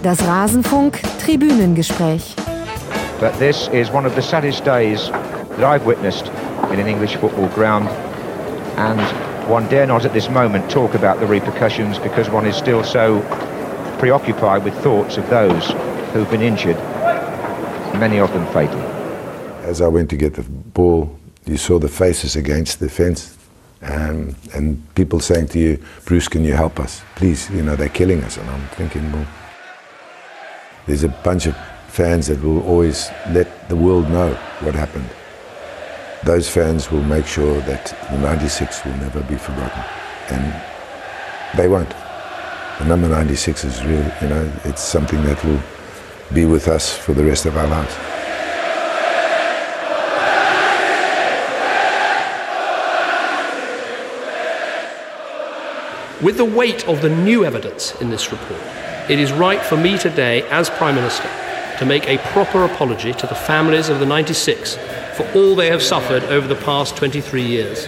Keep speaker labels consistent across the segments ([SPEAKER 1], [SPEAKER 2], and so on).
[SPEAKER 1] Das Rasenfunk-Tribünengespräch.
[SPEAKER 2] But this is one of the saddest days that I've witnessed in an English football ground, and one dare not at this moment talk about the repercussions because one is still so preoccupied with thoughts of those who've been injured, many of them fatally.
[SPEAKER 3] As I went to get the ball, you saw the faces against the fence, and people saying to you, Bruce, can you help us? Please, they're killing us. And I'm thinking, well, there's a bunch of fans that will always let the world know what happened. Those fans will make sure that the 96 will never be forgotten. And they won't. The number 96 is really, it's something that will be with us for the rest of our lives.
[SPEAKER 4] With the weight of the new evidence in this report, it is right for me today, as Prime Minister, to make a proper apology to the families of the 96 for all they have suffered over the past 23 years.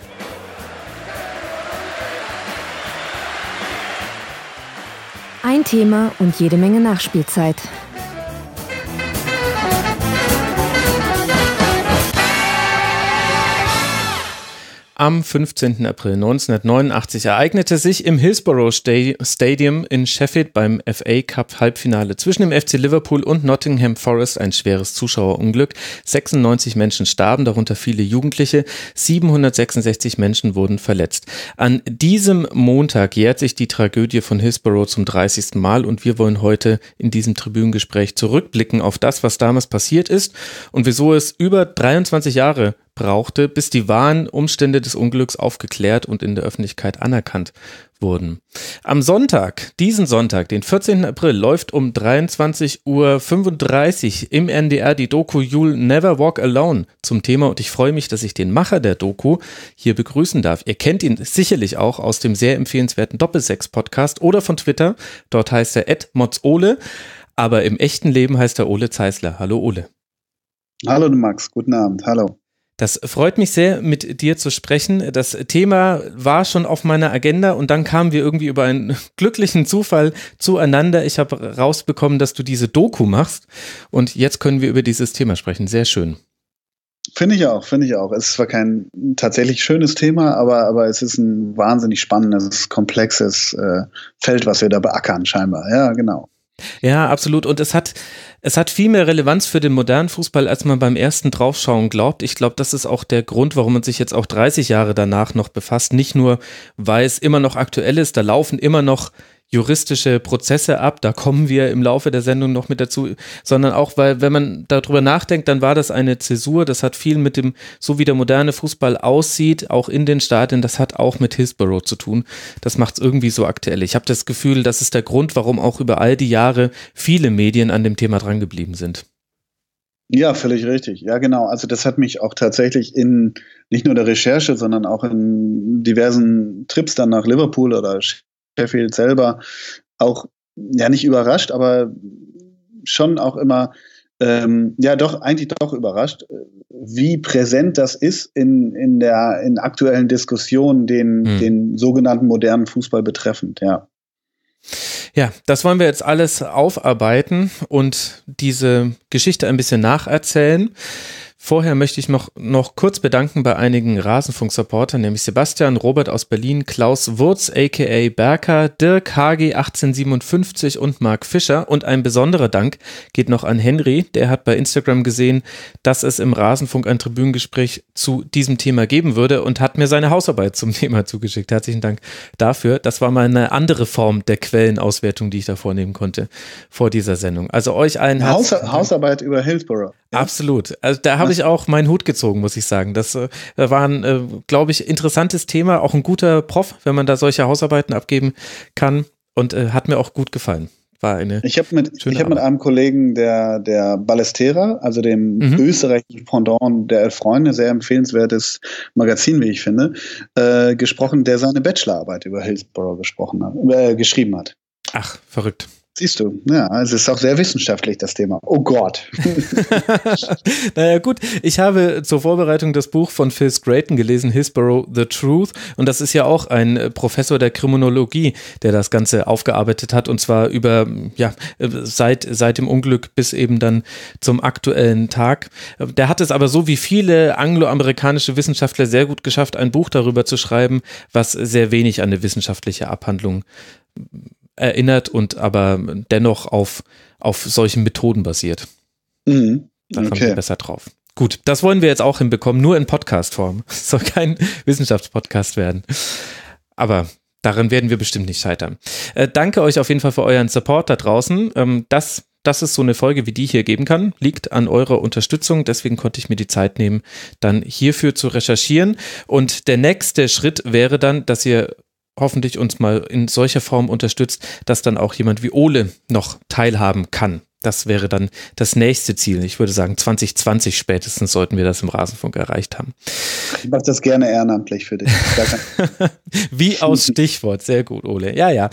[SPEAKER 1] Ein Thema und jede Menge Nachspielzeit.
[SPEAKER 5] Am 15. April 1989 ereignete sich im Hillsborough Stadium in Sheffield beim FA Cup Halbfinale zwischen dem FC Liverpool und Nottingham Forest ein schweres Zuschauerunglück. 96 Menschen starben, darunter viele Jugendliche. 766 Menschen wurden verletzt. An diesem Montag jährt sich die Tragödie von Hillsborough zum 30. Mal und wir wollen heute in diesem Tribünengespräch zurückblicken auf das, was damals passiert ist und wieso es über 23 Jahre brauchte, bis die wahren Umstände des Unglücks aufgeklärt und in der Öffentlichkeit anerkannt wurden. Am Sonntag, diesen Sonntag, den 14. April, läuft um 23:35 Uhr im NDR die Doku You'll Never Walk Alone zum Thema und ich freue mich, dass ich den Macher der Doku hier begrüßen darf. Ihr kennt ihn sicherlich auch aus dem sehr empfehlenswerten Doppelsechs-Podcast oder von Twitter. Dort heißt er @modsole, aber im echten Leben heißt er Ole Zeisler. Hallo Ole.
[SPEAKER 6] Hallo Max, guten Abend, hallo.
[SPEAKER 5] Das freut mich sehr, mit dir zu sprechen. Das Thema war schon auf meiner Agenda und dann kamen wir irgendwie über einen glücklichen Zufall zueinander. Ich habe rausbekommen, dass du diese Doku machst und jetzt können wir über dieses Thema sprechen. Sehr schön.
[SPEAKER 6] Finde ich auch. Es ist zwar kein tatsächlich schönes Thema, aber es ist ein wahnsinnig spannendes, komplexes Feld, was wir da beackern scheinbar. Ja, genau.
[SPEAKER 5] Ja, absolut. Und es hat viel mehr Relevanz für den modernen Fußball, als man beim ersten Draufschauen glaubt. Ich glaube, das ist auch der Grund, warum man sich jetzt auch 30 Jahre danach noch befasst. Nicht nur, weil es immer noch aktuell ist, da laufen immer noch juristische Prozesse ab, da kommen wir im Laufe der Sendung noch mit dazu, sondern auch, weil, wenn man darüber nachdenkt, dann war das eine Zäsur, das hat viel mit dem, so wie der moderne Fußball aussieht, auch in den Stadien, das hat auch mit Hillsborough zu tun. Das macht es irgendwie so aktuell. Ich habe das Gefühl, das ist der Grund, warum auch über all die Jahre viele Medien an dem Thema drangeblieben sind.
[SPEAKER 6] Ja, völlig richtig. Ja, genau. Also das hat mich auch tatsächlich in nicht nur der Recherche, sondern auch in diversen Trips dann nach Liverpool oder Sheffield selber auch, ja, nicht überrascht, aber schon auch immer, eigentlich doch überrascht, wie präsent das ist in aktuellen Diskussionen, den sogenannten modernen Fußball betreffend, ja.
[SPEAKER 5] Ja, das wollen wir jetzt alles aufarbeiten und diese Geschichte ein bisschen nacherzählen. Vorher möchte ich noch kurz bedanken bei einigen Rasenfunk-Supportern, nämlich Sebastian, Robert aus Berlin, Klaus Wurz aka Berker, Dirk HG 1857 und Marc Fischer. Und ein besonderer Dank geht noch an Henry, der hat bei Instagram gesehen, dass es im Rasenfunk ein Tribünengespräch zu diesem Thema geben würde und hat mir seine Hausarbeit zum Thema zugeschickt. Herzlichen Dank dafür. Das war mal eine andere Form der Quellenauswertung, die ich da vornehmen konnte vor dieser Sendung. Also euch allen
[SPEAKER 6] Hausarbeit über Hillsborough.
[SPEAKER 5] Ja. Absolut. Also da habe ich auch meinen Hut gezogen, muss ich sagen. Das war ein, glaube ich, interessantes Thema, auch ein guter Prof, wenn man da solche Hausarbeiten abgeben kann und hat mir auch gut gefallen. War eine
[SPEAKER 6] Ich habe mit einem Kollegen der Ballestera, also dem österreichischen Pendant der Elf Freunde, sehr empfehlenswertes Magazin, wie ich finde, gesprochen, der seine Bachelorarbeit über Hillsborough geschrieben hat.
[SPEAKER 5] Ach, verrückt.
[SPEAKER 6] Siehst du, ja, es ist auch sehr wissenschaftlich, das Thema. Oh Gott.
[SPEAKER 5] Naja gut, ich habe zur Vorbereitung das Buch von Phil Scraton gelesen, Hillsborough, The Truth, und das ist ja auch ein Professor der Kriminologie, der das Ganze aufgearbeitet hat, und zwar über, seit dem Unglück bis eben dann zum aktuellen Tag. Der hat es aber so wie viele angloamerikanische Wissenschaftler sehr gut geschafft, ein Buch darüber zu schreiben, was sehr wenig an eine wissenschaftliche Abhandlung erinnert und aber dennoch auf solchen Methoden basiert.
[SPEAKER 6] Mhm.
[SPEAKER 5] Da kommen wir besser drauf. Gut, das wollen wir jetzt auch hinbekommen, nur in Podcast-Form. Es soll kein Wissenschaftspodcast werden. Aber daran werden wir bestimmt nicht scheitern. Danke euch auf jeden Fall für euren Support da draußen. Dass es so eine Folge wie die hier geben kann, liegt an eurer Unterstützung. Deswegen konnte ich mir die Zeit nehmen, dann hierfür zu recherchieren. Und der nächste Schritt wäre dann, dass ihr hoffentlich uns mal in solcher Form unterstützt, dass dann auch jemand wie Ole noch teilhaben kann. Das wäre dann das nächste Ziel. Ich würde sagen, 2020 spätestens sollten wir das im Rasenfunk erreicht haben.
[SPEAKER 6] Ich mache das gerne ehrenamtlich für dich.
[SPEAKER 5] Wie aus Stichwort. Sehr gut, Ole. Ja.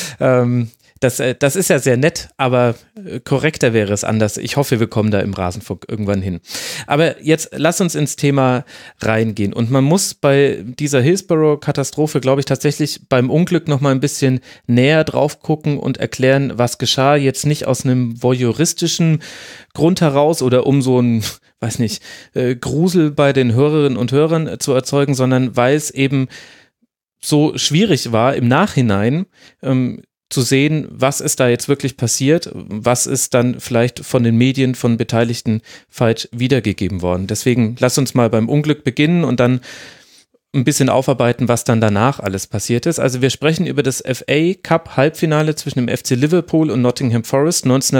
[SPEAKER 5] Das ist ja sehr nett, aber korrekter wäre es anders. Ich hoffe, wir kommen da im Rasenfunk irgendwann hin. Aber jetzt lass uns ins Thema reingehen. Und man muss bei dieser Hillsborough-Katastrophe, glaube ich, tatsächlich beim Unglück noch mal ein bisschen näher drauf gucken und erklären, was geschah. Jetzt nicht aus einem voyeuristischen Grund heraus oder um so ein, weiß nicht, Grusel bei den Hörerinnen und Hörern zu erzeugen, sondern weil es eben so schwierig war, im Nachhinein zu sehen, was ist da jetzt wirklich passiert, was ist dann vielleicht von den Medien, von Beteiligten falsch wiedergegeben worden. Deswegen lass uns mal beim Unglück beginnen und dann ein bisschen aufarbeiten, was dann danach alles passiert ist. Also wir sprechen über das FA Cup Halbfinale zwischen dem FC Liverpool und Nottingham Forest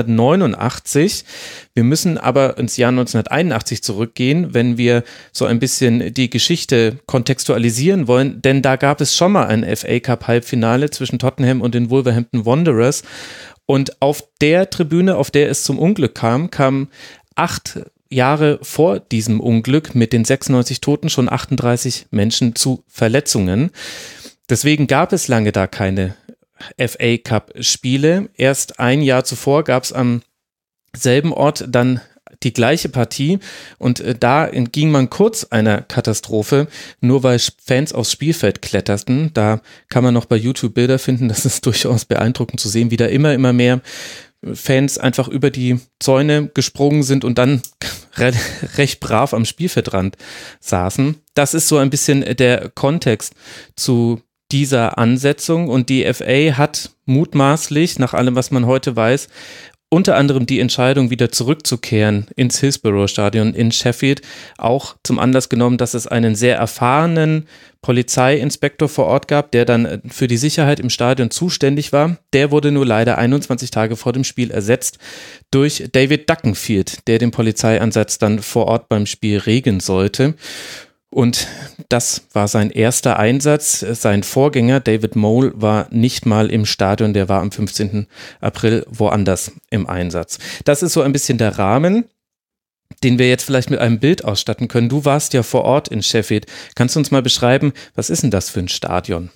[SPEAKER 5] 1989. Wir müssen aber ins Jahr 1981 zurückgehen, wenn wir so ein bisschen die Geschichte kontextualisieren wollen, denn da gab es schon mal ein FA Cup Halbfinale zwischen Tottenham und den Wolverhampton Wanderers, und auf der Tribüne, auf der es zum Unglück kam, kamen 8 Jahre vor diesem Unglück mit den 96 Toten schon 38 Menschen zu Verletzungen. Deswegen gab es lange da keine FA Cup Spiele. Erst ein Jahr zuvor gab es am selben Ort dann die gleiche Partie, und da entging man kurz einer Katastrophe, nur weil Fans aufs Spielfeld kletterten. Da kann man noch bei YouTube Bilder finden, das ist durchaus beeindruckend zu sehen, wie da immer mehr Fans einfach über die Zäune gesprungen sind und dann recht brav am Spielfeldrand saßen. Das ist so ein bisschen der Kontext zu dieser Ansetzung, und die FA hat mutmaßlich, nach allem, was man heute weiß, unter anderem die Entscheidung, wieder zurückzukehren ins Hillsborough-Stadion in Sheffield, auch zum Anlass genommen, dass es einen sehr erfahrenen Polizeiinspektor vor Ort gab, der dann für die Sicherheit im Stadion zuständig war. Der wurde nur leider 21 Tage vor dem Spiel ersetzt durch David Duckenfield, der den Polizeieinsatz dann vor Ort beim Spiel regeln sollte. Und das war sein erster Einsatz. Sein Vorgänger David Mole war nicht mal im Stadion, der war am 15. April woanders im Einsatz. Das ist so ein bisschen der Rahmen, den wir jetzt vielleicht mit einem Bild ausstatten können. Du warst ja vor Ort in Sheffield. Kannst du uns mal beschreiben, was ist denn das für ein Stadion?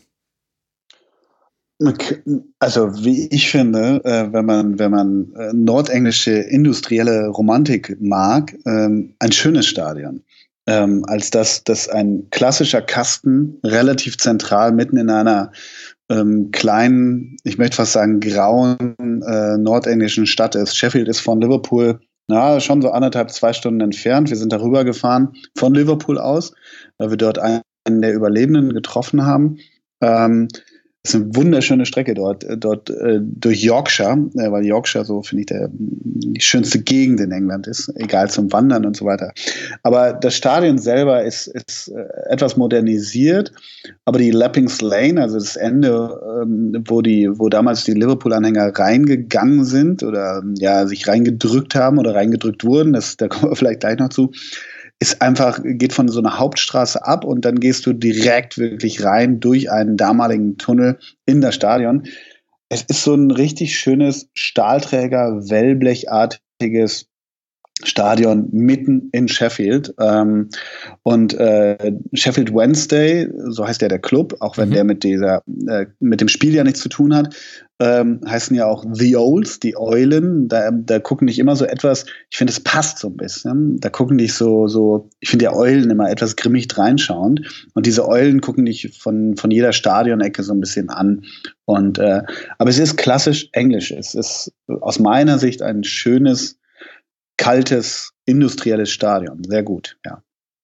[SPEAKER 6] Also wie ich finde, wenn man nordenglische industrielle Romantik mag, ein schönes Stadion. Als dass ein klassischer Kasten relativ zentral mitten in einer kleinen, ich möchte fast sagen grauen nordenglischen Stadt ist. Sheffield ist von Liverpool schon so 1,5-2 Stunden entfernt. Wir sind darüber gefahren von Liverpool aus, weil wir dort einen der Überlebenden getroffen haben. Das ist eine wunderschöne Strecke dort durch Yorkshire, weil Yorkshire, so finde ich, die schönste Gegend in England ist, egal zum Wandern und so weiter. Aber das Stadion selber ist etwas modernisiert, aber die Lappings Lane, also das Ende, wo damals die Liverpool-Anhänger reingegangen sind oder sich reingedrückt haben oder reingedrückt wurden, da kommen wir vielleicht gleich noch zu, geht von so einer Hauptstraße ab und dann gehst du direkt wirklich rein durch einen damaligen Tunnel in das Stadion. Es ist so ein richtig schönes Stahlträger, wellblechartiges Stadion mitten in Sheffield. Und Sheffield Wednesday, so heißt der Club, auch wenn der mit dem Spiel ja nichts zu tun hat, heißen ja auch The Owls, die Eulen. Da gucken dich immer so etwas, ich finde, es passt so ein bisschen. Da gucken dich so, ich finde ja Eulen immer etwas grimmig reinschauend. Und diese Eulen gucken dich von jeder Stadionecke so ein bisschen an. Aber es ist klassisch Englisch. Es ist aus meiner Sicht ein schönes, kaltes, industrielles Stadion. Sehr gut, ja.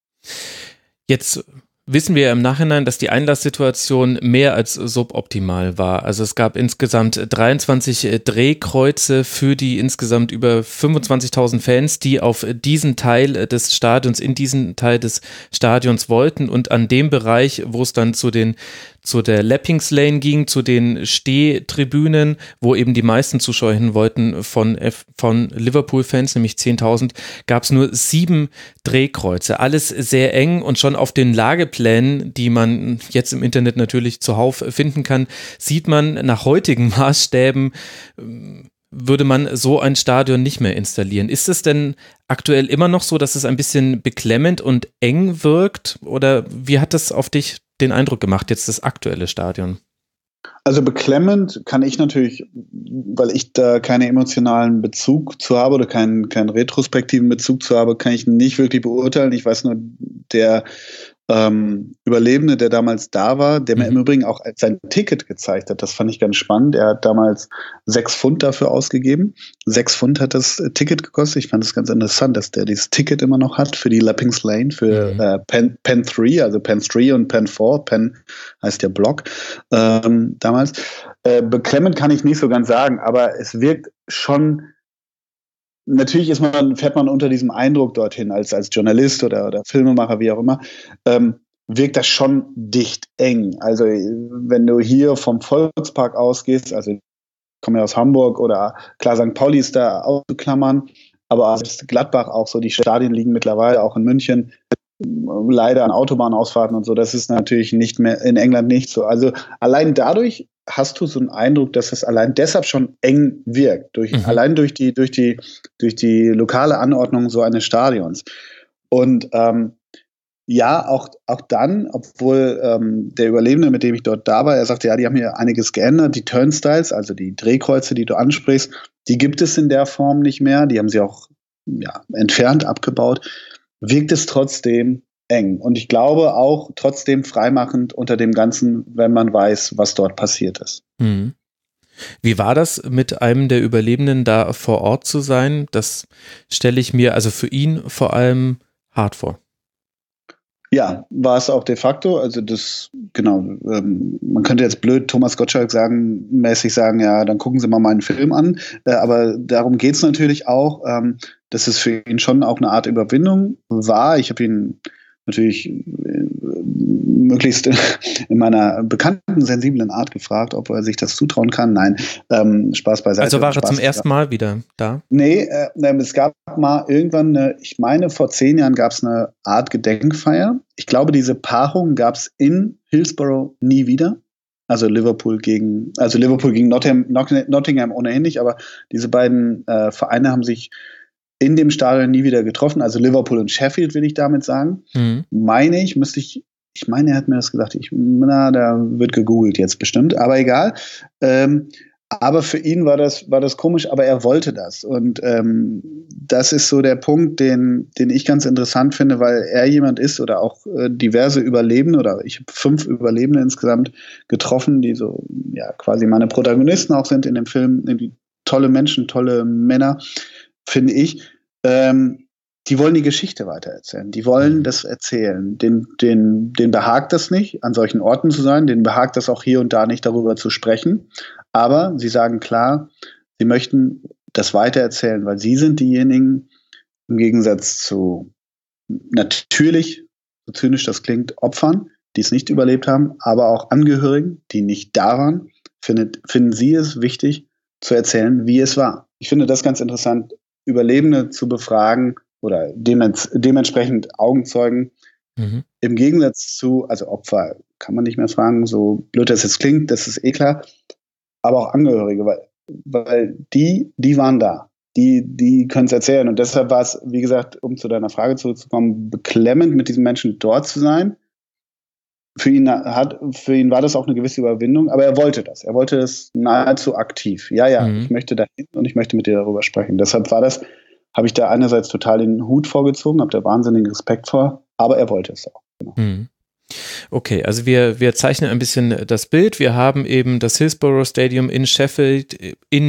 [SPEAKER 5] Jetzt wissen wir ja im Nachhinein, dass die Einlasssituation mehr als suboptimal war. Also es gab insgesamt 23 Drehkreuze für die insgesamt über 25.000 Fans, die auf diesen Teil des Stadions, in diesen Teil des Stadions wollten, und an dem Bereich, wo es dann zu der Lappings Lane ging, zu den Stehtribünen, wo eben die meisten Zuschauer hin wollten von Liverpool-Fans, nämlich 10.000, gab es nur 7 Drehkreuze. Alles sehr eng, und schon auf den Lageplänen, die man jetzt im Internet natürlich zuhauf finden kann, sieht man, nach heutigen Maßstäben würde man so ein Stadion nicht mehr installieren. Ist es denn aktuell immer noch so, dass es ein bisschen beklemmend und eng wirkt? Oder wie hat das auf dich den Eindruck gemacht, jetzt das aktuelle Stadion?
[SPEAKER 6] Also beklemmend kann ich natürlich, weil ich da keinen emotionalen Bezug zu habe oder keinen retrospektiven Bezug zu habe, kann ich nicht wirklich beurteilen. Ich weiß nur, der Überlebende, der damals da war, der mir im Übrigen auch sein Ticket gezeigt hat. Das fand ich ganz spannend. Er hat damals 6 Pfund dafür ausgegeben. 6 Pfund hat das Ticket gekostet. Ich fand es ganz interessant, dass der dieses Ticket immer noch hat für die Lappings Lane, für Pen 3, also Pen 3 und Pen 4. Pen heißt der Block damals. Beklemmend kann ich nicht so ganz sagen, aber es wirkt schon. Natürlich fährt man unter diesem Eindruck dorthin als Journalist oder Filmemacher, wie auch immer, wirkt das schon dicht eng. Also wenn du hier vom Volkspark ausgehst, also ich komme ja aus Hamburg, oder klar, St. Pauli ist da auszuklammern, aber selbst Gladbach auch so, die Stadien liegen mittlerweile auch in München, leider an Autobahnausfahrten und so, das ist natürlich nicht mehr in England nicht so. Also allein dadurch hast du so einen Eindruck, dass es allein deshalb schon eng wirkt, allein durch die lokale Anordnung so eines Stadions. Und ja, auch dann, obwohl der Überlebende, mit dem ich dort da war, er sagte, ja, die haben hier einiges geändert, die Turnstiles, also die Drehkreuze, die du ansprichst, die gibt es in der Form nicht mehr, die haben sie auch entfernt, abgebaut, wirkt es trotzdem eng. Und ich glaube auch trotzdem freimachend unter dem Ganzen, wenn man weiß, was dort passiert ist.
[SPEAKER 5] Mhm. Wie war das, mit einem der Überlebenden da vor Ort zu sein? Das stelle ich mir also für ihn vor allem hart vor.
[SPEAKER 6] Ja, war es auch de facto. Also das, genau, man könnte jetzt blöd Thomas Gottschalk mäßig sagen, ja, dann gucken Sie mal meinen Film an. Aber darum geht es natürlich auch, dass es für ihn schon auch eine Art Überwindung war. Ich habe ihn natürlich möglichst in meiner bekannten, sensiblen Art gefragt, ob er sich das zutrauen kann. Nein, Spaß beiseite.
[SPEAKER 5] Also war er zum ersten Mal wieder da?
[SPEAKER 6] Nee, es gab mal irgendwann ich meine, vor 10 Jahren gab es eine Art Gedenkfeier. Ich glaube, diese Paarung gab es in Hillsborough nie wieder. Also Liverpool gegen Nottingham ohnehin nicht, aber diese beiden Vereine haben sich in dem Stadion nie wieder getroffen. Also Liverpool und Sheffield, will ich damit sagen. Ich meine, er hat mir das gesagt. Da wird gegoogelt jetzt bestimmt, aber egal. Aber für ihn war das komisch, aber er wollte das. Und das ist so der Punkt, den ich ganz interessant finde, weil er jemand ist oder auch diverse Überlebende, oder ich habe 5 Überlebende insgesamt getroffen, die so quasi meine Protagonisten auch sind in dem Film, irgendwie tolle Menschen, tolle Männer, finde ich. Die wollen die Geschichte weitererzählen. Die wollen das erzählen. Denen behagt das nicht, an solchen Orten zu sein. Denen behagt das auch hier und da nicht, darüber zu sprechen. Aber sie sagen klar, sie möchten das weitererzählen, weil sie sind diejenigen, im Gegensatz zu natürlich, so zynisch das klingt, Opfern, die es nicht überlebt haben, aber auch Angehörigen, die nicht da waren, finden sie es wichtig zu erzählen, wie es war. Ich finde das ganz interessant, Überlebende zu befragen oder dementsprechend Augenzeugen. Im Gegensatz zu, also Opfer kann man nicht mehr fragen, so blöd das jetzt klingt, das ist klar, aber auch Angehörige, weil die waren da. Die können es erzählen. Und deshalb war es, wie gesagt, um zu deiner Frage zurückzukommen, beklemmend, mit diesen Menschen dort zu sein. für ihn war das auch eine gewisse Überwindung, aber er wollte das. Er wollte es nahezu aktiv. Ich möchte dahin und ich möchte mit dir darüber sprechen. Deshalb habe ich da einerseits total den Hut vorgezogen, habe da wahnsinnigen Respekt vor, aber er wollte es auch. Genau.
[SPEAKER 5] Okay, also wir zeichnen ein bisschen das Bild. Wir haben eben das Hillsborough Stadium in Sheffield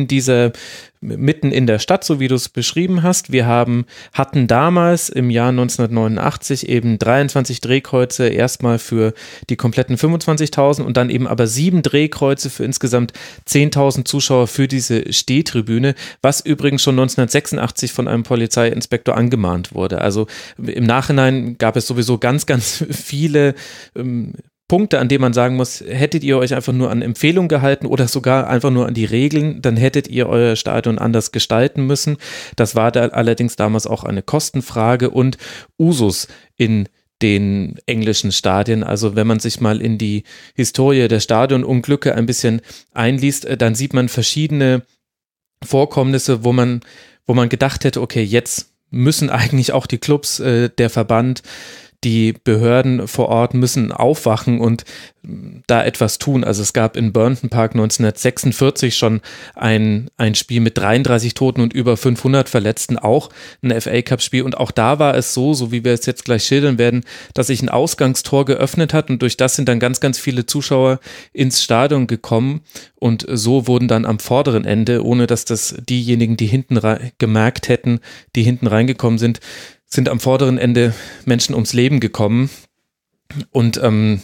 [SPEAKER 5] mitten in der Stadt, so wie du es beschrieben hast. Wir hatten damals im Jahr 1989 eben 23 Drehkreuze, erstmal für die kompletten 25.000 und dann eben aber 7 Drehkreuze für insgesamt 10.000 Zuschauer für diese Stehtribüne, was übrigens schon 1986 von einem Polizeiinspektor angemahnt wurde. Also im Nachhinein gab es sowieso ganz, ganz viele Punkte, an denen man sagen muss, hättet ihr euch einfach nur an Empfehlungen gehalten oder sogar einfach nur an die Regeln, dann hättet ihr euer Stadion anders gestalten müssen. Das war da allerdings damals auch eine Kostenfrage und Usus in den englischen Stadien. Also wenn man sich mal in die Historie der Stadionunglücke ein bisschen einliest, dann sieht man verschiedene Vorkommnisse, wo man gedacht hätte, okay, jetzt müssen eigentlich auch die Clubs, der Verband, die Behörden vor Ort müssen aufwachen und da etwas tun. Also es gab in Burnton Park 1946 schon ein Spiel mit 33 Toten und über 500 Verletzten, auch ein FA-Cup-Spiel. Und auch da war es so wie wir es jetzt gleich schildern werden, dass sich ein Ausgangstor geöffnet hat und durch das sind dann ganz, ganz viele Zuschauer ins Stadion gekommen. Und so wurden dann am vorderen Ende, ohne dass das diejenigen, die hinten gemerkt hätten, die hinten reingekommen sind am vorderen Ende Menschen ums Leben gekommen und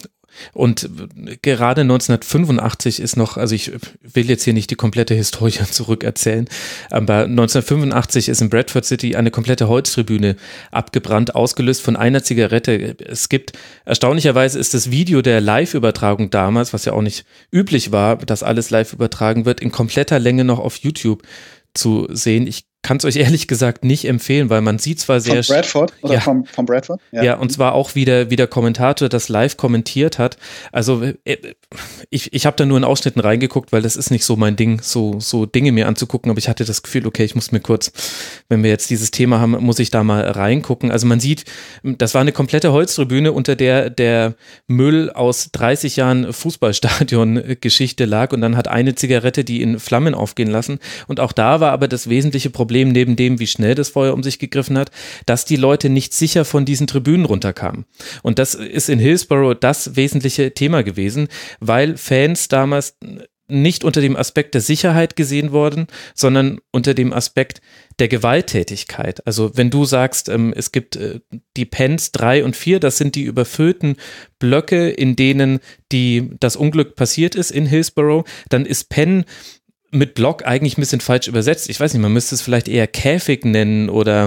[SPEAKER 5] gerade 1985 ist noch, also ich will jetzt hier nicht die komplette Historie zurückerzählen, aber 1985 ist in Bradford City eine komplette Holztribüne abgebrannt, ausgelöst von einer Zigarette. Es gibt, erstaunlicherweise ist das Video der Live-Übertragung damals, was ja auch nicht üblich war, dass alles live übertragen wird, in kompletter Länge noch auf YouTube zu sehen. Ich kann es euch ehrlich gesagt nicht empfehlen, weil man sieht zwar sehr...
[SPEAKER 6] Von Bradford? Oder von Bradford?
[SPEAKER 5] Ja, und zwar auch wie der Kommentator das live kommentiert hat. Also ich habe da nur in Ausschnitten reingeguckt, weil das ist nicht so mein Ding, so Dinge mir anzugucken, aber ich hatte das Gefühl, okay, ich muss mir kurz, wenn wir jetzt dieses Thema haben, muss ich da mal reingucken. Also man sieht, das war eine komplette Holztribüne, unter der Müll aus 30 Jahren Fußballstadion-Geschichte lag und dann hat eine Zigarette die in Flammen aufgehen lassen und auch da war aber das wesentliche Problem neben dem, wie schnell das Feuer um sich gegriffen hat, dass die Leute nicht sicher von diesen Tribünen runterkamen. Und das ist in Hillsborough das wesentliche Thema gewesen, weil Fans damals nicht unter dem Aspekt der Sicherheit gesehen wurden, sondern unter dem Aspekt der Gewalttätigkeit. Also wenn du sagst, es gibt die Pens 3 und 4, das sind die überfüllten Blöcke, in denen das Unglück passiert ist in Hillsborough, dann ist Pen mit Block eigentlich ein bisschen falsch übersetzt. Ich weiß nicht, man müsste es vielleicht eher Käfig nennen oder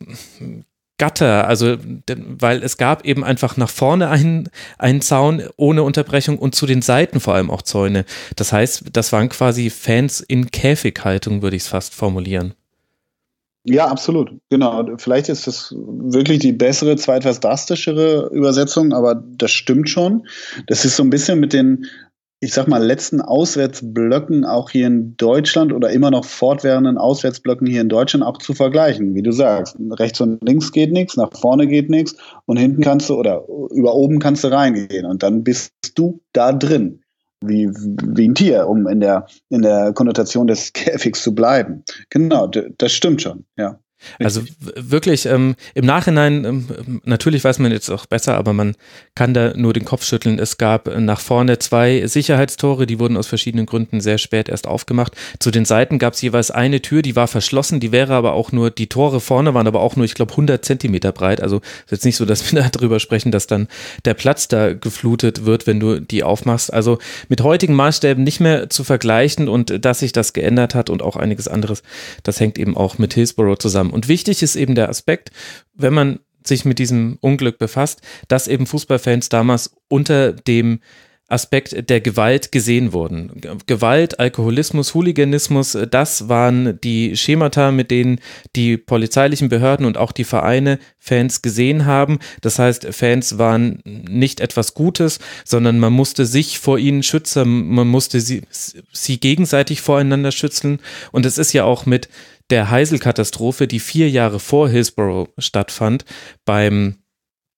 [SPEAKER 5] Gatter, also weil es gab eben einfach nach vorne einen Zaun ohne Unterbrechung und zu den Seiten vor allem auch Zäune. Das heißt, das waren quasi Fans in Käfighaltung, würde ich es fast formulieren.
[SPEAKER 6] Ja, absolut, genau. Vielleicht ist das wirklich die bessere, zwar etwas drastischere Übersetzung, aber das stimmt schon. Das ist so ein bisschen mit den, ich sag mal, letzten Auswärtsblöcken auch hier in Deutschland oder immer noch fortwährenden Auswärtsblöcken hier in Deutschland auch zu vergleichen. Wie du sagst, rechts und links geht nichts, nach vorne geht nichts und hinten kannst du oder über oben kannst du reingehen und dann bist du da drin. Wie ein Tier, um in der Konnotation des Käfigs zu bleiben. Genau, das stimmt schon, ja.
[SPEAKER 5] Also wirklich im Nachhinein, natürlich weiß man jetzt auch besser, aber man kann da nur den Kopf schütteln. Es gab nach vorne 2 Sicherheitstore, die wurden aus verschiedenen Gründen sehr spät erst aufgemacht. Zu den Seiten gab es jeweils eine Tür, die war verschlossen, die wäre aber auch nur, die Tore vorne waren aber auch nur, ich glaube, 100 Zentimeter breit. Also ist jetzt nicht so, dass wir da drüber sprechen, dass dann der Platz da geflutet wird, wenn du die aufmachst. Also mit heutigen Maßstäben nicht mehr zu vergleichen und dass sich das geändert hat und auch einiges anderes, das hängt eben auch mit Hillsborough zusammen. Und wichtig ist eben der Aspekt, wenn man sich mit diesem Unglück befasst, dass eben Fußballfans damals unter dem Aspekt der Gewalt gesehen wurden. Gewalt, Alkoholismus, Hooliganismus, das waren die Schemata, mit denen die polizeilichen Behörden und auch die Vereine Fans gesehen haben. Das heißt, Fans waren nicht etwas Gutes, sondern man musste sich vor ihnen schützen, man musste sie gegenseitig voreinander schützen. Und es ist ja auch mit der Heysel-Katastrophe, die 4 Jahre vor Hillsborough stattfand, beim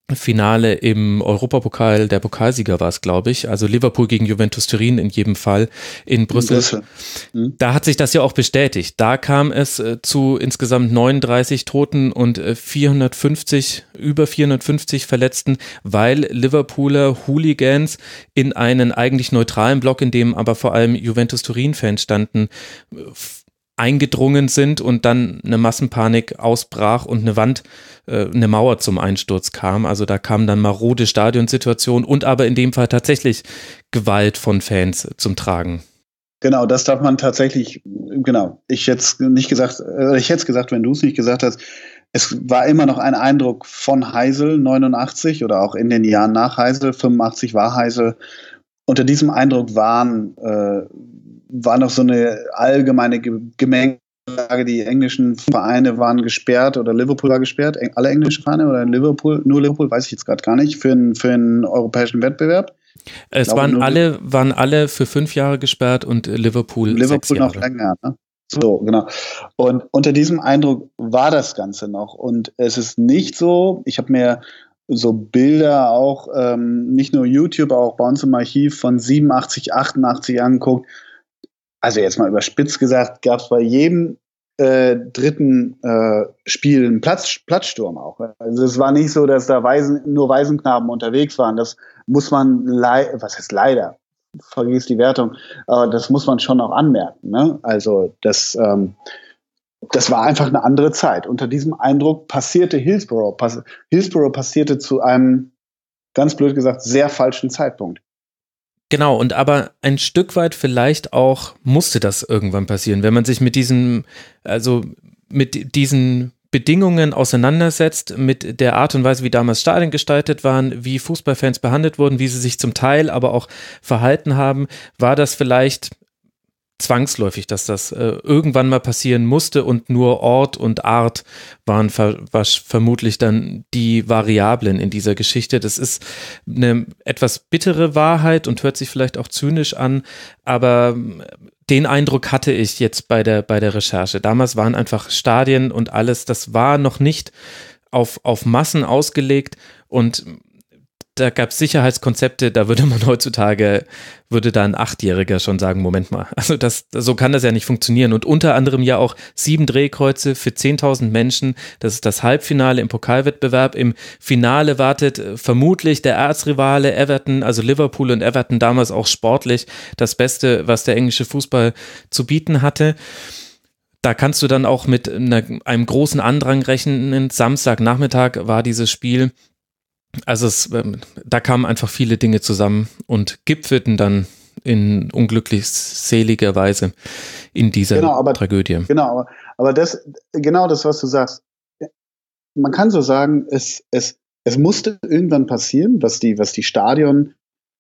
[SPEAKER 5] Finale im Europapokal, der Pokalsieger war es, glaube ich, also Liverpool gegen Juventus Turin in jedem Fall in Brüssel. Da hat sich das ja auch bestätigt. Da kam es zu insgesamt 39 Toten und über 450 Verletzten, weil Liverpooler Hooligans in einen eigentlich neutralen Block, in dem aber vor allem Juventus Turin-Fans standen, eingedrungen sind und dann eine Massenpanik ausbrach und eine Mauer zum Einsturz kam. Also da kam dann marode Stadionsituation und aber in dem Fall tatsächlich Gewalt von Fans zum Tragen.
[SPEAKER 6] Genau, das darf man tatsächlich, genau. Ich hätte es gesagt, wenn du es nicht gesagt hast. Es war immer noch ein Eindruck von Heysel 89 oder auch in den Jahren nach Heysel, 85 war Heysel. Unter diesem Eindruck war noch so eine allgemeine Gemengelage. Die englischen Vereine waren gesperrt oder Liverpool war gesperrt. Alle englischen Vereine oder nur Liverpool, weiß ich jetzt gerade gar nicht, für einen europäischen Wettbewerb.
[SPEAKER 5] Es waren alle für 5 Jahre gesperrt und Liverpool 6 Jahre.
[SPEAKER 6] Noch länger, ne? So, genau. Und unter diesem Eindruck war das Ganze noch. Und es ist nicht so, ich habe mir so Bilder auch, nicht nur YouTube, auch bei uns im Archiv von 87, 88 angeguckt. Also jetzt mal überspitzt gesagt, gab es bei jedem dritten Spiel einen Platzsturm auch. Also es war nicht so, dass da nur Waisenknaben unterwegs waren. Das muss man, was heißt leider, vergiss die Wertung, aber das muss man schon auch anmerken. Ne? Also das war einfach eine andere Zeit. Unter diesem Eindruck passierte Hillsborough. Hillsborough passierte zu einem, ganz blöd gesagt, sehr falschen Zeitpunkt.
[SPEAKER 5] Genau, und aber ein Stück weit vielleicht auch musste das irgendwann passieren, wenn man sich mit diesen Bedingungen auseinandersetzt, mit der Art und Weise, wie damals Stadien gestaltet waren, wie Fußballfans behandelt wurden, wie sie sich zum Teil aber auch verhalten haben, war das vielleicht zwangsläufig, dass das irgendwann mal passieren musste und nur Ort und Art waren vermutlich dann die Variablen in dieser Geschichte. Das ist eine etwas bittere Wahrheit und hört sich vielleicht auch zynisch an, aber den Eindruck hatte ich jetzt bei der Recherche. Damals waren einfach Stadien und alles, das war noch nicht auf Massen ausgelegt und da gab es Sicherheitskonzepte, da würde man heutzutage, würde da ein 8-Jähriger schon sagen, Moment mal, also so kann das ja nicht funktionieren. Und unter anderem ja auch 7 Drehkreuze für 10.000 Menschen, das ist das Halbfinale im Pokalwettbewerb. Im Finale wartet vermutlich der Erzrivale Everton, also Liverpool und Everton damals auch sportlich das Beste, was der englische Fußball zu bieten hatte. Da kannst du dann auch mit einem großen Andrang rechnen. Samstagnachmittag war dieses Spiel. Also da kamen einfach viele Dinge zusammen und gipfelten dann in unglücklich seliger Weise in dieser Tragödie.
[SPEAKER 6] Genau, aber das, was du sagst, man kann so sagen, es musste irgendwann passieren, was die Stadionplanung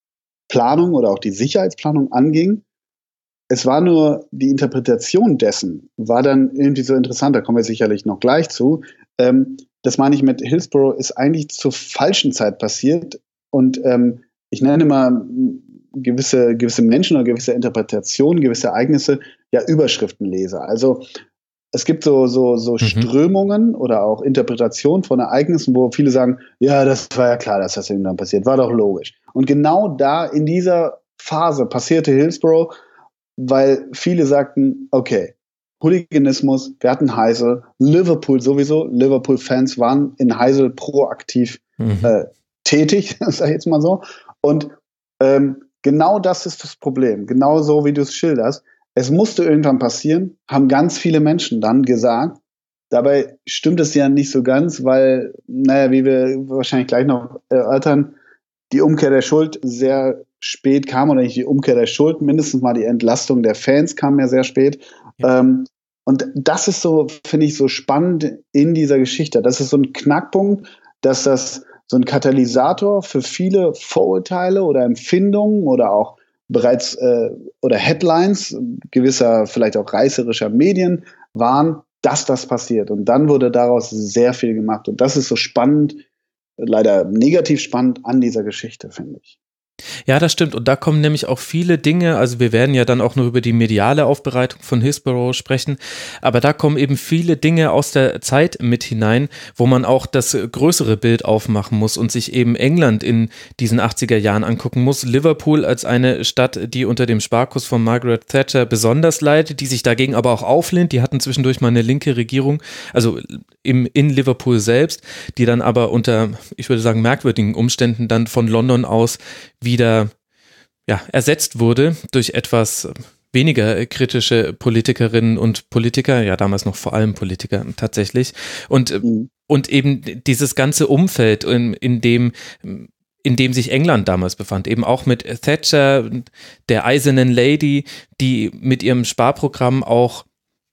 [SPEAKER 6] oder auch die Sicherheitsplanung anging. Es war nur die Interpretation dessen, war dann irgendwie so interessant, da kommen wir sicherlich noch gleich zu. Das meine ich mit Hillsborough, ist eigentlich zur falschen Zeit passiert. Und ich nenne mal gewisse Menschen oder gewisse Interpretationen, gewisse Ereignisse, ja Überschriftenleser. Also es gibt so Strömungen oder auch Interpretationen von Ereignissen, wo viele sagen, ja, das war ja klar, dass das irgendwann passiert, war doch logisch. Und genau da in dieser Phase passierte Hillsborough, weil viele sagten, okay, Hooliganismus, wir hatten Heysel, Liverpool sowieso, Liverpool-Fans waren in Heysel proaktiv tätig, sag ich jetzt mal so. Und genau das ist das Problem, genau so, wie du es schilderst. Es musste irgendwann passieren, haben ganz viele Menschen dann gesagt. Dabei stimmt es ja nicht so ganz, weil, wie wir wahrscheinlich gleich noch erörtern, die Umkehr der Schuld sehr spät kam, oder nicht die Umkehr der Schuld, mindestens mal die Entlastung der Fans kam ja sehr spät. Ja. Und das ist so, finde ich, so spannend in dieser Geschichte. Das ist so ein Knackpunkt, dass das so ein Katalysator für viele Vorurteile oder Empfindungen oder auch bereits oder Headlines gewisser, vielleicht auch reißerischer Medien waren, dass das passiert. Und dann wurde daraus sehr viel gemacht. Und das ist so spannend, leider negativ spannend an dieser Geschichte, finde ich.
[SPEAKER 5] Ja, das stimmt. Und da kommen nämlich auch viele Dinge, also wir werden ja dann auch noch über die mediale Aufbereitung von Hillsborough sprechen, aber da kommen eben viele Dinge aus der Zeit mit hinein, wo man auch das größere Bild aufmachen muss und sich eben England in diesen 80er Jahren angucken muss. Liverpool als eine Stadt, die unter dem Sparkurs von Margaret Thatcher besonders leidet, die sich dagegen aber auch auflehnt. Die hatten zwischendurch mal eine linke Regierung, also in Liverpool selbst, die dann aber unter, ich würde sagen, merkwürdigen Umständen dann von London aus wieder ersetzt wurde durch etwas weniger kritische Politikerinnen und Politiker, ja damals noch vor allem Politiker tatsächlich und eben dieses ganze Umfeld, in dem sich England damals befand, eben auch mit Thatcher, der eisernen Lady, die mit ihrem Sparprogramm auch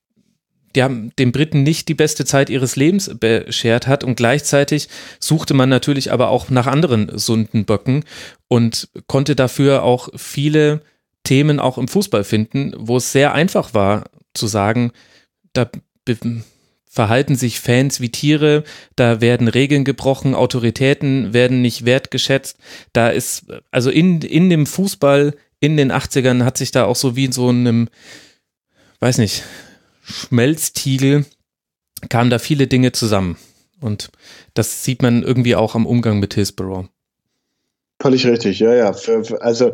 [SPEAKER 5] den Briten nicht die beste Zeit ihres Lebens beschert hat und gleichzeitig suchte man natürlich aber auch nach anderen Sündenböcken und konnte dafür auch viele Themen auch im Fußball finden, wo es sehr einfach war zu sagen, da verhalten sich Fans wie Tiere, da werden Regeln gebrochen, Autoritäten werden nicht wertgeschätzt, da ist, also in dem Fußball in den 80ern hat sich da auch so wie in so einem, weiß nicht, Schmelztiegel kamen da viele Dinge zusammen und das sieht man irgendwie auch am Umgang mit Hillsborough.
[SPEAKER 6] Völlig richtig, ja. Also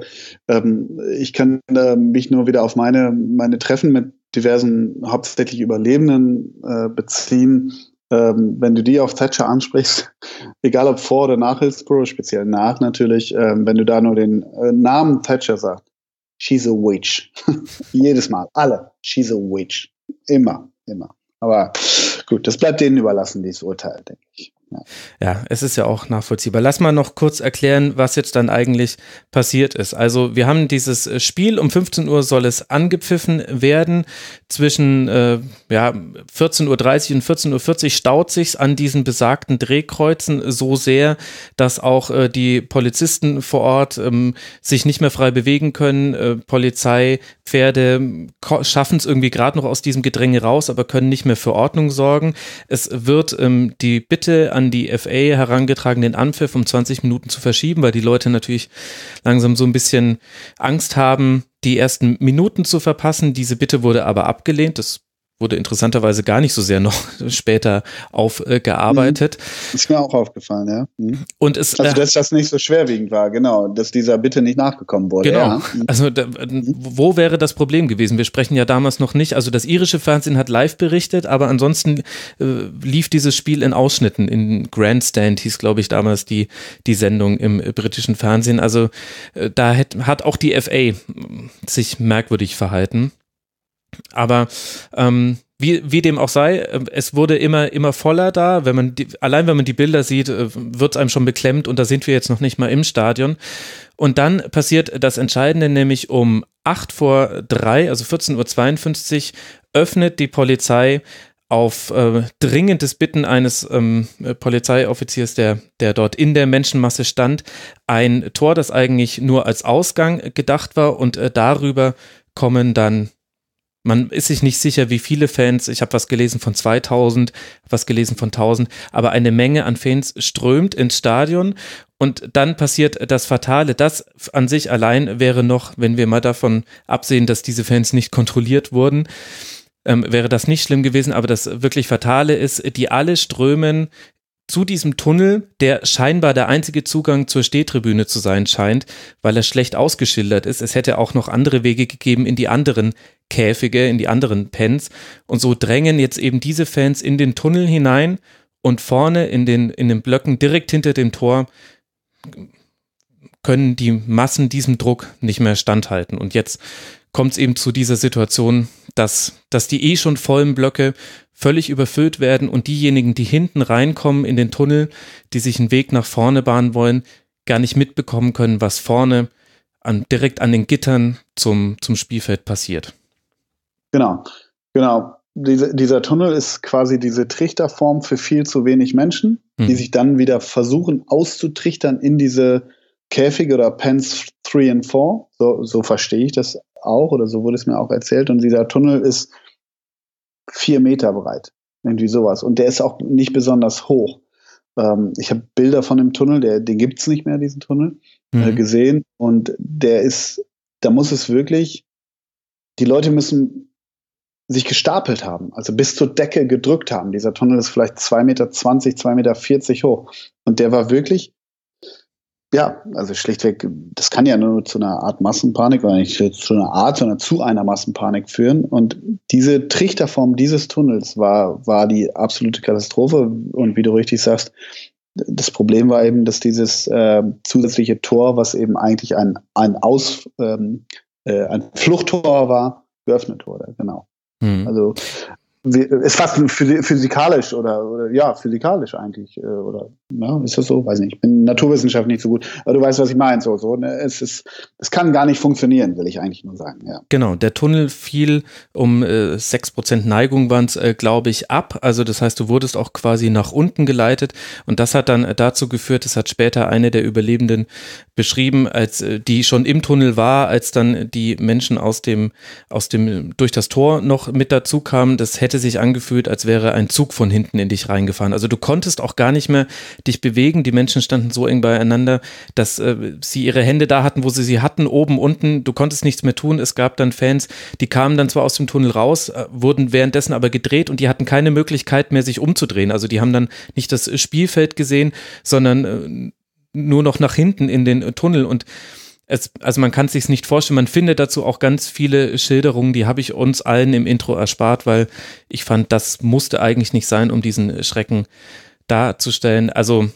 [SPEAKER 6] ich kann mich nur wieder auf meine Treffen mit diversen hauptsächlich Überlebenden beziehen. Wenn du die auf Thatcher ansprichst, egal ob vor oder nach Hillsborough, speziell nach natürlich, wenn du da nur den Namen Thatcher sagst, she's a witch. Jedes Mal, alle, she's a witch. Immer. Aber gut, das bleibt denen überlassen, dieses Urteil, denke ich.
[SPEAKER 5] Ja, es ist ja auch nachvollziehbar. Lass mal noch kurz erklären, was jetzt dann eigentlich passiert ist. Also wir haben dieses Spiel, um 15 Uhr soll es angepfiffen werden. Zwischen 14.30 Uhr und 14.40 Uhr staut sich's an diesen besagten Drehkreuzen so sehr, dass auch die Polizisten vor Ort sich nicht mehr frei bewegen können. Polizei, Pferde schaffen es irgendwie gerade noch aus diesem Gedränge raus, aber können nicht mehr für Ordnung sorgen. Es wird die Bitte an die FA herangetragen, den Anpfiff um 20 Minuten zu verschieben, weil die Leute natürlich langsam so ein bisschen Angst haben, die ersten Minuten zu verpassen. Diese Bitte wurde aber abgelehnt. Das wurde interessanterweise gar nicht so sehr noch später aufgearbeitet.
[SPEAKER 6] Ist mir auch aufgefallen, ja.
[SPEAKER 5] Und dass
[SPEAKER 6] das nicht so schwerwiegend war, genau, dass dieser Bitte nicht nachgekommen wurde.
[SPEAKER 5] Genau,
[SPEAKER 6] ja.
[SPEAKER 5] Also wo wäre das Problem gewesen? Wir sprechen ja damals noch nicht, also das irische Fernsehen hat live berichtet, aber ansonsten lief dieses Spiel in Ausschnitten, in Grandstand hieß, glaube ich, damals die Sendung im britischen Fernsehen. Also da hat auch die FA sich merkwürdig verhalten. Aber wie dem auch sei, es wurde immer voller da. Allein wenn man die Bilder sieht, wird es einem schon beklemmt und da sind wir jetzt noch nicht mal im Stadion. Und dann passiert das Entscheidende, nämlich um 14:03, also 14:52 Uhr, öffnet die Polizei auf dringendes Bitten eines Polizeioffiziers, der dort in der Menschenmasse stand, ein Tor, das eigentlich nur als Ausgang gedacht war und darüber kommen dann, man ist sich nicht sicher, wie viele Fans, ich habe was gelesen von 2000, was gelesen von 1000, aber eine Menge an Fans strömt ins Stadion und dann passiert das Fatale. Das an sich allein wäre noch, wenn wir mal davon absehen, dass diese Fans nicht kontrolliert wurden, wäre das nicht schlimm gewesen, aber das wirklich Fatale ist, die alle strömen zu diesem Tunnel, der scheinbar der einzige Zugang zur Stehtribüne zu sein scheint, weil er schlecht ausgeschildert ist. Es hätte auch noch andere Wege gegeben in die anderen Käfige, in die anderen Pens. Und so drängen jetzt eben diese Fans in den Tunnel hinein und vorne in den Blöcken direkt hinter dem Tor können die Massen diesem Druck nicht mehr standhalten. Und jetzt kommt es eben zu dieser Situation, dass die schon vollen Blöcke völlig überfüllt werden und diejenigen, die hinten reinkommen in den Tunnel, die sich einen Weg nach vorne bahnen wollen, gar nicht mitbekommen können, was vorne direkt an den Gittern zum Spielfeld passiert.
[SPEAKER 6] Genau. Dieser Tunnel ist quasi diese Trichterform für viel zu wenig Menschen, die sich dann wieder versuchen auszutrichtern in diese Käfige oder Pens 3 und 4. So verstehe ich das auch oder so wurde es mir auch erzählt. Und dieser Tunnel ist 4 Meter breit, irgendwie sowas. Und der ist auch nicht besonders hoch. Ich habe Bilder von dem Tunnel, den gibt es nicht mehr, diesen Tunnel, gesehen. Und da muss es wirklich, die Leute müssen sich gestapelt haben, also bis zur Decke gedrückt haben. Dieser Tunnel ist vielleicht 2,20 Meter, 2,40 Meter hoch. Und der war wirklich, ja, also schlichtweg, das kann ja nur zu einer Art Massenpanik, oder nicht zu einer Art, sondern zu einer Massenpanik führen. Und diese Trichterform dieses Tunnels war die absolute Katastrophe. Und wie du richtig sagst, das Problem war eben, dass dieses zusätzliche Tor, was eben eigentlich ein Fluchttor war, geöffnet wurde, genau. Also ist fast physikalisch oder physikalisch eigentlich, oder ja, ist das so? Weiß nicht. Ich bin in Naturwissenschaft nicht so gut, aber du weißt, was ich meine. Ne? Es kann gar nicht funktionieren, will ich eigentlich nur sagen. Ja.
[SPEAKER 5] Genau, der Tunnel fiel um 6% Neigung waren es, glaube ich, ab. Also das heißt, du wurdest auch quasi nach unten geleitet und das hat dann dazu geführt, das hat später eine der Überlebenden beschrieben, als die schon im Tunnel war, als dann die Menschen aus dem durch das Tor noch mit dazu kamen. Das hätte sich angefühlt, als wäre ein Zug von hinten in dich reingefahren. Also du konntest auch gar nicht mehr dich bewegen. Die Menschen standen so eng beieinander, dass sie ihre Hände da hatten, wo sie hatten, oben, unten. Du konntest nichts mehr tun. Es gab dann Fans, die kamen dann zwar aus dem Tunnel raus, wurden währenddessen aber gedreht und die hatten keine Möglichkeit mehr, sich umzudrehen. Also die haben dann nicht das Spielfeld gesehen, sondern nur noch nach hinten in den Tunnel und also man kann es sich nicht vorstellen, man findet dazu auch ganz viele Schilderungen, die habe ich uns allen im Intro erspart, weil ich fand, das musste eigentlich nicht sein, um diesen Schrecken darzustellen. Also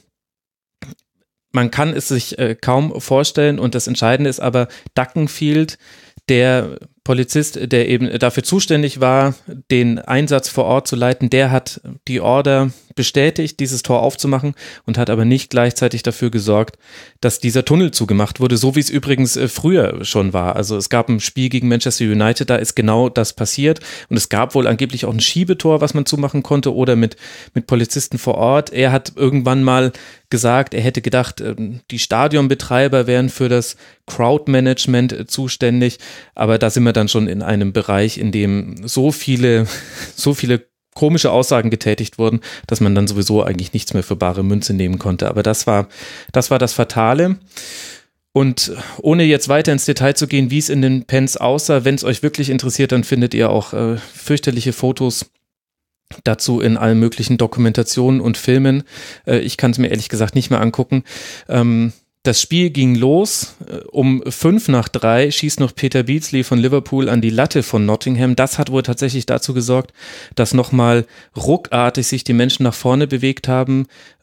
[SPEAKER 5] man kann es sich kaum vorstellen und das Entscheidende ist aber, Duckenfield, der Polizist, der eben dafür zuständig war, den Einsatz vor Ort zu leiten, der hat die Order bestätigt, dieses Tor aufzumachen und hat aber nicht gleichzeitig dafür gesorgt, dass dieser Tunnel zugemacht wurde, so wie es übrigens früher schon war. Also es gab ein Spiel gegen Manchester United, da ist genau das passiert und es gab wohl angeblich auch ein Schiebetor, was man zumachen konnte oder mit Polizisten vor Ort. Er hat irgendwann mal gesagt, er hätte gedacht, die Stadionbetreiber wären für das Crowdmanagement zuständig, aber da sind wir dann schon in einem Bereich, in dem so viele komische Aussagen getätigt wurden, dass man dann sowieso eigentlich nichts mehr für bare Münze nehmen konnte. Aber das war das Fatale. Und ohne jetzt weiter ins Detail zu gehen, wie es in den Pens aussah, wenn es euch wirklich interessiert, dann findet ihr auch fürchterliche Fotos dazu in allen möglichen Dokumentationen und Filmen. Ich kann es mir ehrlich gesagt nicht mehr angucken. Das Spiel ging los, um 2:55 schießt noch Peter Beardsley von Liverpool an die Latte von Nottingham. Das hat wohl tatsächlich dazu gesorgt, dass nochmal ruckartig sich die Menschen nach vorne bewegt haben.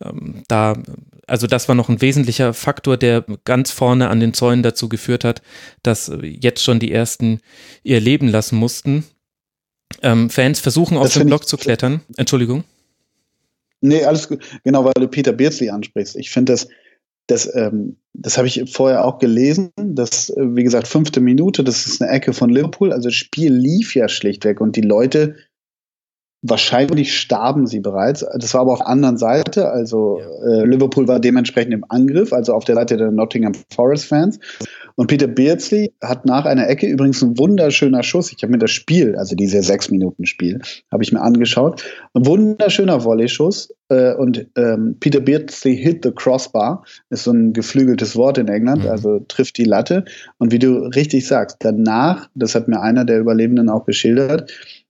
[SPEAKER 5] Also das war noch ein wesentlicher Faktor, der ganz vorne an den Zäunen dazu geführt hat, dass jetzt schon die ersten ihr Leben lassen mussten. Fans versuchen auf den Block zu klettern. Entschuldigung.
[SPEAKER 6] Nee, alles gut. Genau, weil du Peter Beardsley ansprichst. Ich finde das habe ich vorher auch gelesen, dass, wie gesagt, 5. Minute, das ist eine Ecke von Liverpool, also das Spiel lief ja schlichtweg und die Leute, wahrscheinlich starben sie bereits, das war aber auf der anderen Seite, also Liverpool war dementsprechend im Angriff, also auf der Seite der Nottingham Forest Fans und Peter Beardsley hat nach einer Ecke, übrigens ein wunderschöner Schuss, ich habe mir das Spiel, also dieses 6-Minuten-Spiel, habe ich mir angeschaut, ein wunderschöner Volley-Schuss und Peter Beardsley hit the crossbar, ist so ein geflügeltes Wort in England, also trifft die Latte und wie du richtig sagst, danach, das hat mir einer der Überlebenden auch beschildert,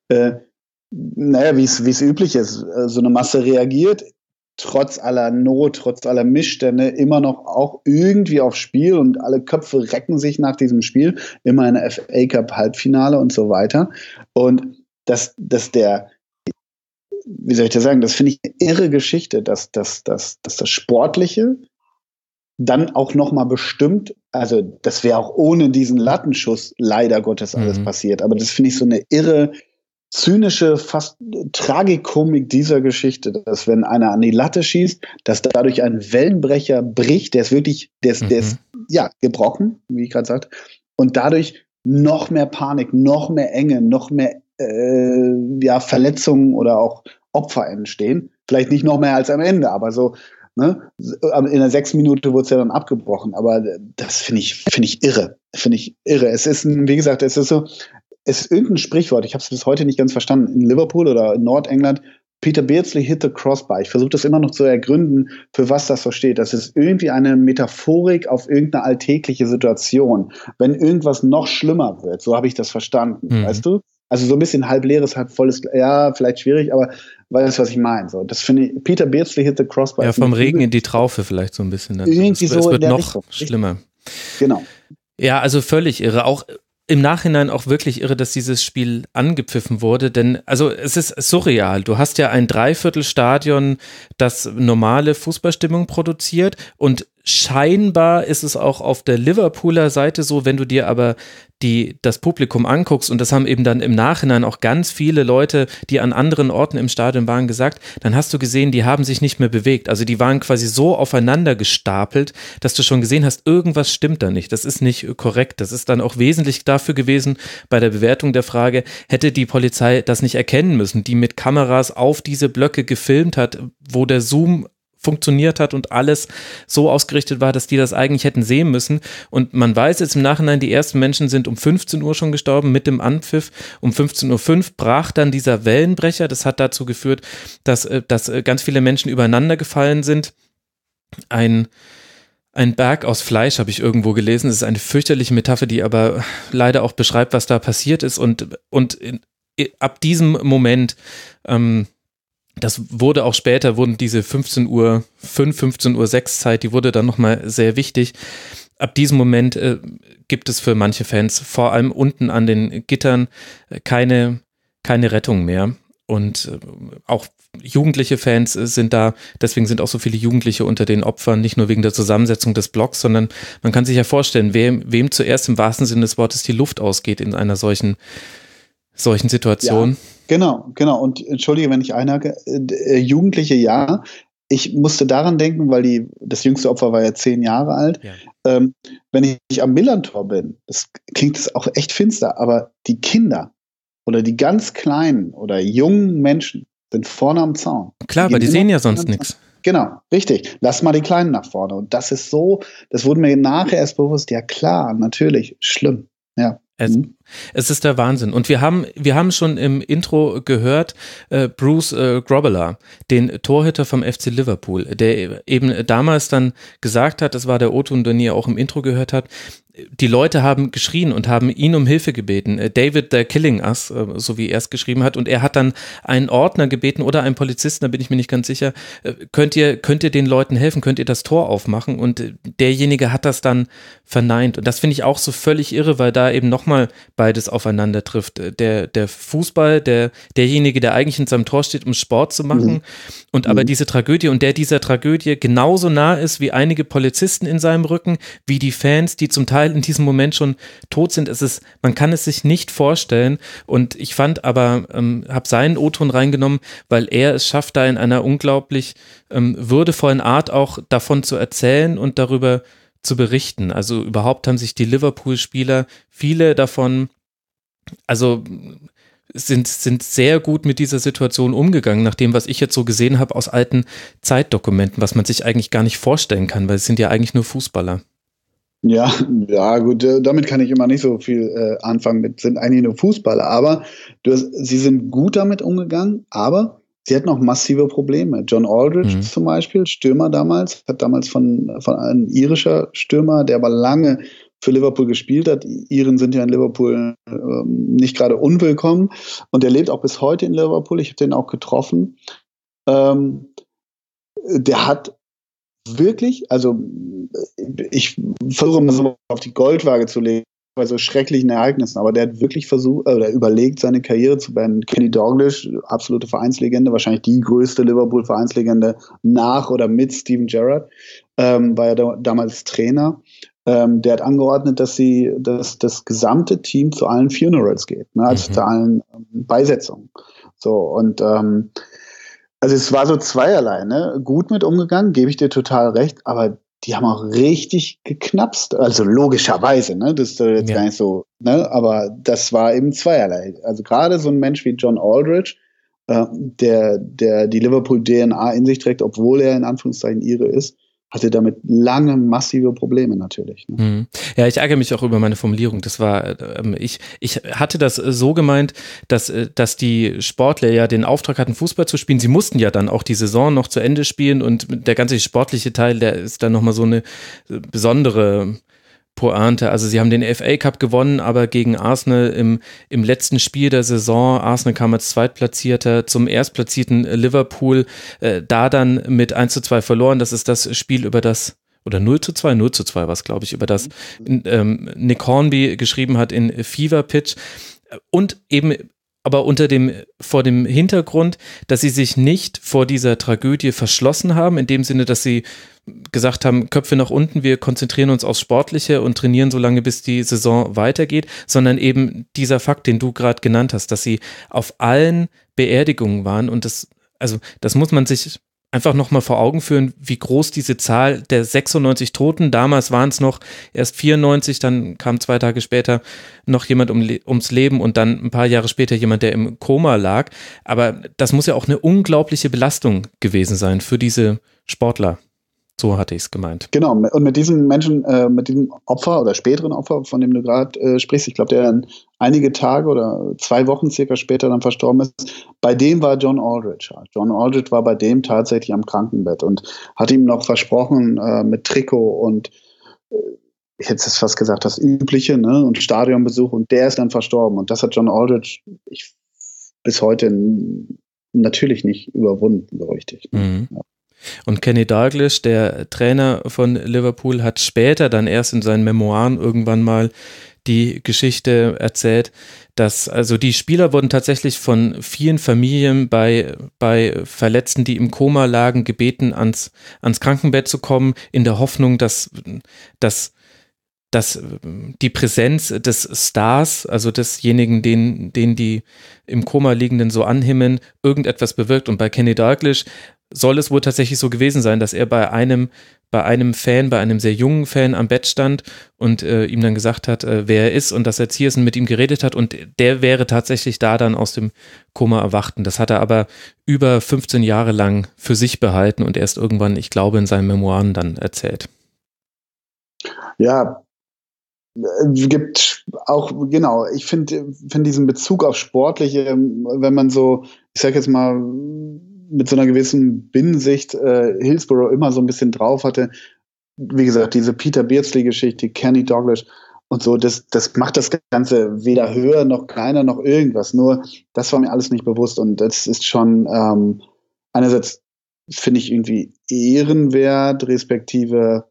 [SPEAKER 6] wie es üblich ist, so eine Masse reagiert, trotz aller Not, trotz aller Missstände, immer noch auch irgendwie aufs Spiel und alle Köpfe recken sich nach diesem Spiel, immer in der FA Cup Halbfinale und so weiter. Und dass der, wie soll ich das sagen, das finde ich eine irre Geschichte, dass das Sportliche dann auch nochmal bestimmt, also das wäre auch ohne diesen Lattenschuss leider Gottes alles passiert, aber das finde ich so eine irre, zynische, fast Tragikomik dieser Geschichte, dass wenn einer an die Latte schießt, dass dadurch ein Wellenbrecher bricht, der ist wirklich, der ist gebrochen, wie ich gerade sagte, und dadurch noch mehr Panik, noch mehr Enge, noch mehr Verletzungen oder auch Opfer entstehen. Vielleicht nicht noch mehr als am Ende, aber so, ne? In der 6. Minute wurde es ja dann abgebrochen, aber das finde ich irre. Es ist, wie gesagt, es ist irgendein Sprichwort, ich habe es bis heute nicht ganz verstanden, in Liverpool oder in Nordengland Peter Beardsley hit the crossbar. Ich versuche das immer noch zu ergründen, für was das so steht. Das ist irgendwie eine Metaphorik auf irgendeine alltägliche Situation. Wenn irgendwas noch schlimmer wird, so habe ich das verstanden, weißt du? Also so ein bisschen halb leeres, halb volles, ja, vielleicht schwierig, aber weißt du, was ich meine? So, das finde ich, Peter Beardsley hit the crossbar.
[SPEAKER 5] Ja, vom Regen in die Traufe vielleicht so ein bisschen.
[SPEAKER 6] Irgendwie
[SPEAKER 5] es
[SPEAKER 6] so
[SPEAKER 5] wird
[SPEAKER 6] in der
[SPEAKER 5] noch
[SPEAKER 6] Richtung.
[SPEAKER 5] schlimmer.
[SPEAKER 6] Genau.
[SPEAKER 5] Ja, also völlig irre. Auch im Nachhinein auch wirklich irre, dass dieses Spiel angepfiffen wurde, denn also es ist surreal. Du hast ja ein Dreiviertelstadion, das normale Fußballstimmung produziert und scheinbar ist es auch auf der Liverpooler Seite so, wenn du dir aber das Publikum anguckst, und das haben eben dann im Nachhinein auch ganz viele Leute, die an anderen Orten im Stadion waren, gesagt, dann hast du gesehen, die haben sich nicht mehr bewegt. Also die waren quasi so aufeinander gestapelt, dass du schon gesehen hast, irgendwas stimmt da nicht. Das ist nicht korrekt. Das ist dann auch wesentlich dafür gewesen, bei der Bewertung der Frage, hätte die Polizei das nicht erkennen müssen, die mit Kameras auf diese Blöcke gefilmt hat, wo der Zoom funktioniert hat und alles so ausgerichtet war, dass die das eigentlich hätten sehen müssen. Und man weiß jetzt im Nachhinein, die ersten Menschen sind um 15 Uhr schon gestorben mit dem Anpfiff. Um 15.05 Uhr brach dann dieser Wellenbrecher. Das hat dazu geführt, dass ganz viele Menschen übereinander gefallen sind. Ein Berg aus Fleisch habe ich irgendwo gelesen. Das ist eine fürchterliche Metapher, die aber leider auch beschreibt, was da passiert ist. Und ab diesem Moment das wurde auch später, wurden diese 15.05 Uhr, 15.06 Uhr Zeit, die wurde dann nochmal sehr wichtig. Ab diesem Moment gibt es für manche Fans, vor allem unten an den Gittern, keine Rettung mehr. Und auch jugendliche Fans sind da, deswegen sind auch so viele Jugendliche unter den Opfern, nicht nur wegen der Zusammensetzung des Blocks, sondern man kann sich ja vorstellen, wem zuerst im wahrsten Sinne des Wortes die Luft ausgeht in einer solchen Situationen.
[SPEAKER 6] Ja. Genau. Und entschuldige, wenn ich einhake, Jugendliche, ja. Ich musste daran denken, weil das jüngste Opfer war ja 10 Jahre alt. Ja. Wenn ich am Millerntor bin, das klingt das auch echt finster, aber die Kinder oder die ganz kleinen oder jungen Menschen sind vorne am Zaun.
[SPEAKER 5] Klar, weil die sehen ja sonst nichts.
[SPEAKER 6] Genau, richtig. Lass mal die Kleinen nach vorne. Und das ist so, das wurde mir nachher erst bewusst, ja klar, natürlich, schlimm. Ja.
[SPEAKER 5] Es ist der Wahnsinn. Und wir haben schon im Intro gehört, Bruce Grobbelaar, den Torhüter vom FC Liverpool, der eben damals dann gesagt hat, das war der O-Ton, den ihr auch im Intro gehört habt, die Leute haben geschrien und haben ihn um Hilfe gebeten. David, they're killing us, so wie er es geschrieben hat. Und er hat dann einen Ordner gebeten oder einen Polizisten, da bin ich mir nicht ganz sicher, könnt ihr den Leuten helfen, könnt ihr das Tor aufmachen? Und derjenige hat das dann verneint. Und das finde ich auch so völlig irre, weil da eben nochmal beides aufeinander trifft. Der Fußball, derjenige, der eigentlich in seinem Tor steht, um Sport zu machen, und aber diese Tragödie, und der dieser Tragödie genauso nah ist wie einige Polizisten in seinem Rücken, wie die Fans, die zum Teil in diesem Moment schon tot sind. Man kann es sich nicht vorstellen, und ich fand aber, habe seinen O-Ton reingenommen, weil er es schafft, da in einer unglaublich würdevollen Art auch davon zu erzählen und darüber zu berichten. Also überhaupt haben sich die Liverpool-Spieler, viele davon, also sind sehr gut mit dieser Situation umgegangen, nach dem, was ich jetzt so gesehen habe aus alten Zeitdokumenten, was man sich eigentlich gar nicht vorstellen kann, weil es sind ja eigentlich nur Fußballer.
[SPEAKER 6] Ja, gut, damit kann ich immer nicht so viel anfangen, sind eigentlich nur Fußballer, aber sie sind gut damit umgegangen, aber sie hatten auch massive Probleme. John Aldridge zum Beispiel, Stürmer damals, hat damals von einem irischer Stürmer, der aber lange für Liverpool gespielt hat. Die Iren sind ja in Liverpool nicht gerade unwillkommen, und der lebt auch bis heute in Liverpool. Ich habe den auch getroffen. Der hat wirklich, also ich versuche mal so auf die Goldwaage zu legen bei so schrecklichen Ereignissen, aber der hat wirklich versucht oder überlegt, seine Karriere zu beenden. Kenny Dalglish, absolute Vereinslegende, wahrscheinlich die größte Liverpool-Vereinslegende nach oder mit Steven Gerrard, war ja damals Trainer. Der hat angeordnet, dass das gesamte Team zu allen Funerals geht, ne, also zu allen Beisetzungen. So, und also es war so zweierlei, ne? Gut mit umgegangen, gebe ich dir total recht, aber die haben auch richtig geknapst, also logischerweise, ne? Das ist jetzt gar nicht so, ne? Aber das war eben zweierlei. Also gerade so ein Mensch wie John Aldridge, der die Liverpool-DNA in sich trägt, obwohl er in Anführungszeichen Ire ist, hatte damit lange massive Probleme natürlich. Ne?
[SPEAKER 5] Ja, ich ärgere mich auch über meine Formulierung. Das war, ich hatte das so gemeint, dass die Sportler ja den Auftrag hatten, Fußball zu spielen. Sie mussten ja dann auch die Saison noch zu Ende spielen und der ganze sportliche Teil, der ist dann nochmal so eine besondere Pointe. Also sie haben den FA Cup gewonnen, aber gegen Arsenal im letzten Spiel der Saison, Arsenal kam als Zweitplatzierter zum erstplatzierten Liverpool, da dann mit 1:2 verloren. Das ist das Spiel, über das, oder 0:2 war es, glaube ich, über das Nick Hornby geschrieben hat in Fever Pitch. Und eben aber vor dem Hintergrund, dass sie sich nicht vor dieser Tragödie verschlossen haben, in dem Sinne, dass sie gesagt haben, Köpfe nach unten, wir konzentrieren uns aufs Sportliche und trainieren so lange, bis die Saison weitergeht, sondern eben dieser Fakt, den du gerade genannt hast, dass sie auf allen Beerdigungen waren und das muss man sich einfach nochmal vor Augen führen, wie groß diese Zahl der 96 Toten, damals waren es noch erst 94, dann kam 2 Tage später noch jemand ums Leben und dann ein paar Jahre später jemand, der im Koma lag, aber das muss ja auch eine unglaubliche Belastung gewesen sein für diese Sportler. So hatte ich es gemeint.
[SPEAKER 6] Genau, und mit diesem Menschen, mit diesem Opfer oder späteren Opfer, von dem du gerade sprichst, ich glaube, der dann einige Tage oder 2 Wochen circa später dann verstorben ist, bei dem war John Aldridge. John Aldridge war bei dem tatsächlich am Krankenbett und hat ihm noch versprochen, mit Trikot und ich hätte es fast gesagt, das Übliche, ne, und Stadionbesuch, und der ist dann verstorben. Und das hat John Aldridge bis heute natürlich nicht überwunden, so richtig.
[SPEAKER 5] Mhm. Ja. Und Kenny Dalglish, der Trainer von Liverpool, hat später dann erst in seinen Memoiren irgendwann mal die Geschichte erzählt, dass also die Spieler wurden tatsächlich von vielen Familien bei Verletzten, die im Koma lagen, gebeten, ans Krankenbett zu kommen, in der Hoffnung, dass die Präsenz des Stars, also desjenigen, den die im Koma liegenden so anhimmeln, irgendetwas bewirkt. Und bei Kenny Dalglish soll es wohl tatsächlich so gewesen sein, dass er bei einem Fan, bei einem sehr jungen Fan am Bett stand und ihm dann gesagt hat, wer er ist und dass Ziersen mit ihm geredet hat und der wäre tatsächlich da dann aus dem Koma erwacht. Und das hat er aber über 15 Jahre lang für sich behalten und erst irgendwann, ich glaube, in seinen Memoiren dann erzählt.
[SPEAKER 6] Ja, gibt auch, genau, ich finde diesen Bezug auf Sportliche, wenn man so, ich sag jetzt mal, mit so einer gewissen Binnensicht Hillsborough immer so ein bisschen drauf hatte. Wie gesagt, diese Peter Beardsley-Geschichte, Kenny Dalglish und so, das macht das Ganze weder höher noch kleiner noch irgendwas. Nur, das war mir alles nicht bewusst und das ist schon einerseits, finde ich, irgendwie ehrenwert, respektive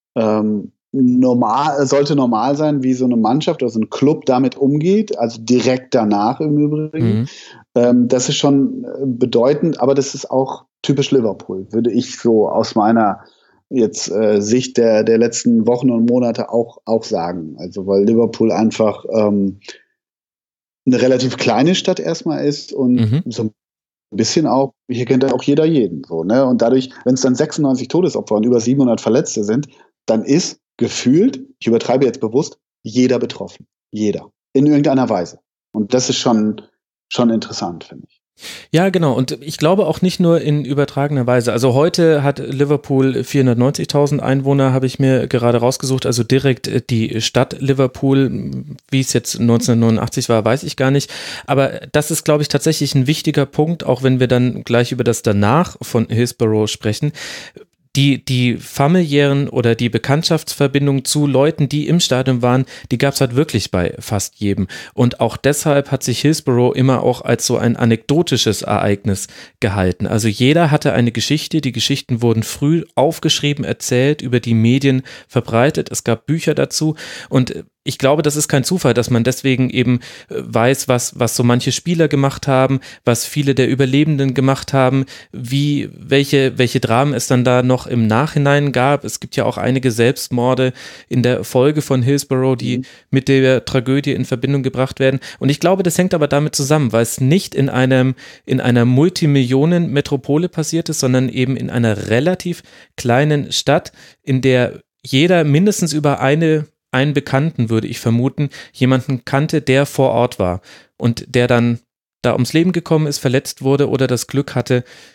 [SPEAKER 6] sollte normal sein, wie so eine Mannschaft oder so ein Club damit umgeht, also direkt danach im Übrigen. Das ist schon bedeutend, aber das ist auch typisch Liverpool, würde ich so aus meiner jetzt Sicht der letzten Wochen und Monate auch sagen. Also weil Liverpool einfach eine relativ kleine Stadt erstmal ist und so ein bisschen auch, hier kennt ja auch jeder jeden. So, ne? Und dadurch, wenn es dann 96 Todesopfer und über 700 Verletzte sind, dann ist gefühlt, ich übertreibe jetzt bewusst, jeder betroffen. Jeder. In irgendeiner Weise. Und das ist schon interessant, finde ich.
[SPEAKER 5] Ja, genau. Und ich glaube auch nicht nur in übertragener Weise. Also heute hat Liverpool 490.000 Einwohner, habe ich mir gerade rausgesucht. Also direkt die Stadt Liverpool, wie es jetzt 1989 war, weiß ich gar nicht. Aber das ist, glaube ich, tatsächlich ein wichtiger Punkt, auch wenn wir dann gleich über das Danach von Hillsborough sprechen. Die familiären oder die Bekanntschaftsverbindung zu Leuten, die im Stadion waren, die gab es halt wirklich bei fast jedem. Und auch deshalb hat sich Hillsborough immer auch als so ein anekdotisches Ereignis gehalten. Also jeder hatte eine Geschichte, die Geschichten wurden früh aufgeschrieben, erzählt, über die Medien verbreitet, es gab Bücher dazu und ich glaube, das ist kein Zufall, dass man deswegen eben weiß, was so manche Spieler gemacht haben, was viele der Überlebenden gemacht haben, welche Dramen es dann da noch im Nachhinein gab. Es gibt ja auch einige Selbstmorde in der Folge von Hillsborough, die mit der Tragödie in Verbindung gebracht werden. Und ich glaube, das hängt aber damit zusammen, weil es nicht in einer Multimillionen-Metropole passiert ist, sondern eben in einer relativ kleinen Stadt, in der jeder mindestens über einen Bekannten, würde ich vermuten, jemanden kannte, der vor Ort war und der dann da ums Leben gekommen ist, verletzt wurde oder das Glück hatte,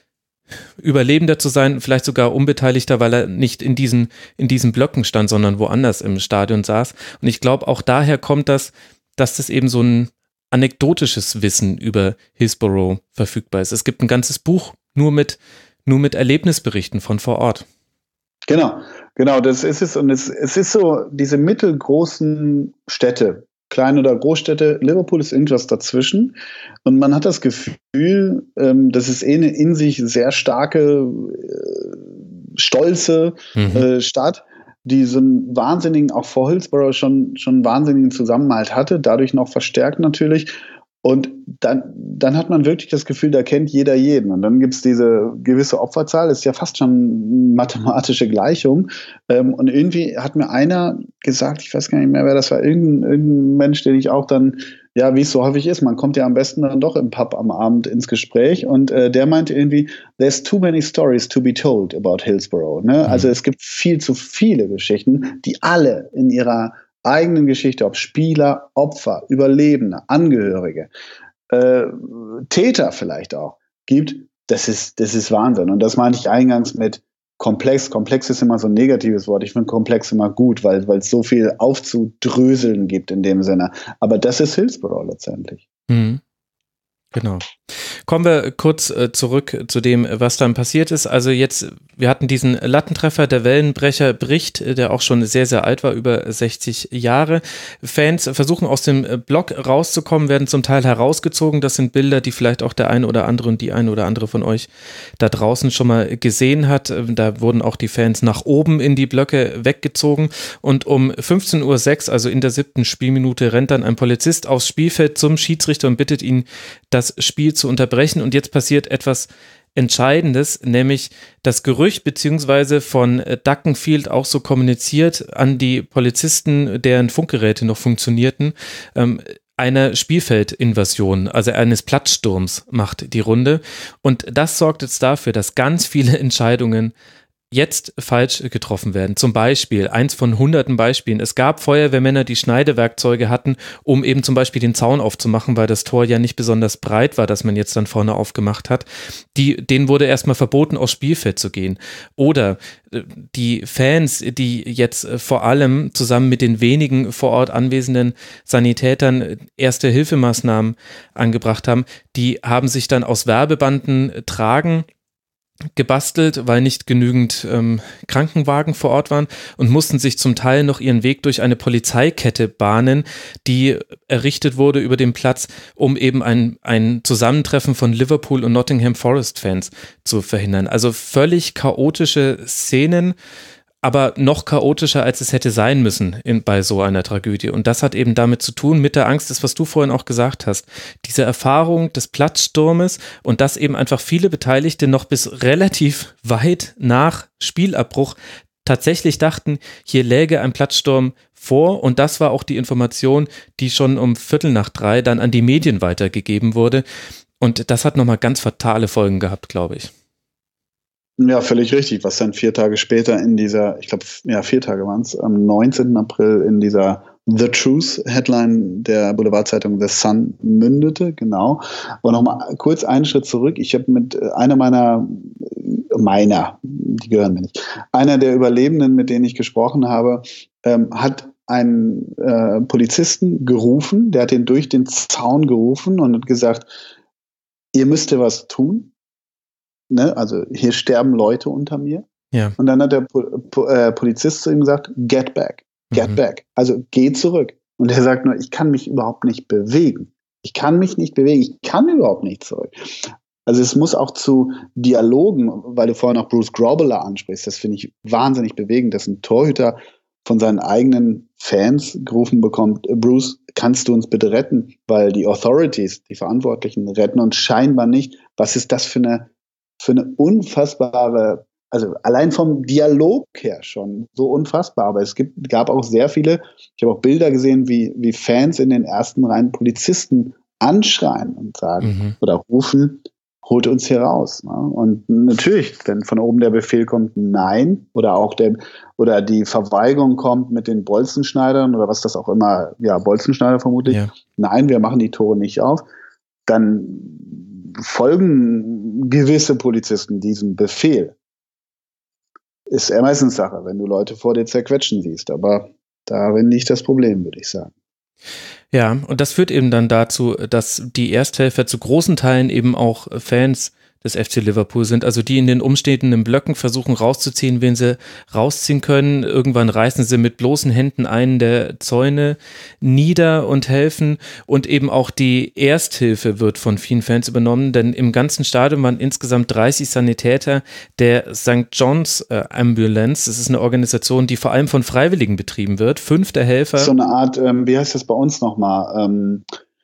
[SPEAKER 5] Überlebender zu sein, vielleicht sogar Unbeteiligter, weil er nicht in diesen Blöcken stand, sondern woanders im Stadion saß. Und ich glaube, auch daher kommt dass das eben so ein anekdotisches Wissen über Hillsborough verfügbar ist. Es gibt ein ganzes Buch nur mit Erlebnisberichten von vor Ort.
[SPEAKER 6] Genau, das ist es. Und es ist so, diese mittelgroßen Städte, Klein- oder Großstädte, Liverpool ist irgendwas dazwischen. Und man hat das Gefühl, das ist eine in sich sehr starke, stolze Stadt, die so einen wahnsinnigen, auch vor Hillsborough schon wahnsinnigen Zusammenhalt hatte, dadurch noch verstärkt natürlich. Und dann hat man wirklich das Gefühl, da kennt jeder jeden. Und dann gibt es diese gewisse Opferzahl, das ist ja fast schon eine mathematische Gleichung. Und irgendwie hat mir einer gesagt, ich weiß gar nicht mehr, wer das war, irgendein Mensch, den ich auch dann, ja, wie es so häufig ist, man kommt ja am besten dann doch im Pub am Abend ins Gespräch. Und der meinte irgendwie, there's too many stories to be told about Hillsborough. Ne? Also es gibt viel zu viele Geschichten, die alle in ihrer eigenen Geschichte, ob Spieler, Opfer, Überlebende, Angehörige, Täter vielleicht auch gibt, das ist Wahnsinn. Und das meinte ich eingangs mit komplex. Komplex ist immer so ein negatives Wort. Ich finde komplex immer gut, weil es so viel aufzudröseln gibt in dem Sinne. Aber das ist Hillsborough letztendlich.
[SPEAKER 5] Mhm. Genau. Kommen wir kurz zurück zu dem, was dann passiert ist. Also jetzt, wir hatten diesen Lattentreffer, der Wellenbrecher bricht, der auch schon sehr, sehr alt war, über 60 Jahre. Fans versuchen aus dem Block rauszukommen, werden zum Teil herausgezogen. Das sind Bilder, die vielleicht auch der eine oder andere und die eine oder andere von euch da draußen schon mal gesehen hat. Da wurden auch die Fans nach oben in die Blöcke weggezogen. Und um 15:06 Uhr, also in der 7. Spielminute, rennt dann ein Polizist aufs Spielfeld zum Schiedsrichter und bittet ihn, das Spiel zu unterbrechen. Und jetzt passiert etwas Entscheidendes, nämlich das Gerücht, beziehungsweise von Duckenfield auch so kommuniziert an die Polizisten, deren Funkgeräte noch funktionierten, eine Spielfeldinvasion, also eines Platzsturms macht die Runde. Und das sorgt jetzt dafür, dass ganz viele Entscheidungen jetzt falsch getroffen werden. Zum Beispiel, eins von hunderten Beispielen, es gab Feuerwehrmänner, die Schneidewerkzeuge hatten, um eben zum Beispiel den Zaun aufzumachen, weil das Tor ja nicht besonders breit war, das man jetzt dann vorne aufgemacht hat. Denen wurde erstmal verboten, aufs Spielfeld zu gehen. Oder die Fans, die jetzt vor allem zusammen mit den wenigen vor Ort anwesenden Sanitätern Erste-Hilfemaßnahmen angebracht haben, die haben sich dann aus Werbebanden tragen gebastelt, weil nicht genügend Krankenwagen vor Ort waren und mussten sich zum Teil noch ihren Weg durch eine Polizeikette bahnen, die errichtet wurde über den Platz, um eben ein Zusammentreffen von Liverpool und Nottingham Forest Fans zu verhindern. Also völlig chaotische Szenen, aber noch chaotischer, als es hätte sein müssen bei so einer Tragödie. Und das hat eben damit zu tun, mit der Angst, das, was du vorhin auch gesagt hast. Diese Erfahrung des Platzsturmes und dass eben einfach viele Beteiligte noch bis relativ weit nach Spielabbruch tatsächlich dachten, hier läge ein Platzsturm vor. Und das war auch die Information, die schon um 2:45 dann an die Medien weitergegeben wurde. Und das hat nochmal ganz fatale Folgen gehabt, glaube ich.
[SPEAKER 6] Ja, völlig richtig, was dann 4 Tage später in dieser, ich glaube, 4 Tage waren es, am 19. April in dieser The Truth Headline der Boulevardzeitung The Sun mündete, genau. Aber nochmal kurz einen Schritt zurück. Ich habe mit einer die gehören mir nicht, einer der Überlebenden, mit denen ich gesprochen habe, hat einen Polizisten gerufen, der hat ihn durch den Zaun gerufen und hat gesagt, ihr müsst ja was tun. Ne, also hier sterben Leute unter mir. Ja. Und dann hat der Polizist zu ihm gesagt, get back, also geh zurück. Und er sagt nur, ich kann mich überhaupt nicht bewegen. Ich kann überhaupt nicht zurück. Also es muss auch zu Dialogen, weil du vorhin auch Bruce Grobbelaar ansprichst, das finde ich wahnsinnig bewegend, dass ein Torhüter von seinen eigenen Fans gerufen bekommt, Bruce, kannst du uns bitte retten? Weil die Authorities, die Verantwortlichen, retten uns scheinbar nicht. Was ist das für eine unfassbare, also allein vom Dialog her schon so unfassbar, aber es gab auch sehr viele, ich habe auch Bilder gesehen, wie Fans in den ersten Reihen Polizisten anschreien und sagen oder rufen, holt uns hier raus. Ne? Und natürlich, wenn von oben der Befehl kommt, nein, oder auch oder die Verweigerung kommt mit den Bolzenschneidern oder was das auch immer, ja, Bolzenschneider vermutlich, nein, wir machen die Tore nicht auf, dann folgen gewisse Polizisten diesem Befehl, ist Ermessenssache, wenn du Leute vor dir zerquetschen siehst. Aber darin liegt das Problem, würde ich sagen.
[SPEAKER 5] Ja, und das führt eben dann dazu, dass die Ersthelfer zu großen Teilen eben auch Fans des FC Liverpool sind, also die in den umstehenden Blöcken versuchen rauszuziehen, wen sie rausziehen können. Irgendwann reißen sie mit bloßen Händen einen der Zäune nieder und helfen, und eben auch die Ersthilfe wird von vielen Fans übernommen, denn im ganzen Stadion waren insgesamt 30 Sanitäter der St. John's Ambulance. Das ist eine Organisation, die vor allem von Freiwilligen betrieben wird. 5 der Helfer.
[SPEAKER 6] So eine Art, wie heißt das bei uns nochmal?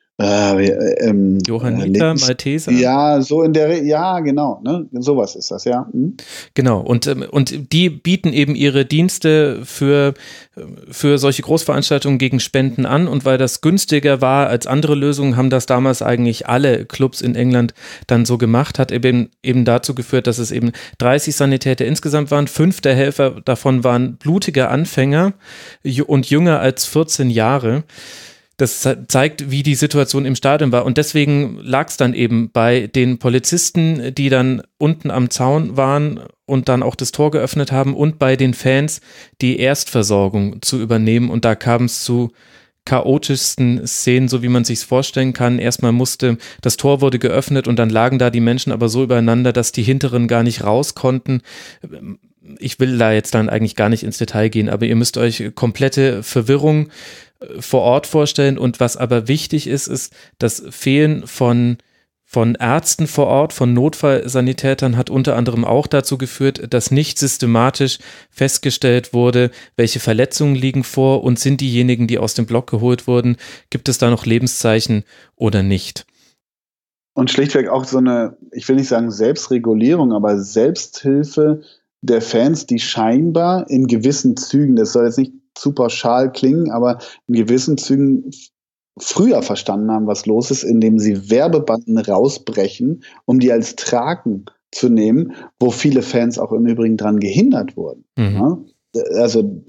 [SPEAKER 5] Johanniter, Malteser?
[SPEAKER 6] Ja, so in der, ja, genau, ne? Sowas ist das, ja.
[SPEAKER 5] Genau, und die bieten eben ihre Dienste für solche Großveranstaltungen gegen Spenden an, und weil das günstiger war als andere Lösungen, haben das damals eigentlich alle Clubs in England dann so gemacht, hat eben dazu geführt, dass es eben 30 Sanitäter insgesamt waren. 5 der Helfer davon waren blutige Anfänger und jünger als 14 Jahre. Das zeigt, wie die Situation im Stadion war, und deswegen lag es dann eben bei den Polizisten, die dann unten am Zaun waren und dann auch das Tor geöffnet haben, und bei den Fans, die Erstversorgung zu übernehmen, und da kam es zu chaotischsten Szenen, so wie man sich's vorstellen kann. Erstmal das Tor wurde geöffnet, und dann lagen da die Menschen aber so übereinander, dass die Hinteren gar nicht raus konnten. Ich will da jetzt dann eigentlich gar nicht ins Detail gehen, aber ihr müsst euch komplette Verwirrung vor Ort vorstellen. Und was aber wichtig ist das Fehlen von Ärzten vor Ort, von Notfallsanitätern, hat unter anderem auch dazu geführt, dass nicht systematisch festgestellt wurde, welche Verletzungen liegen vor und sind diejenigen, die aus dem Block geholt wurden, gibt es da noch Lebenszeichen oder nicht.
[SPEAKER 6] Und schlichtweg auch so eine, ich will nicht sagen Selbstregulierung, aber Selbsthilfe der Fans, die scheinbar in gewissen Zügen, das soll jetzt nicht zu pauschal klingen, aber in gewissen Zügen früher verstanden haben, was los ist, indem sie Werbebanden rausbrechen, um die als Tragen zu nehmen, wo viele Fans auch im Übrigen dran gehindert wurden.
[SPEAKER 5] Mhm.
[SPEAKER 6] Ja? Also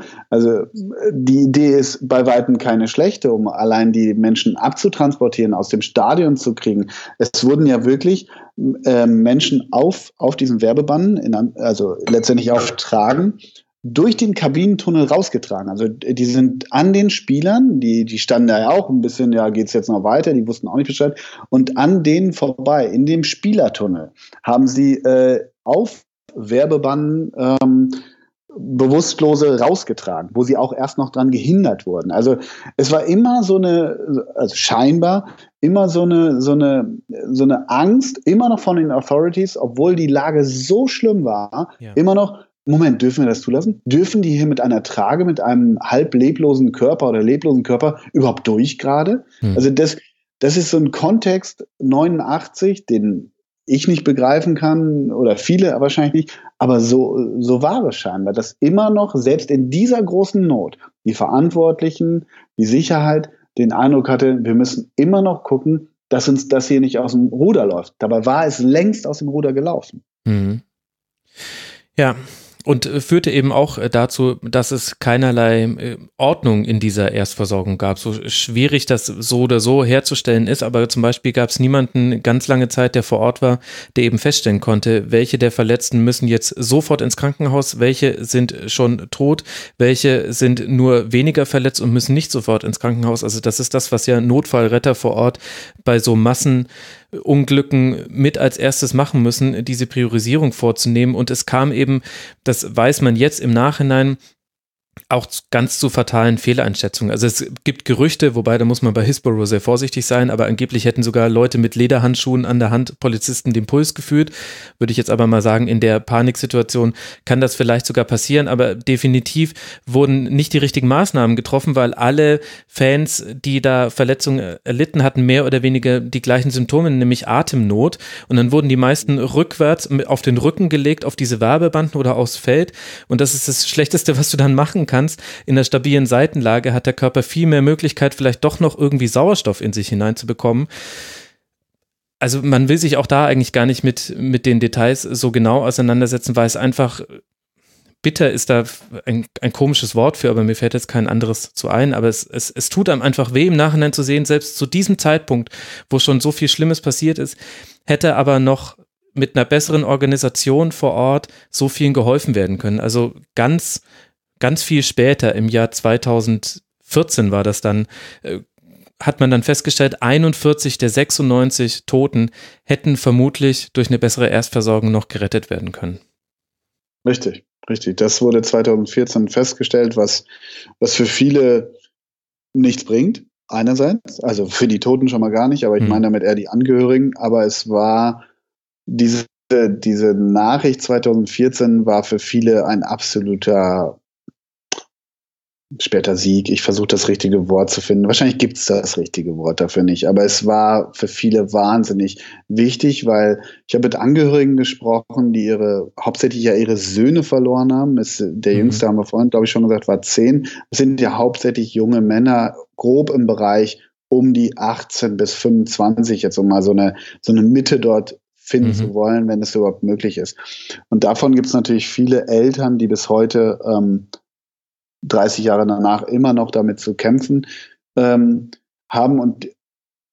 [SPEAKER 6] die Idee ist bei Weitem keine schlechte, um allein die Menschen abzutransportieren, aus dem Stadion zu kriegen. Es wurden ja wirklich Menschen auf diesen Werbebanden, also letztendlich auf Tragen, durch den Kabinentunnel rausgetragen. Also die sind an den Spielern, die standen da ja auch ein bisschen, ja, geht's jetzt noch weiter, die wussten auch nicht Bescheid, und an denen vorbei, in dem Spielertunnel, haben sie auf Werbebanden Bewusstlose rausgetragen, wo sie auch erst noch dran gehindert wurden. Also es war immer also scheinbar immer so eine Angst, immer noch von den Authorities, obwohl die Lage so schlimm war, immer noch, Moment, dürfen wir das zulassen? Dürfen die hier mit einer Trage, mit einem halb leblosen Körper oder leblosen Körper überhaupt durch gerade? Also das ist so ein Kontext 89, den ich nicht begreifen kann oder viele wahrscheinlich nicht, aber so war es scheinbar, dass immer noch, selbst in dieser großen Not, die Verantwortlichen, die Sicherheit den Eindruck hatte, wir müssen immer noch gucken, dass uns das hier nicht aus dem Ruder läuft. Dabei war es längst aus dem Ruder gelaufen.
[SPEAKER 5] Mhm. Ja, und führte eben auch dazu, dass es keinerlei Ordnung in dieser Erstversorgung gab. So schwierig das so oder so herzustellen ist, aber zum Beispiel gab es niemanden ganz lange Zeit, der vor Ort war, der eben feststellen konnte, welche der Verletzten müssen jetzt sofort ins Krankenhaus, welche sind schon tot, welche sind nur weniger verletzt und müssen nicht sofort ins Krankenhaus. Also das ist das, was ja Notfallretter vor Ort bei so Massenunglücken mit als erstes machen müssen, diese Priorisierung vorzunehmen. Und es kam eben, das weiß man jetzt im Nachhinein, auch ganz zu fatalen Fehleinschätzungen. Also es gibt Gerüchte, wobei da muss man bei Hillsborough sehr vorsichtig sein, aber angeblich hätten sogar Leute mit Lederhandschuhen an der Hand Polizisten den Puls gefühlt. Würde ich jetzt aber mal sagen, in der Paniksituation kann das vielleicht sogar passieren, aber definitiv wurden nicht die richtigen Maßnahmen getroffen, weil alle Fans, die da Verletzungen erlitten hatten, mehr oder weniger die gleichen Symptome, nämlich Atemnot, und dann wurden die meisten rückwärts auf den Rücken gelegt, auf diese Werbebanden oder aufs Feld, und das ist das Schlechteste, was du dann machen kannst. In der stabilen Seitenlage hat der Körper viel mehr Möglichkeit, vielleicht doch noch irgendwie Sauerstoff in sich hineinzubekommen. Also man will sich auch da eigentlich gar nicht mit den Details so genau auseinandersetzen, weil es einfach, bitter ist da ein komisches Wort für, aber mir fällt jetzt kein anderes zu ein, aber es tut einem einfach weh, im Nachhinein zu sehen, selbst zu diesem Zeitpunkt, wo schon so viel Schlimmes passiert ist, hätte aber noch mit einer besseren Organisation vor Ort so vielen geholfen werden können. Also ganz, ganz viel später, im Jahr 2014 war das dann, hat man dann festgestellt, 41 der 96 Toten hätten vermutlich durch eine bessere Erstversorgung noch gerettet werden können.
[SPEAKER 6] Richtig. Das wurde 2014 festgestellt, was für viele nichts bringt, einerseits, also für die Toten schon mal gar nicht, aber ich meine damit eher die Angehörigen, aber es war diese Nachricht 2014 war für viele ein absoluter später Sieg. Ich versuche das richtige Wort zu finden. Wahrscheinlich gibt es das richtige Wort dafür nicht, aber es war für viele wahnsinnig wichtig, weil ich habe mit Angehörigen gesprochen, die hauptsächlich ihre Söhne verloren haben. Der Jüngste, haben wir vorhin, glaube ich, schon gesagt, war 10. Es sind ja hauptsächlich junge Männer, grob im Bereich um die 18 bis 25, jetzt um mal so eine Mitte dort finden zu wollen, wenn es überhaupt möglich ist. Und davon gibt es natürlich viele Eltern, die bis heute 30 Jahre danach immer noch damit zu kämpfen haben. Und ich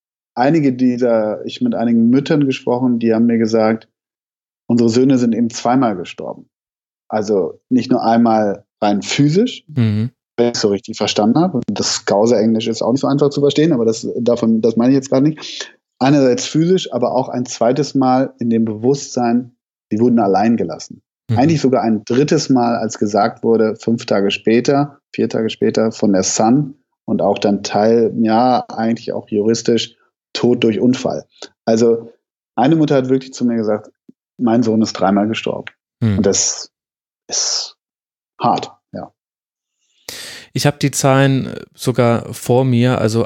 [SPEAKER 6] mit einigen Müttern gesprochen, die haben mir gesagt, unsere Söhne sind eben zweimal gestorben. Also nicht nur einmal rein physisch, wenn ich es so richtig verstanden habe. Das Gauser-Englisch ist auch nicht so einfach zu verstehen, aber das meine ich jetzt gerade nicht. Einerseits physisch, aber auch ein zweites Mal in dem Bewusstsein, sie wurden allein gelassen. Eigentlich sogar ein drittes Mal, als gesagt wurde, 4 Tage später von der Sun und auch dann eigentlich auch juristisch, Tod durch Unfall. Also eine Mutter hat wirklich zu mir gesagt, mein Sohn ist 3-mal gestorben. Und das ist hart, ja.
[SPEAKER 5] Ich habe die Zahlen sogar vor mir, also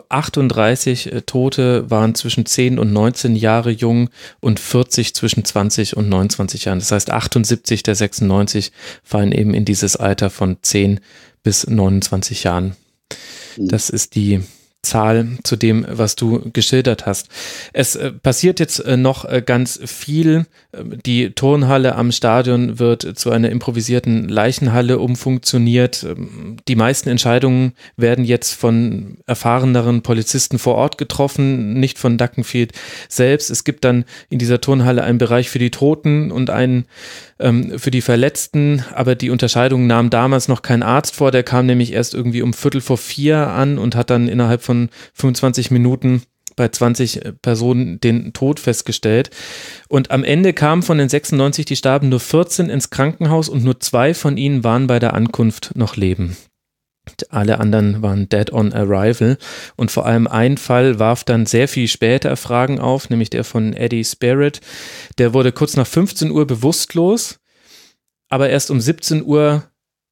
[SPEAKER 5] 38 Tote waren zwischen 10 und 19 Jahre jung und 40 zwischen 20 und 29 Jahren. Das heißt 78 der 96 fallen eben in dieses Alter von 10 bis 29 Jahren. Das ist die Zahl zu dem, was du geschildert hast. Es passiert jetzt noch ganz viel. Die Turnhalle am Stadion wird zu einer improvisierten Leichenhalle umfunktioniert. Die meisten Entscheidungen werden jetzt von erfahreneren Polizisten vor Ort getroffen, nicht von Duckenfield selbst. Es gibt dann in dieser Turnhalle einen Bereich für die Toten und einen für die Verletzten, aber die Unterscheidung nahm damals noch kein Arzt vor, der kam nämlich erst irgendwie um 3:45 an und hat dann innerhalb von 25 Minuten bei 20 Personen den Tod festgestellt. Und am Ende kamen von den 96, die starben, nur 14 ins Krankenhaus und nur 2 von ihnen waren bei der Ankunft noch leben. Alle anderen waren dead on arrival und vor allem ein Fall warf dann sehr viel später Fragen auf, nämlich der von Eddie Sparrett. Der wurde kurz nach 15 Uhr bewusstlos, aber erst um 17 Uhr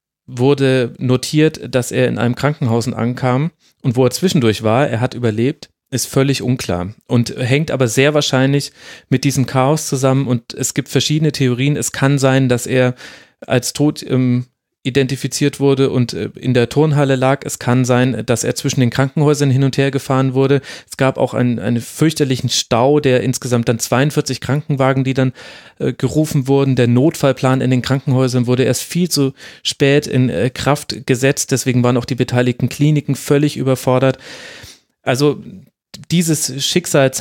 [SPEAKER 5] wurde notiert, dass er in einem Krankenhaus ankam und wo er zwischendurch war, er hat überlebt, ist völlig unklar und hängt aber sehr wahrscheinlich mit diesem Chaos zusammen und es gibt verschiedene Theorien. Es kann sein, dass er als tot identifiziert wurde und in der Turnhalle lag. Es kann sein, dass er zwischen den Krankenhäusern hin und her gefahren wurde. Es gab auch einen fürchterlichen Stau, der insgesamt dann 42 Krankenwagen, die dann gerufen wurden. Der Notfallplan in den Krankenhäusern wurde erst viel zu spät in Kraft gesetzt. Deswegen waren auch die beteiligten Kliniken völlig überfordert. Also dieses Schicksal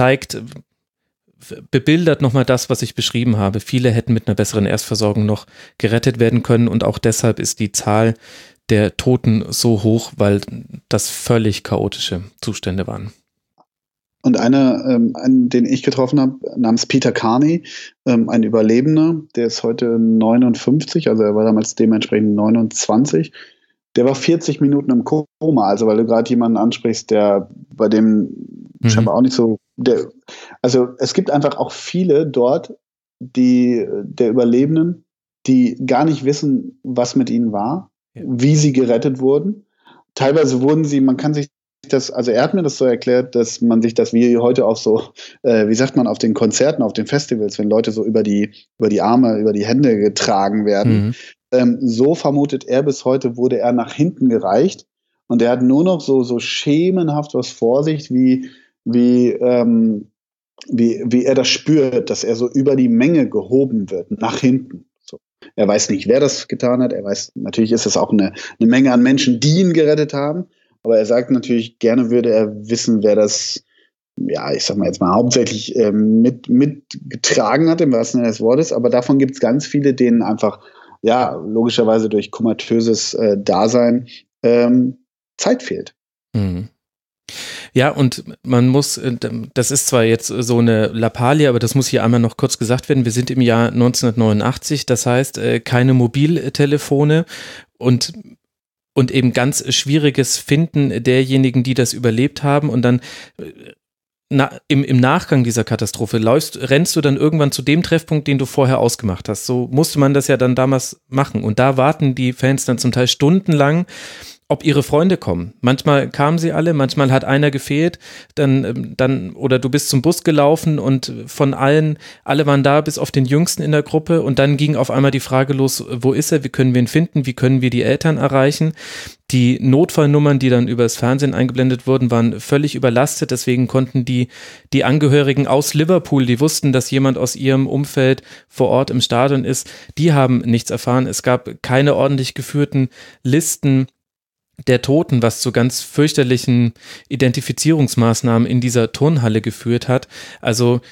[SPEAKER 5] bebildert nochmal das, was ich beschrieben habe. Viele hätten mit einer besseren Erstversorgung noch gerettet werden können und auch deshalb ist die Zahl der Toten so hoch, weil das völlig chaotische Zustände waren.
[SPEAKER 6] Und einen, den ich getroffen habe, namens Peter Carney, ein Überlebender, der ist heute 59, also er war damals dementsprechend 29. Der war 40 Minuten im Koma, also weil du gerade jemanden ansprichst, bei dem scheinbar auch nicht so, also es gibt einfach auch viele dort, der Überlebenden, die gar nicht wissen, was mit ihnen war, wie sie gerettet wurden. Teilweise wurden sie, man kann sich das, also er hat mir das so erklärt, dass man sich das wie heute auch so, wie sagt man, auf den Konzerten, auf den Festivals, wenn Leute so über die Arme, über die Hände getragen werden, so vermutet er bis heute, wurde er nach hinten gereicht und er hat nur noch so schemenhaft was vor sich, wie er das spürt, dass er so über die Menge gehoben wird, nach hinten. So. Er weiß nicht, wer das getan hat, er weiß, natürlich ist es auch eine Menge an Menschen, die ihn gerettet haben, aber er sagt natürlich, gerne würde er wissen, wer das ja, ich sag mal jetzt mal, hauptsächlich mitgetragen hat, im wahrsten Sinne des Wortes, aber davon gibt es ganz viele, denen einfach, ja, logischerweise durch komatöses Dasein Zeit fehlt.
[SPEAKER 5] Mhm. Ja, und man muss, das ist zwar jetzt so eine Lappalie, aber das muss hier einmal noch kurz gesagt werden, wir sind im Jahr 1989, das heißt keine Mobiltelefone und eben ganz schwieriges Finden derjenigen, die das überlebt haben und dann im Nachgang dieser Katastrophe rennst du dann irgendwann zu dem Treffpunkt, den du vorher ausgemacht hast. So musste man das ja dann damals machen und da warten die Fans dann zum Teil stundenlang, ob ihre Freunde kommen. Manchmal kamen sie alle, manchmal hat einer gefehlt, dann oder du bist zum Bus gelaufen und von alle waren da, bis auf den Jüngsten in der Gruppe und dann ging auf einmal die Frage los, wo ist er, wie können wir ihn finden, wie können wir die Eltern erreichen? Die Notfallnummern, die dann übers Fernsehen eingeblendet wurden, waren völlig überlastet, deswegen konnten die Angehörigen aus Liverpool, die wussten, dass jemand aus ihrem Umfeld vor Ort im Stadion ist, die haben nichts erfahren. Es gab keine ordentlich geführten Listen der Toten, was zu ganz fürchterlichen Identifizierungsmaßnahmen in dieser Turnhalle geführt hat. Also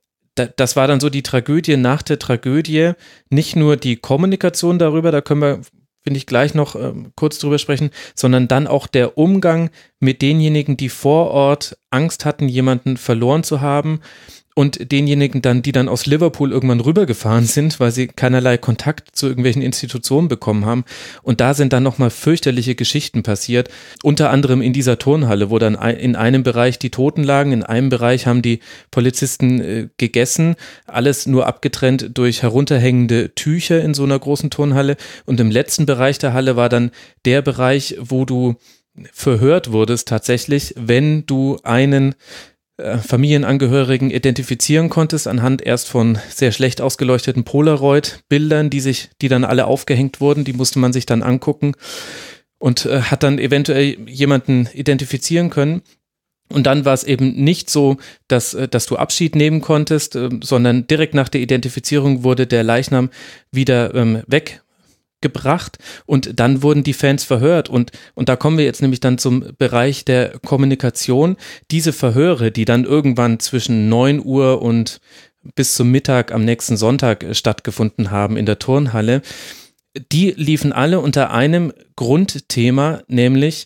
[SPEAKER 5] das war dann so die Tragödie nach der Tragödie, nicht nur die Kommunikation darüber, da können wir, finde ich, gleich noch kurz drüber sprechen, sondern dann auch der Umgang mit denjenigen, die vor Ort Angst hatten, jemanden verloren zu haben und denjenigen dann, die dann aus Liverpool irgendwann rübergefahren sind, weil sie keinerlei Kontakt zu irgendwelchen Institutionen bekommen haben. Und da sind dann nochmal fürchterliche Geschichten passiert, unter anderem in dieser Turnhalle, wo dann in einem Bereich die Toten lagen, in einem Bereich haben die Polizisten gegessen, alles nur abgetrennt durch herunterhängende Tücher in so einer großen Turnhalle. Und im letzten Bereich der Halle war dann der Bereich, wo du verhört wurdest tatsächlich, wenn du einen Familienangehörigen identifizieren konntest, anhand erst von sehr schlecht ausgeleuchteten Polaroid-Bildern, die dann alle aufgehängt wurden, die musste man sich dann angucken und hat dann eventuell jemanden identifizieren können. Und dann war es eben nicht so, dass du Abschied nehmen konntest, sondern direkt nach der Identifizierung wurde der Leichnam wieder weggebracht und dann wurden die Fans verhört und da kommen wir jetzt nämlich dann zum Bereich der Kommunikation. Diese Verhöre, die dann irgendwann zwischen 9 Uhr und bis zum Mittag am nächsten Sonntag stattgefunden haben in der Turnhalle, die liefen alle unter einem Grundthema, nämlich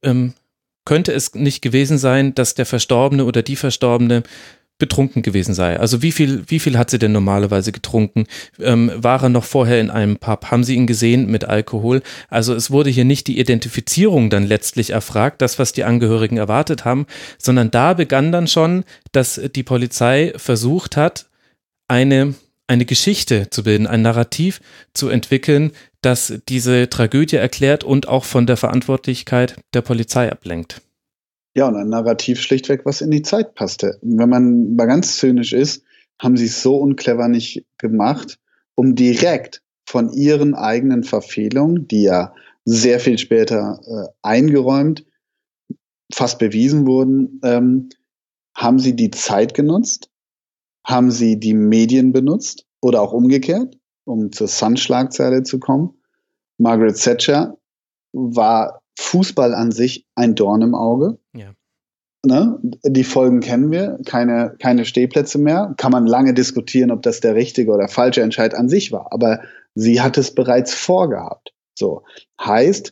[SPEAKER 5] könnte es nicht gewesen sein, dass der Verstorbene oder die Verstorbene betrunken gewesen sei. Also wie viel hat sie denn normalerweise getrunken? War er noch vorher in einem Pub? Haben sie ihn gesehen mit Alkohol? Also es wurde hier nicht die Identifizierung dann letztlich erfragt, das, was die Angehörigen erwartet haben, sondern da begann dann schon, dass die Polizei versucht hat, eine Geschichte zu bilden, ein Narrativ zu entwickeln, das diese Tragödie erklärt und auch von der Verantwortlichkeit der Polizei ablenkt.
[SPEAKER 6] Ja, und ein Narrativ schlichtweg, was in die Zeit passte. Wenn man mal ganz zynisch ist, haben sie es so unclever nicht gemacht, um direkt von ihren eigenen Verfehlungen, die ja sehr viel später eingeräumt, fast bewiesen wurden, haben sie die Zeit genutzt, haben sie die Medien benutzt oder auch umgekehrt, um zur Sun-Schlagzeile zu kommen. Margaret Thatcher war Fußball an sich ein Dorn im Auge.
[SPEAKER 5] Ja.
[SPEAKER 6] Ne? Die Folgen kennen wir, keine Stehplätze mehr. Kann man lange diskutieren, ob das der richtige oder falsche Entscheid an sich war. Aber sie hat es bereits vorgehabt. So. Heißt,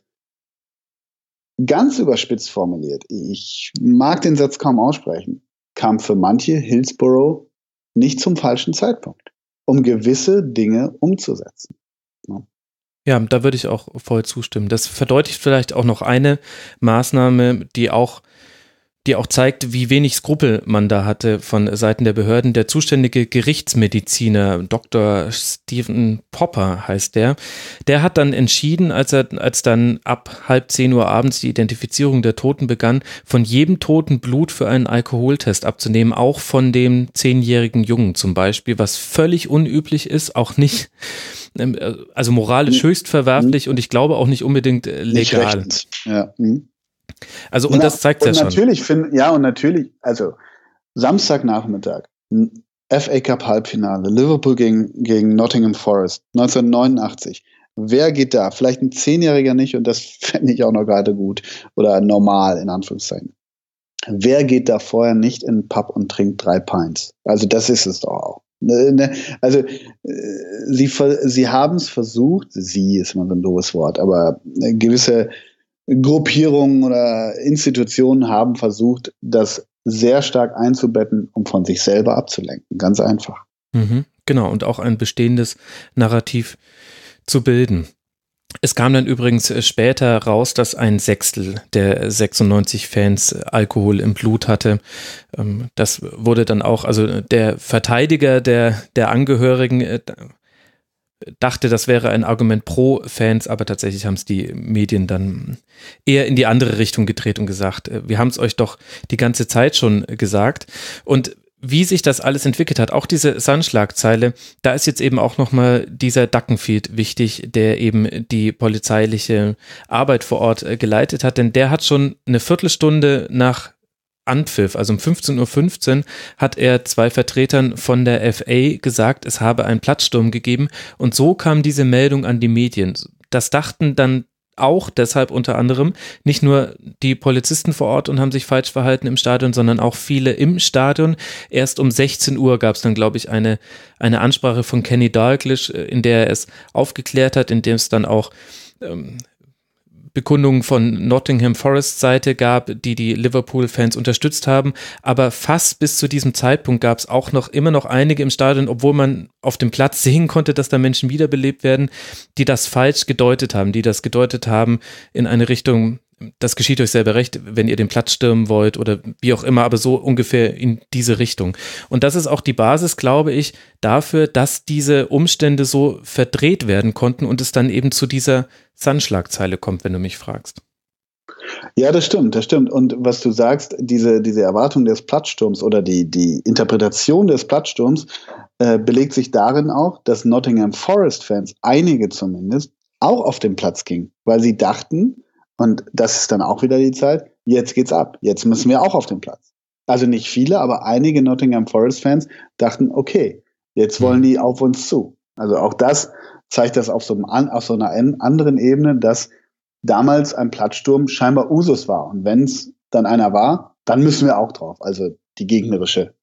[SPEAKER 6] ganz überspitzt formuliert, ich mag den Satz kaum aussprechen, kam für manche Hillsborough nicht zum falschen Zeitpunkt, um gewisse Dinge umzusetzen. Ne?
[SPEAKER 5] Ja, da würde ich auch voll zustimmen. Das verdeutlicht vielleicht auch noch eine Maßnahme, die auch zeigt, wie wenig Skrupel man da hatte von Seiten der Behörden. Der zuständige Gerichtsmediziner, Dr. Stephen Popper heißt der hat dann entschieden, als dann ab 9:30 Uhr abends die Identifizierung der Toten begann, von jedem Toten Blut für einen Alkoholtest abzunehmen, auch von dem 10-jährigen Jungen zum Beispiel, was völlig unüblich ist, auch nicht, also moralisch höchst verwerflich und ich glaube auch nicht unbedingt legal.
[SPEAKER 6] Nicht ja.
[SPEAKER 5] Also, und das zeigt es ja schon.
[SPEAKER 6] Und natürlich, also Samstagnachmittag, FA Cup Halbfinale, Liverpool gegen Nottingham Forest, 1989. Wer geht da? Vielleicht ein 10-Jähriger nicht und das fände ich auch noch gerade gut oder normal, in Anführungszeichen. wer geht da vorher nicht in den Pub und trinkt 3 Pints? Also das ist es doch auch. Also sie haben es versucht, sie ist mal so ein doofes Wort, aber gewisse Gruppierungen oder Institutionen haben versucht, das sehr stark einzubetten, um von sich selber abzulenken. Ganz einfach.
[SPEAKER 5] Genau, und auch ein bestehendes Narrativ zu bilden. Es kam dann übrigens später raus, dass 1/6 der 96 Fans Alkohol im Blut hatte. Das wurde dann auch, also der Verteidiger der Angehörigen dachte, das wäre ein Argument pro Fans, aber tatsächlich haben es die Medien dann eher in die andere Richtung gedreht und gesagt, wir haben es euch doch die ganze Zeit schon gesagt. Und wie sich das alles entwickelt hat, auch diese Sun-Schlagzeile, da ist jetzt eben auch nochmal dieser Duckenfield wichtig, der eben die polizeiliche Arbeit vor Ort geleitet hat, denn der hat schon eine Viertelstunde nach Anpfiff, also um 15:15 Uhr, hat er 2 Vertretern von der FA gesagt, es habe einen Platzsturm gegeben, und so kam diese Meldung an die Medien. Das dachten dann auch deshalb unter anderem nicht nur die Polizisten vor Ort und haben sich falsch verhalten im Stadion, sondern auch viele im Stadion. Erst um 16 Uhr gab es dann, glaube ich, eine Ansprache von Kenny Dalglish, in der er es aufgeklärt hat, in dem es dann auch Bekundungen von Nottingham Forest Seite gab, die Liverpool-Fans unterstützt haben, aber fast bis zu diesem Zeitpunkt gab es auch immer noch einige im Stadion, obwohl man auf dem Platz sehen konnte, dass da Menschen wiederbelebt werden, die das falsch gedeutet haben, in eine Richtung, das geschieht euch selber recht, wenn ihr den Platz stürmen wollt oder wie auch immer, aber so ungefähr in diese Richtung. Und das ist auch die Basis, glaube ich, dafür, dass diese Umstände so verdreht werden konnten und es dann eben zu dieser Sun-Schlagzeile kommt, wenn du mich fragst.
[SPEAKER 6] Ja, das stimmt. Und was du sagst, diese Erwartung des Platzsturms oder die Interpretation des Platzsturms belegt sich darin auch, dass Nottingham Forest-Fans, einige zumindest, auch auf den Platz gingen, weil sie dachten, und das ist dann auch wieder die Zeit, jetzt geht's ab, jetzt müssen wir auch auf den Platz. Also nicht viele, aber einige Nottingham Forest-Fans dachten, okay, jetzt wollen die auf uns zu. Also auch das zeigt das auf so einer anderen Ebene, dass damals ein Platzsturm scheinbar Usus war. Und wenn es dann einer war, dann müssen wir auch drauf. Also die gegnerische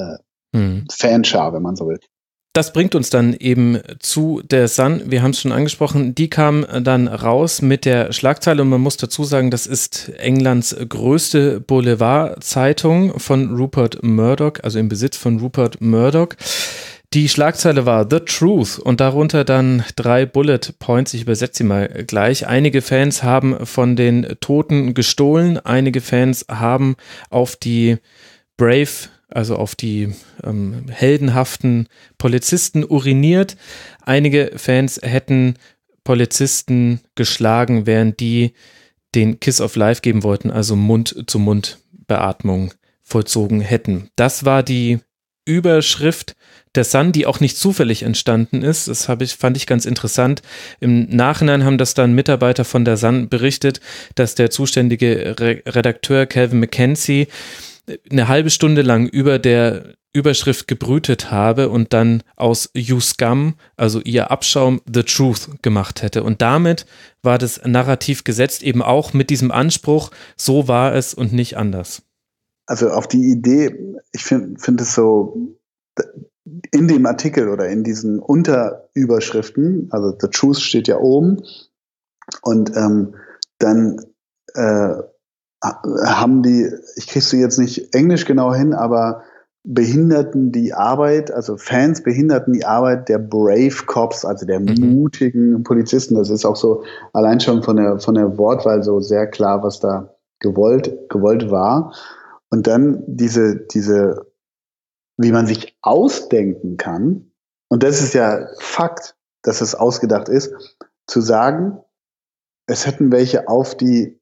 [SPEAKER 6] Fanschar, wenn man so will.
[SPEAKER 5] Das bringt uns dann eben zu der Sun, wir haben es schon angesprochen, die kam dann raus mit der Schlagzeile und man muss dazu sagen, das ist Englands größte Boulevardzeitung von Rupert Murdoch, also im Besitz von Rupert Murdoch. Die Schlagzeile war The Truth und darunter dann 3 Bullet Points, ich übersetze sie mal gleich. Einige Fans haben von den Toten gestohlen, einige Fans haben auf die Brave, also auf die heldenhaften Polizisten uriniert. Einige Fans hätten Polizisten geschlagen, während die den Kiss of Life geben wollten, also Mund-zu-Mund-Beatmung vollzogen hätten. Das war die Überschrift der Sun, die auch nicht zufällig entstanden ist. Das fand ich ganz interessant. Im Nachhinein haben das dann Mitarbeiter von der Sun berichtet, dass der zuständige Redakteur Calvin Mackenzie eine halbe Stunde lang über der Überschrift gebrütet habe und dann aus You Scum, also ihr Abschaum, The Truth gemacht hätte. Und damit war das Narrativ gesetzt, eben auch mit diesem Anspruch, so war es und nicht anders.
[SPEAKER 6] Also auf die Idee, ich finde es so, in dem Artikel oder in diesen Unterüberschriften, also The Truth steht ja oben und dann haben die, ich kriege sie jetzt nicht Englisch genau hin, aber behinderten die Arbeit, also Fans behinderten die Arbeit der Brave Cops, also der mutigen Polizisten. Das ist auch so allein schon von der Wortwahl so sehr klar, was da gewollt war. Und dann diese, wie man sich ausdenken kann, und das ist ja Fakt, dass es ausgedacht ist, zu sagen, es hätten welche auf die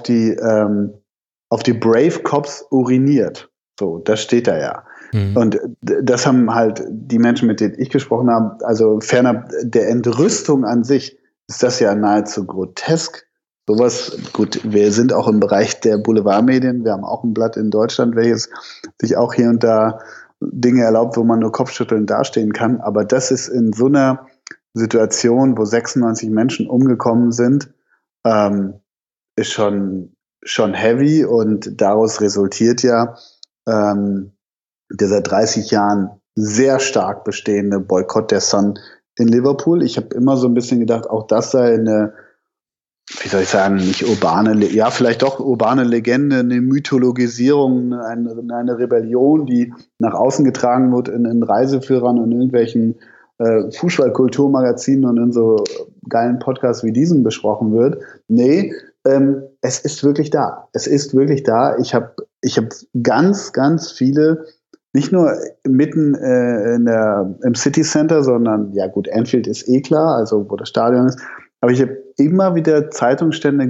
[SPEAKER 6] Brave Cops uriniert. So, das steht da ja. Und das haben halt die Menschen, mit denen ich gesprochen habe, also fernab der Entrüstung an sich, ist das ja nahezu grotesk. Sowas, gut, wir sind auch im Bereich der Boulevardmedien, wir haben auch ein Blatt in Deutschland, welches sich auch hier und da Dinge erlaubt, wo man nur kopfschüttelnd dastehen kann, aber das ist in so einer Situation, wo 96 Menschen umgekommen sind, ist schon schon heavy und daraus resultiert ja der seit 30 Jahren sehr stark bestehende Boykott der Sun in Liverpool. Ich habe immer so ein bisschen gedacht, auch das sei eine, wie soll ich sagen, nicht urbane, ja vielleicht doch urbane Legende, eine Mythologisierung, eine Rebellion, die nach außen getragen wird in Reiseführern und irgendwelchen Fußballkulturmagazinen und in so geilen Podcasts wie diesem besprochen wird. Nee, es ist wirklich da. Es ist wirklich da. Ich hab ganz, ganz viele, nicht nur mitten im City Center, sondern, ja gut, Anfield ist eh klar, also wo das Stadion ist, aber ich habe immer wieder Zeitungsstände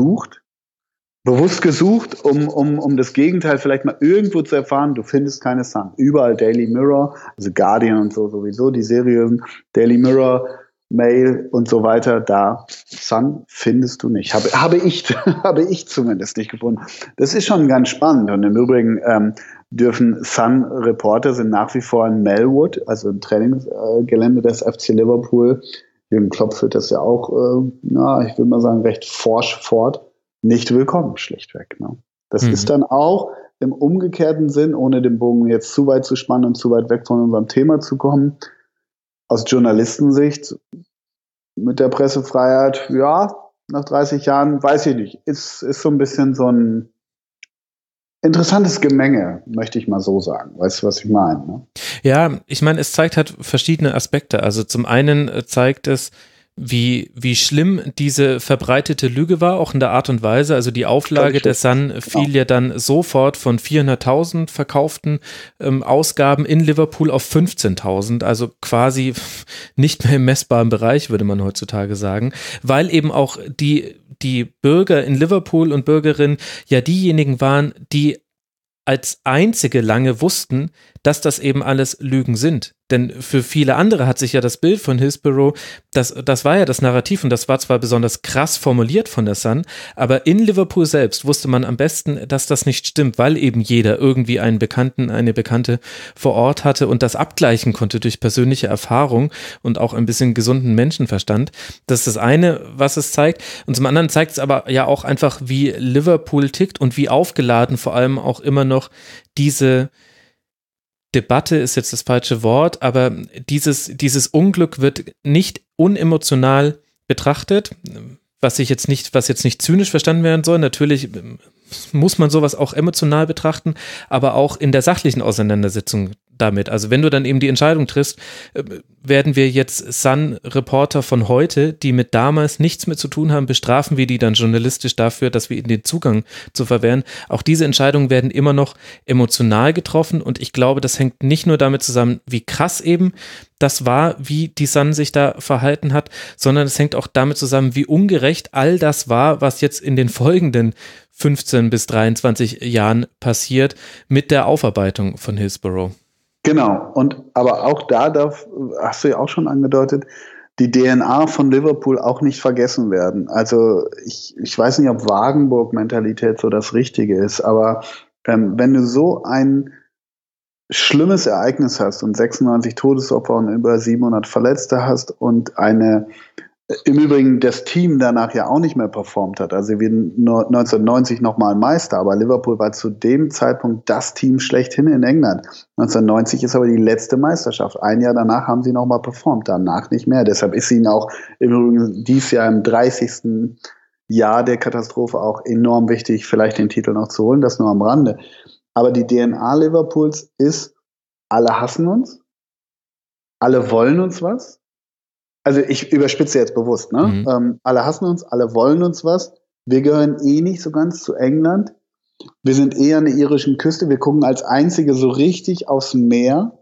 [SPEAKER 6] bewusst gesucht, um das Gegenteil vielleicht mal irgendwo zu erfahren. Du findest keine Sun. Überall Daily Mirror, also Guardian und so sowieso, die seriösen Daily Mirror, Mail und so weiter, da Sun findest du nicht. Habe ich zumindest nicht gefunden. Das ist schon ganz spannend. Und im Übrigen dürfen Sun-Reporter sind nach wie vor in Melwood, also im Trainingsgelände des FC Liverpool. Jürgen Klopp führt das ja auch, ich will mal sagen, recht forsch fort. Nicht willkommen, schlichtweg. Ne? Das ist dann auch im umgekehrten Sinn, ohne den Bogen jetzt zu weit zu spannen und zu weit weg von unserem Thema zu kommen, aus Journalistensicht mit der Pressefreiheit, ja, nach 30 Jahren, weiß ich nicht, ist so ein bisschen so ein interessantes Gemenge, möchte ich mal so sagen. Weißt du, was ich meine? Ne?
[SPEAKER 5] Ja, ich meine, es zeigt halt verschiedene Aspekte. Also zum einen zeigt es, wie schlimm diese verbreitete Lüge war, auch in der Art und Weise. Also die Auflage der Sun fiel ja dann sofort von 400.000 verkauften Ausgaben in Liverpool auf 15.000, also quasi nicht mehr im messbaren Bereich, würde man heutzutage sagen, weil eben auch die Bürger in Liverpool und Bürgerinnen ja diejenigen waren, die als einzige lange wussten, dass das eben alles Lügen sind. Denn für viele andere hat sich ja das Bild von Hillsborough, das war ja das Narrativ und das war zwar besonders krass formuliert von der Sun, aber in Liverpool selbst wusste man am besten, dass das nicht stimmt, weil eben jeder irgendwie einen Bekannten, eine Bekannte vor Ort hatte und das abgleichen konnte durch persönliche Erfahrung und auch ein bisschen gesunden Menschenverstand. Das ist das eine, was es zeigt. Und zum anderen zeigt es aber ja auch einfach, wie Liverpool tickt und wie aufgeladen vor allem auch immer noch diese Debatte ist jetzt das falsche Wort, aber dieses Unglück wird nicht unemotional betrachtet, was jetzt nicht zynisch verstanden werden soll. Natürlich muss man sowas auch emotional betrachten, aber auch in der sachlichen Auseinandersetzung damit. Also wenn du dann eben die Entscheidung triffst, werden wir jetzt Sun-Reporter von heute, die mit damals nichts mehr zu tun haben, bestrafen wir die dann journalistisch dafür, dass wir ihnen den Zugang zu verwehren. Auch diese Entscheidungen werden immer noch emotional getroffen und ich glaube, das hängt nicht nur damit zusammen, wie krass eben das war, wie die Sun sich da verhalten hat, sondern es hängt auch damit zusammen, wie ungerecht all das war, was jetzt in den folgenden 15 bis 23 Jahren passiert mit der Aufarbeitung von Hillsborough.
[SPEAKER 6] Genau, aber auch hast du ja auch schon angedeutet, die DNA von Liverpool auch nicht vergessen werden. Also ich weiß nicht, ob Wagenburg-Mentalität so das Richtige ist, aber wenn du so ein schlimmes Ereignis hast und 96 Todesopfer und über 700 Verletzte hast und im Übrigen das Team danach ja auch nicht mehr performt hat. Also wir 1990 nochmal Meister, aber Liverpool war zu dem Zeitpunkt das Team schlechthin in England. 1990 ist aber die letzte Meisterschaft. Ein Jahr danach haben sie nochmal performt, danach nicht mehr. Deshalb ist ihnen auch im Übrigen dieses Jahr im 30. Jahr der Katastrophe auch enorm wichtig, vielleicht den Titel noch zu holen, das nur am Rande. Aber die DNA Liverpools ist, alle hassen uns, alle wollen uns was. Also ich überspitze jetzt bewusst, ne? Alle hassen uns, alle wollen uns was. Wir gehören eh nicht so ganz zu England. Wir sind eher an der irischen Küste. Wir gucken als Einzige so richtig aufs Meer.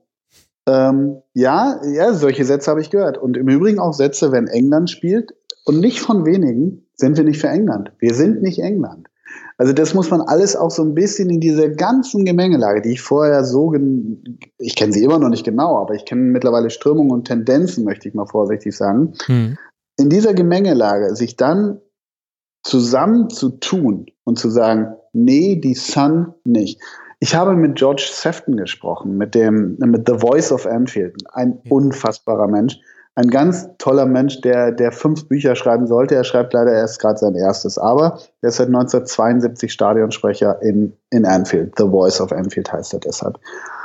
[SPEAKER 6] Ja, solche Sätze habe ich gehört. Und im Übrigen auch Sätze, wenn England spielt. Und nicht von wenigen sind wir nicht für England. Wir sind nicht England. Also das muss man alles auch so ein bisschen in dieser ganzen Gemengelage, die ich vorher ich kenne sie immer noch nicht genau, aber ich kenne mittlerweile Strömungen und Tendenzen, möchte ich mal vorsichtig sagen. In dieser Gemengelage sich dann zusammenzutun und zu sagen, nee, die Sun nicht. Ich habe mit George Sefton gesprochen, mit The Voice of Anfield, ein unfassbarer Mensch, ein ganz toller Mensch, der 5 Bücher schreiben sollte. Er schreibt leider erst gerade sein erstes, aber er ist seit 1972 Stadionsprecher in Anfield. The Voice of Anfield heißt er deshalb.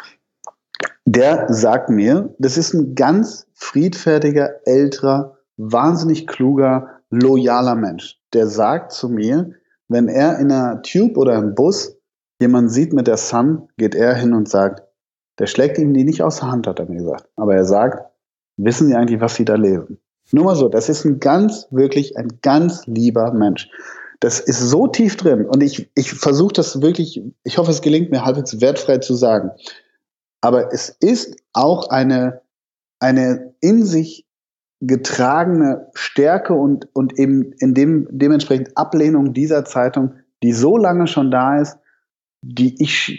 [SPEAKER 6] Der sagt mir, das ist ein ganz friedfertiger, älterer, wahnsinnig kluger, loyaler Mensch. Der sagt zu mir, wenn er in einer Tube oder im Bus jemanden sieht mit der Sun, geht er hin und sagt, der schlägt ihm die nicht aus der Hand, hat er mir gesagt. Aber er sagt, wissen Sie eigentlich, was Sie da lesen? Nur mal so, das ist wirklich ein ganz lieber Mensch. Das ist so tief drin und ich versuche das wirklich, ich hoffe, es gelingt mir halbwegs wertfrei zu sagen. Aber es ist auch eine in sich getragene Stärke und eben dementsprechend Ablehnung dieser Zeitung, die so lange schon da ist, die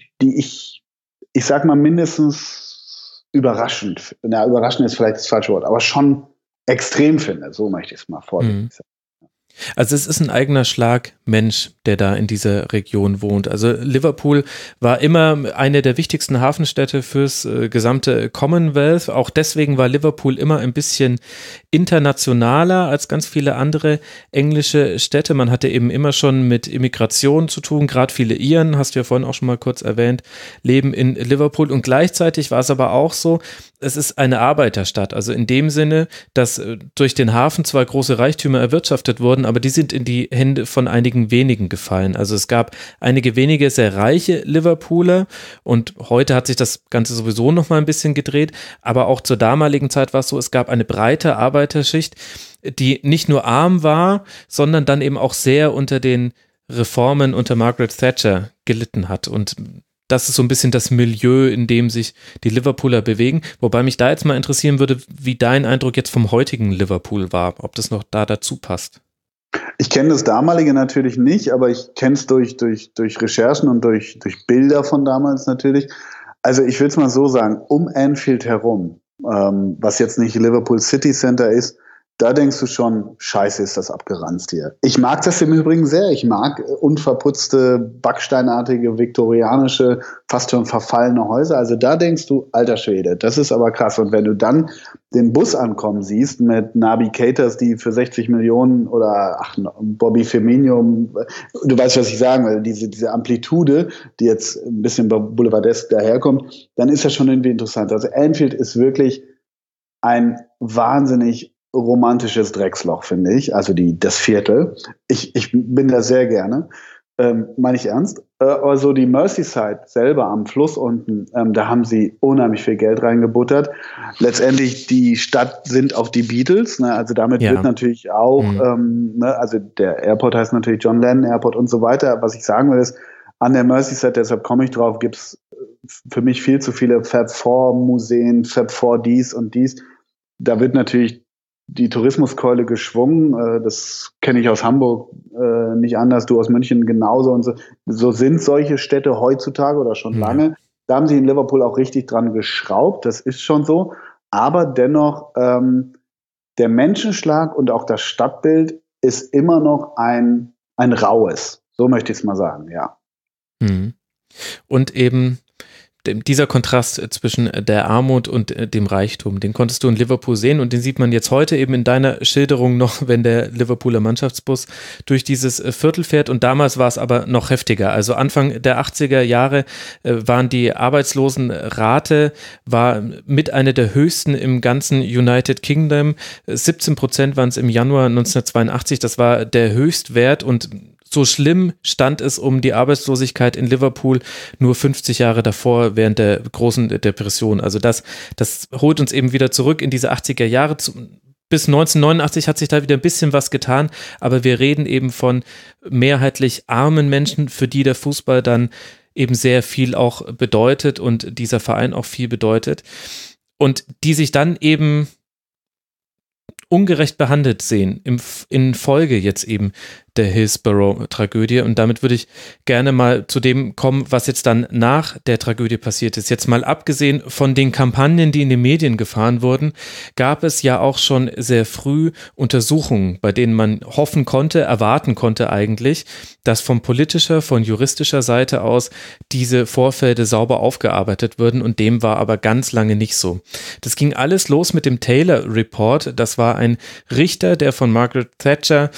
[SPEAKER 6] ich sag mal mindestens überraschend ist vielleicht das falsche Wort, aber schon extrem finde, so möchte ich es mal vorsichtig sagen.
[SPEAKER 5] Also es ist ein eigener Schlag Mensch, der da in dieser Region wohnt. Also Liverpool war immer eine der wichtigsten Hafenstädte fürs gesamte Commonwealth. Auch deswegen war Liverpool immer ein bisschen internationaler als ganz viele andere englische Städte. Man hatte eben immer schon mit Immigration zu tun. Gerade viele Iren, hast du ja vorhin auch schon mal kurz erwähnt, leben in Liverpool. Und gleichzeitig war es aber auch so, es ist eine Arbeiterstadt. Also in dem Sinne, dass durch den Hafen zwar große Reichtümer erwirtschaftet wurden, aber die sind in die Hände von einigen wenigen gefallen. Also es gab einige wenige sehr reiche Liverpooler und heute hat sich das Ganze sowieso noch mal ein bisschen gedreht, aber auch zur damaligen Zeit war es so, es gab eine breite Arbeiterschicht, die nicht nur arm war, sondern dann eben auch sehr unter den Reformen unter Margaret Thatcher gelitten hat und das ist so ein bisschen das Milieu, in dem sich die Liverpooler bewegen. Wobei mich da jetzt mal interessieren würde, wie dein Eindruck jetzt vom heutigen Liverpool war, ob das noch da dazu passt.
[SPEAKER 6] Ich kenne das damalige natürlich nicht, aber ich kenne es durch Recherchen und durch Bilder von damals natürlich. Also ich will es mal so sagen, um Anfield herum, was jetzt nicht Liverpool City Center ist, da denkst du schon, scheiße, ist das abgeranzt hier. Ich mag das im Übrigen sehr. Ich mag unverputzte, backsteinartige, viktorianische, fast schon verfallene Häuser. Also da denkst du, alter Schwede, das ist aber krass. Und wenn du dann den Bus ankommen siehst mit Naby Keiters, die für 60 Millionen oder Bobby Firmino, du weißt, was ich sagen will, diese Amplitude, die jetzt ein bisschen boulevardesk daherkommt, dann ist das schon irgendwie interessant. Also Anfield ist wirklich ein wahnsinnig romantisches Drecksloch, finde ich, also das Viertel. Ich bin da sehr gerne, meine ich ernst. Also die Merseyside selber am Fluss unten, da haben sie unheimlich viel Geld reingebuttert. Letztendlich, die Stadt sind auch die Beatles, ne? Also damit wird natürlich auch, also der Airport heißt natürlich John Lennon Airport und so weiter. Was ich sagen will ist, an der Merseyside, deshalb komme ich drauf, gibt es für mich viel zu viele Fab 4 Museen, Fab 4 dies und dies. Da wird natürlich die Tourismuskeule geschwungen, das kenne ich aus Hamburg nicht anders, du aus München genauso und so. So sind solche Städte heutzutage oder schon lange. Da haben sie in Liverpool auch richtig dran geschraubt, das ist schon so. Aber dennoch, der Menschenschlag und auch das Stadtbild ist immer noch ein raues. So möchte ich es mal sagen, ja.
[SPEAKER 5] Und eben dieser Kontrast zwischen der Armut und dem Reichtum, den konntest du in Liverpool sehen und den sieht man jetzt heute eben in deiner Schilderung noch, wenn der Liverpooler Mannschaftsbus durch dieses Viertel fährt und damals war es aber noch heftiger. Also Anfang der 80er Jahre waren die Arbeitslosenrate war mit einer der höchsten im ganzen United Kingdom. 17% waren es im Januar 1982, das war der Höchstwert und so schlimm stand es um die Arbeitslosigkeit in Liverpool nur 50 Jahre davor während der großen Depression. Also das holt uns eben wieder zurück in diese 80er Jahre. Bis 1989 hat sich da wieder ein bisschen was getan, aber wir reden eben von mehrheitlich armen Menschen, für die der Fußball dann eben sehr viel auch bedeutet und dieser Verein auch viel bedeutet und die sich dann eben ungerecht behandelt sehen, in Folge jetzt eben der Hillsborough-Tragödie. Und damit würde ich gerne mal zu dem kommen, was jetzt dann nach der Tragödie passiert ist. Jetzt mal abgesehen von den Kampagnen, die in den Medien gefahren wurden, gab es ja auch schon sehr früh Untersuchungen, bei denen man hoffen konnte, erwarten konnte eigentlich, dass von juristischer Seite aus diese Vorfälle sauber aufgearbeitet würden, und dem war aber ganz lange nicht so. Das ging alles los mit dem Taylor Report. Das war ein Richter, der von Margaret Thatcher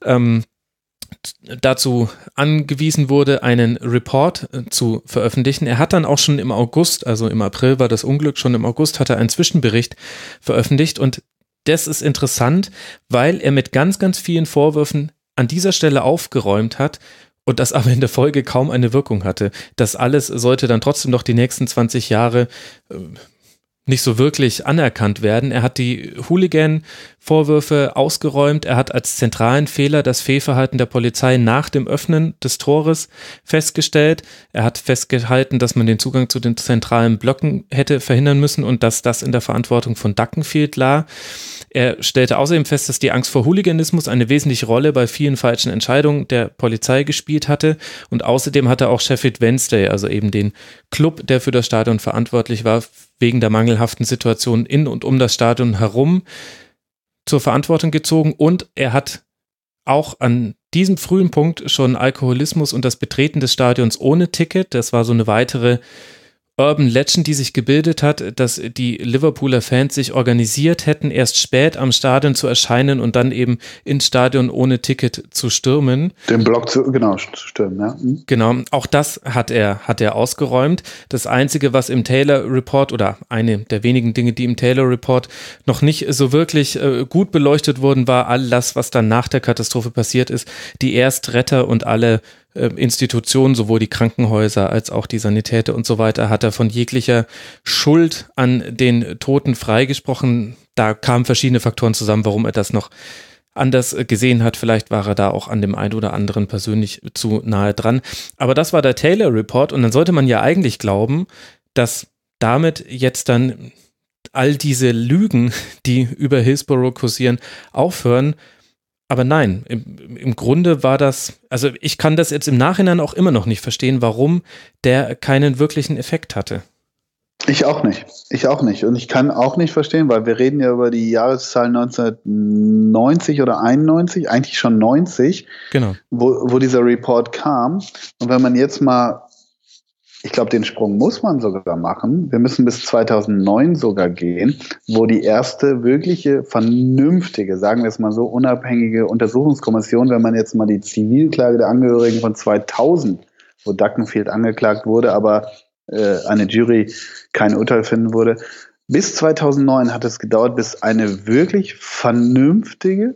[SPEAKER 5] dazu angewiesen wurde, einen Report zu veröffentlichen. Er hat dann auch schon im August, also im April war das Unglück, schon im August hat er einen Zwischenbericht veröffentlicht, und das ist interessant, weil er mit ganz, ganz vielen Vorwürfen an dieser Stelle aufgeräumt hat und das aber in der Folge kaum eine Wirkung hatte. Das alles sollte dann trotzdem noch die nächsten 20 Jahre nicht so wirklich anerkannt werden. Er hat die Hooligan-Vorwürfe ausgeräumt. Er hat als zentralen Fehler das Fehlverhalten der Polizei nach dem Öffnen des Tores festgestellt. Er hat festgehalten, dass man den Zugang zu den zentralen Blöcken hätte verhindern müssen und dass das in der Verantwortung von Duckenfield lag. Er stellte außerdem fest, dass die Angst vor Hooliganismus eine wesentliche Rolle bei vielen falschen Entscheidungen der Polizei gespielt hatte, und außerdem hat er auch Sheffield Wednesday, also eben den Club, der für das Stadion verantwortlich war, wegen der mangelhaften Situation in und um das Stadion herum zur Verantwortung gezogen, und er hat auch an diesem frühen Punkt schon Alkoholismus und das Betreten des Stadions ohne Ticket, das war so eine weitere Urban Legend, die sich gebildet hat, dass die Liverpooler Fans sich organisiert hätten, erst spät am Stadion zu erscheinen und dann eben ins Stadion ohne Ticket zu stürmen.
[SPEAKER 6] Den Block zu stürmen, ja. Mhm.
[SPEAKER 5] Genau, auch das hat er ausgeräumt. Das Einzige, was im Taylor Report, oder eine der wenigen Dinge, die im Taylor Report noch nicht so wirklich gut beleuchtet wurden, war all das, was dann nach der Katastrophe passiert ist. Die Erstretter und alle Institutionen, sowohl die Krankenhäuser als auch die Sanitäter und so weiter, hat er von jeglicher Schuld an den Toten freigesprochen. Da kamen verschiedene Faktoren zusammen, warum er das noch anders gesehen hat. Vielleicht war er da auch an dem einen oder anderen persönlich zu nahe dran. Aber das war der Taylor Report, und dann sollte man ja eigentlich glauben, dass damit jetzt dann all diese Lügen, die über Hillsborough kursieren, aufhören. Aber nein, im Grunde war das, also ich kann das jetzt im Nachhinein auch immer noch nicht verstehen, warum der keinen wirklichen Effekt hatte.
[SPEAKER 6] Ich auch nicht. Und ich kann auch nicht verstehen, weil wir reden ja über die Jahreszahlen 1990 oder 91, eigentlich schon 90,
[SPEAKER 5] genau,
[SPEAKER 6] wo dieser Report kam. Und wenn man jetzt mal, ich glaube, den Sprung muss man sogar machen. Wir müssen bis 2009 sogar gehen, wo die erste wirkliche, vernünftige, sagen wir es mal so, unabhängige Untersuchungskommission, wenn man jetzt mal die Zivilklage der Angehörigen von 2000, wo Duckenfield angeklagt wurde, aber eine Jury kein Urteil finden wurde. Bis 2009 hat es gedauert, bis eine wirklich vernünftige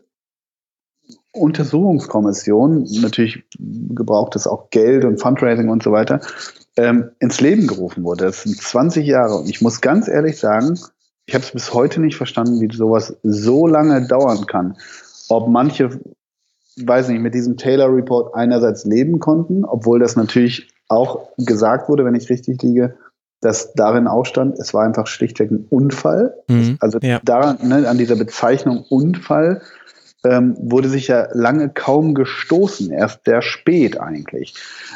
[SPEAKER 6] Untersuchungskommission, natürlich gebraucht es auch Geld und Fundraising und so weiter, ins Leben gerufen wurde. Das sind 20 Jahre. Und ich muss ganz ehrlich sagen, ich habe es bis heute nicht verstanden, wie sowas so lange dauern kann. Ob manche, weiß nicht, mit diesem Taylor Report einerseits leben konnten, obwohl das natürlich auch gesagt wurde, wenn ich richtig liege, dass darin auch stand, es war einfach schlichtweg ein Unfall. Also daran, an dieser Bezeichnung Unfall wurde sich ja lange kaum gestoßen, erst sehr spät eigentlich.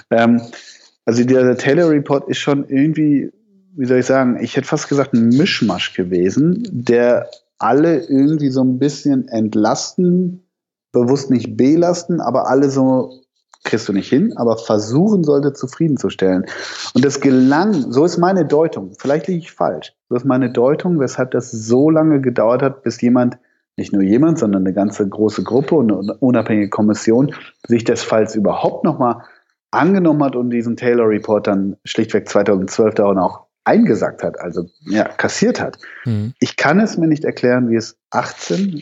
[SPEAKER 6] Also der Taylor Report ist schon irgendwie, wie soll ich sagen, ich hätte fast gesagt ein Mischmasch gewesen, der alle irgendwie so ein bisschen entlasten, bewusst nicht belasten, aber alle so, kriegst du nicht hin, aber versuchen sollte zufriedenzustellen. Und das gelang, so ist meine Deutung, vielleicht liege ich falsch, so ist meine Deutung, weshalb das so lange gedauert hat, bis jemand, nicht nur jemand, sondern eine ganze große Gruppe und eine unabhängige Kommission sich des Falls überhaupt nochmal angenommen hat und diesen Taylor Report dann schlichtweg 2012 da auch eingesackt hat, also ja, kassiert hat. Ich kann es mir nicht erklären, wie es 18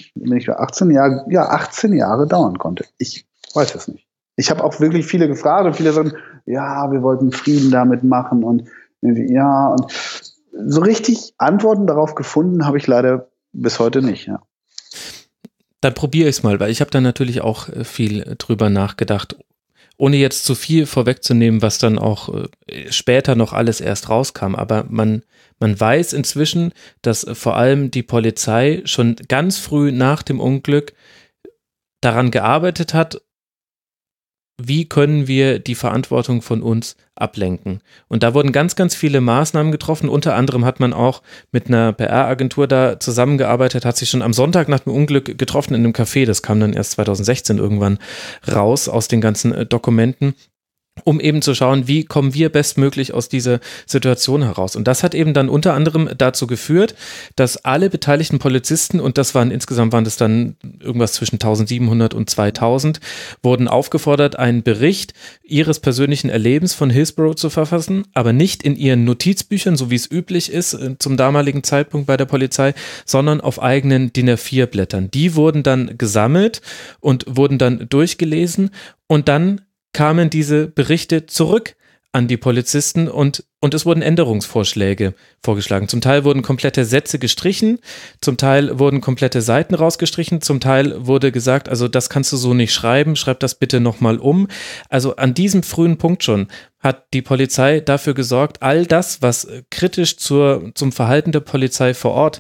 [SPEAKER 6] Jahre dauern konnte. Ich weiß es nicht. Ich habe auch wirklich viele gefragt und viele sagen, ja, wir wollten Frieden damit machen und ja, und so richtig Antworten darauf gefunden habe ich leider bis heute nicht, ja.
[SPEAKER 5] Dann probiere ich es mal, weil ich habe da natürlich auch viel drüber nachgedacht. ohne jetzt zu viel vorwegzunehmen, was dann auch später noch alles erst rauskam, aber man weiß inzwischen, dass vor allem die Polizei schon ganz früh nach dem Unglück daran gearbeitet hat, wie können wir die Verantwortung von uns ablenken. Und da wurden ganz, ganz viele Maßnahmen getroffen. Unter anderem hat man auch mit einer PR-Agentur da zusammengearbeitet, hat sich schon am Sonntag nach dem Unglück getroffen in einem Café. Das kam dann erst 2016 irgendwann raus aus den ganzen Dokumenten, um eben zu schauen, wie kommen wir bestmöglich aus dieser Situation heraus. Und das hat eben dann unter anderem dazu geführt, dass alle beteiligten Polizisten, und insgesamt waren das dann irgendwas zwischen 1700 und 2000, wurden aufgefordert, einen Bericht ihres persönlichen Erlebens von Hillsborough zu verfassen, aber nicht in ihren Notizbüchern, so wie es üblich ist zum damaligen Zeitpunkt bei der Polizei, sondern auf eigenen DIN A4-Blättern. Die wurden dann gesammelt und wurden dann durchgelesen und dann kamen diese Berichte zurück an die Polizisten und es wurden Änderungsvorschläge vorgeschlagen. Zum Teil wurden komplette Sätze gestrichen, zum Teil wurden komplette Seiten rausgestrichen, zum Teil wurde gesagt, also das kannst du so nicht schreiben, schreib das bitte nochmal um. Also an diesem frühen Punkt schon hat die Polizei dafür gesorgt, all das, was kritisch zum Verhalten der Polizei vor Ort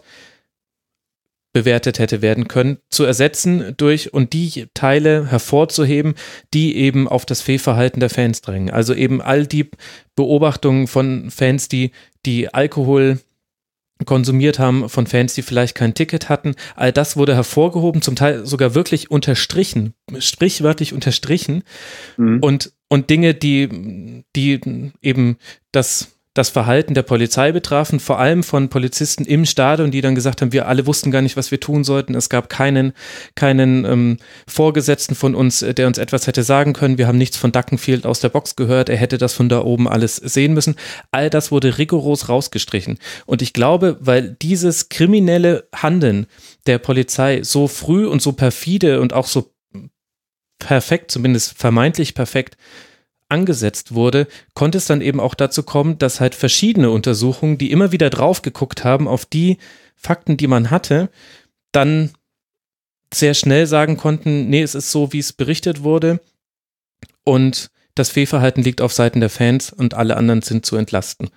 [SPEAKER 5] bewertet hätte werden können, zu ersetzen durch und die Teile hervorzuheben, die eben auf das Fehlverhalten der Fans drängen. Also eben all die Beobachtungen von Fans, die Alkohol konsumiert haben, von Fans, die vielleicht kein Ticket hatten, all das wurde hervorgehoben, zum Teil sogar wirklich unterstrichen, sprichwörtlich unterstrichen und Dinge, die eben das Verhalten der Polizei betrafen, vor allem von Polizisten im Stadion, die dann gesagt haben, wir alle wussten gar nicht, was wir tun sollten. Es gab keinen Vorgesetzten von uns, der uns etwas hätte sagen können. Wir haben nichts von Duckenfield aus der Box gehört. Er hätte das von da oben alles sehen müssen. All das wurde rigoros rausgestrichen. Und ich glaube, weil dieses kriminelle Handeln der Polizei so früh und so perfide und auch so perfekt, zumindest vermeintlich perfekt, angesetzt wurde, konnte es dann eben auch dazu kommen, dass halt verschiedene Untersuchungen, die immer wieder drauf geguckt haben auf die Fakten, die man hatte, dann sehr schnell sagen konnten, nee, es ist so, wie es berichtet wurde und das Fehlverhalten liegt auf Seiten der Fans und alle anderen sind zu entlasten.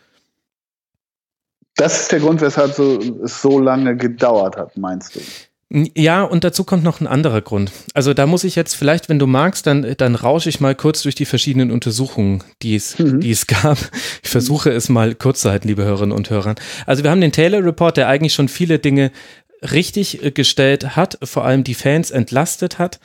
[SPEAKER 6] Das ist der Grund, weshalb es so lange gedauert hat, meinst du?
[SPEAKER 5] Ja, und dazu kommt noch ein anderer Grund. Also da muss ich jetzt vielleicht, wenn du magst, dann rausche ich mal kurz durch die verschiedenen Untersuchungen, die es gab. Ich versuche es mal kurz zu halten, liebe Hörerinnen und Hörer. Also wir haben den Taylor Report, der eigentlich schon viele Dinge richtig gestellt hat, vor allem die Fans entlastet hat,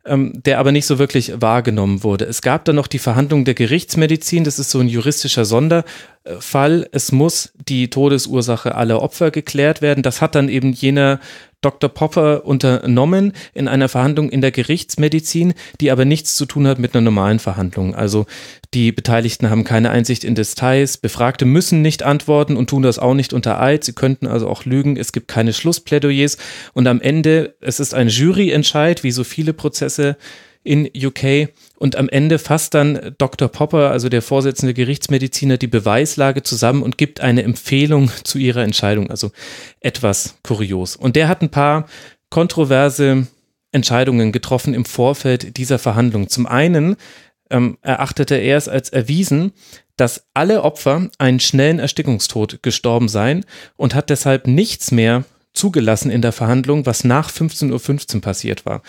[SPEAKER 5] der aber nicht so wirklich wahrgenommen wurde. Es gab dann noch die Verhandlung der Gerichtsmedizin, das ist so ein juristischer Sonderfall. Es muss die Todesursache aller Opfer geklärt werden. Das hat dann eben jener Dr. Popper unternommen in einer Verhandlung in der Gerichtsmedizin, die aber nichts zu tun hat mit einer normalen Verhandlung. Also die Beteiligten haben keine Einsicht in Details, Befragte müssen nicht antworten und tun das auch nicht unter Eid, sie könnten also auch lügen, es gibt keine Schlussplädoyers und am Ende, es ist ein Juryentscheid, wie so viele Prozesse in UK und am Ende fasst dann Dr. Popper, also der Vorsitzende Gerichtsmediziner, die Beweislage zusammen und gibt eine Empfehlung zu ihrer Entscheidung, also etwas kurios. Und der hat ein paar kontroverse Entscheidungen getroffen im Vorfeld dieser Verhandlung. Zum einen erachtete er es als erwiesen, dass alle Opfer einen schnellen Erstickungstod gestorben seien und hat deshalb nichts mehr zugelassen in der Verhandlung, was nach 15:15 Uhr passiert war.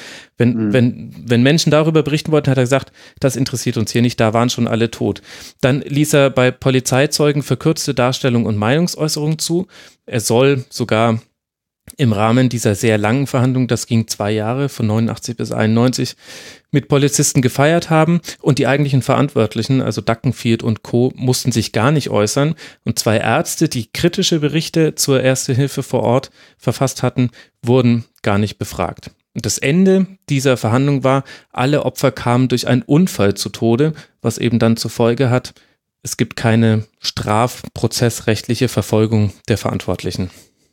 [SPEAKER 5] Wenn Menschen darüber berichten wollten, hat er gesagt, das interessiert uns hier nicht, da waren schon alle tot. Dann ließ er bei Polizeizeugen verkürzte Darstellung und Meinungsäußerung zu. Er soll sogar im Rahmen dieser sehr langen Verhandlung, das ging 2 Jahre, von 89 bis 91, mit Polizisten gefeiert haben und die eigentlichen Verantwortlichen, also Duckenfield und Co., mussten sich gar nicht äußern und 2 Ärzte, die kritische Berichte zur Erste Hilfe vor Ort verfasst hatten, wurden gar nicht befragt. Und das Ende dieser Verhandlung war, alle Opfer kamen durch einen Unfall zu Tode, was eben dann zur Folge hat, es gibt keine strafprozessrechtliche Verfolgung der Verantwortlichen.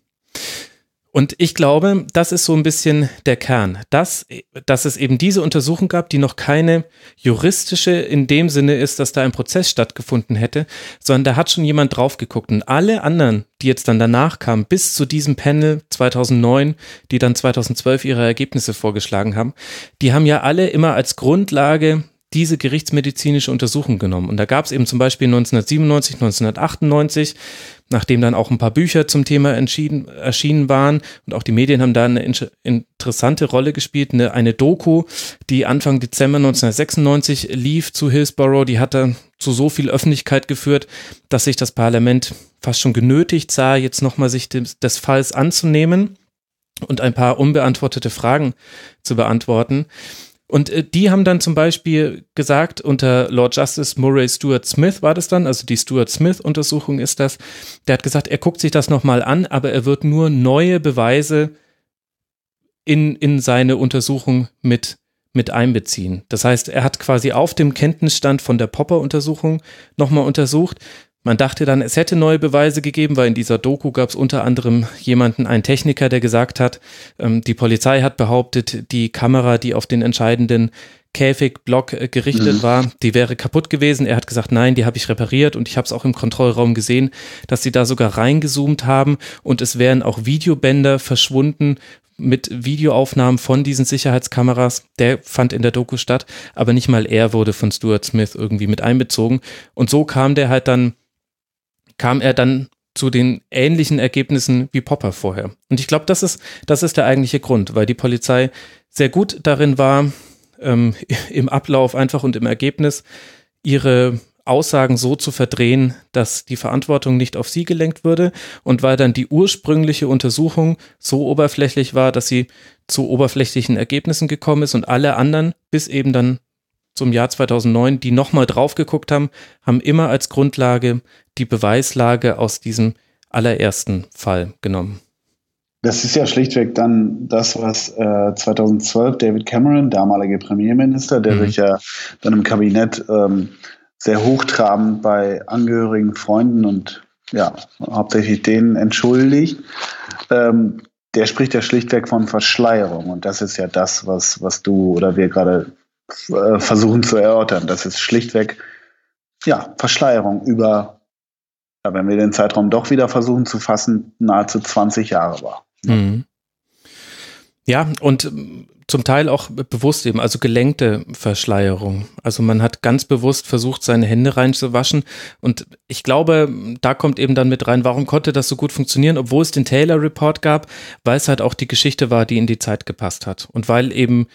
[SPEAKER 5] Und ich glaube, das ist so ein bisschen der Kern, dass es eben diese Untersuchung gab, die noch keine juristische in dem Sinne ist, dass da ein Prozess stattgefunden hätte, sondern da hat schon jemand drauf geguckt. Und alle anderen, die jetzt dann danach kamen, bis zu diesem Panel 2009, die dann 2012 ihre Ergebnisse vorgeschlagen haben, die haben ja alle immer als Grundlage diese gerichtsmedizinische Untersuchung genommen. Und da gab es eben zum Beispiel 1997, 1998, nachdem dann auch ein paar Bücher zum Thema erschienen waren und auch die Medien haben da eine interessante Rolle gespielt, eine Doku, die Anfang Dezember 1996 lief zu Hillsborough, die hatte zu so viel Öffentlichkeit geführt, dass sich das Parlament fast schon genötigt sah, jetzt nochmal sich des Falls anzunehmen und ein paar unbeantwortete Fragen zu beantworten. Und die haben dann zum Beispiel gesagt, unter Lord Justice Murray Stuart Smith war das dann, also die Stuart Smith-Untersuchung ist das, der hat gesagt, er guckt sich das nochmal an, aber er wird nur neue Beweise in seine Untersuchung mit einbeziehen. Das heißt, er hat quasi auf dem Kenntnisstand von der Popper-Untersuchung nochmal untersucht. Man dachte dann, es hätte neue Beweise gegeben, weil in dieser Doku gab es unter anderem einen Techniker, der gesagt hat, die Polizei hat behauptet, die Kamera, die auf den entscheidenden Käfigblock gerichtet war, die wäre kaputt gewesen. Er hat gesagt, nein, die habe ich repariert und ich habe es auch im Kontrollraum gesehen, dass sie da sogar reingezoomt haben und es wären auch Videobänder verschwunden mit Videoaufnahmen von diesen Sicherheitskameras. Der fand in der Doku statt, aber nicht mal er wurde von Stuart Smith irgendwie mit einbezogen. Und so kam er dann zu den ähnlichen Ergebnissen wie Popper vorher. Und ich glaube, das ist der eigentliche Grund, weil die Polizei sehr gut darin war, im Ablauf einfach und im Ergebnis ihre Aussagen so zu verdrehen, dass die Verantwortung nicht auf sie gelenkt würde und weil dann die ursprüngliche Untersuchung so oberflächlich war, dass sie zu oberflächlichen Ergebnissen gekommen ist und alle anderen, bis eben dann zum Jahr 2009, die nochmal drauf geguckt haben, haben immer als Grundlage die Beweislage aus diesem allerersten Fall genommen.
[SPEAKER 6] Das ist ja schlichtweg dann das, was 2012 David Cameron, damaliger Premierminister, der sich ja dann im Kabinett sehr hochtrabend bei Angehörigen, Freunden und ja, hauptsächlich denen entschuldigt, der spricht ja schlichtweg von Verschleierung und das ist ja das, was du oder wir gerade versuchen zu erörtern. Das ist schlichtweg Verschleierung über, wenn wir den Zeitraum doch wieder versuchen zu fassen, nahezu 20 Jahre war.
[SPEAKER 5] Mhm. Ja, und zum Teil auch bewusst eben, also gelenkte Verschleierung. Also man hat ganz bewusst versucht, seine Hände reinzuwaschen und ich glaube, da kommt eben dann mit rein, warum konnte das so gut funktionieren, obwohl es den Taylor Report gab, weil es halt auch die Geschichte war, die in die Zeit gepasst hat und weil eben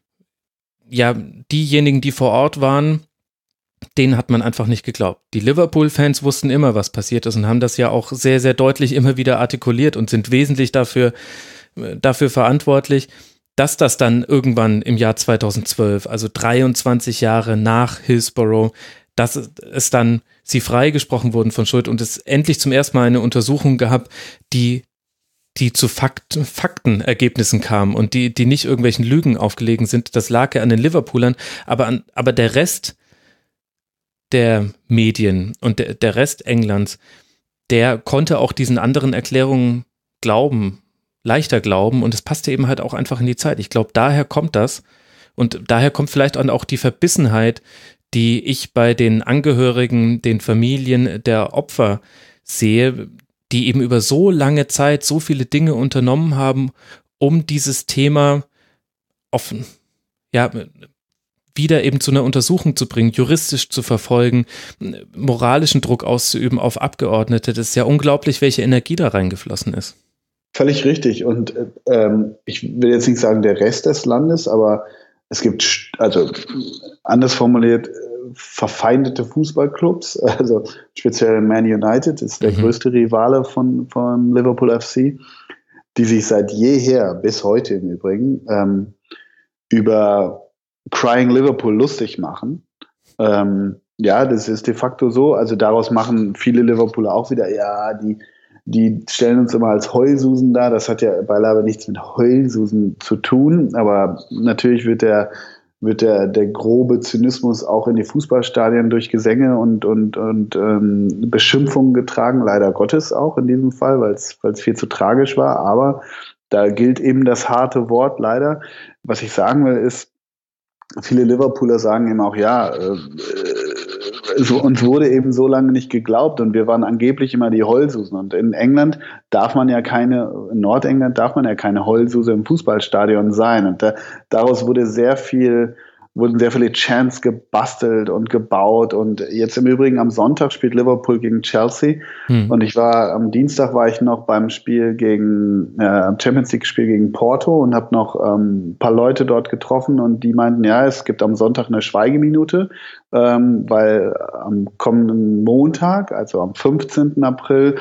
[SPEAKER 5] diejenigen, die vor Ort waren, denen hat man einfach nicht geglaubt. Die Liverpool-Fans wussten immer, was passiert ist und haben das ja auch sehr, sehr deutlich immer wieder artikuliert und sind wesentlich dafür verantwortlich, dass das dann irgendwann im Jahr 2012, also 23 Jahre nach Hillsborough, dass es dann sie freigesprochen wurden von Schuld und es endlich zum ersten Mal eine Untersuchung gab, die zu Faktenergebnissen kam und die nicht irgendwelchen Lügen aufgelegen sind. Das lag ja an den Liverpoolern, aber der Rest der Medien und der Rest Englands, der konnte auch diesen anderen Erklärungen leichter glauben und es passte eben halt auch einfach in die Zeit. Ich glaube, daher kommt das und daher kommt vielleicht auch die Verbissenheit, die ich bei den Angehörigen, den Familien der Opfer sehe, die eben über so lange Zeit so viele Dinge unternommen haben, um dieses Thema wieder eben zu einer Untersuchung zu bringen, juristisch zu verfolgen, moralischen Druck auszuüben auf Abgeordnete. Das ist ja unglaublich, welche Energie da reingeflossen ist.
[SPEAKER 6] Völlig richtig. Und ich will jetzt nicht sagen der Rest des Landes, aber es gibt, also anders formuliert, verfeindete Fußballclubs, also speziell Man United ist der größte Rivale von Liverpool FC, die sich seit jeher, bis heute im Übrigen, über Crying Liverpool lustig machen. Das ist de facto so, also daraus machen viele Liverpooler auch wieder, die stellen uns immer als Heulsusen dar, das hat ja beileibe nichts mit Heulsusen zu tun, aber natürlich wird der grobe Zynismus auch in die Fußballstadien durch Gesänge und Beschimpfungen getragen, leider Gottes auch in diesem Fall, weil es viel zu tragisch war, aber da gilt eben das harte Wort leider. Was ich sagen will ist, viele Liverpooler sagen eben auch, uns wurde eben so lange nicht geglaubt und wir waren angeblich immer die Heulsusen. Und in Nordengland darf man ja keine Heulsuse im Fußballstadion sein. Und daraus wurde sehr viel wurden sehr viele Chants gebastelt und gebaut. Und jetzt im Übrigen am Sonntag spielt Liverpool gegen Chelsea. Und am Dienstag war ich noch beim Spiel gegen Champions League Spiel gegen Porto und habe noch ein paar Leute dort getroffen und die meinten, ja, es gibt am Sonntag eine Schweigeminute, weil am kommenden Montag, also am 15. April,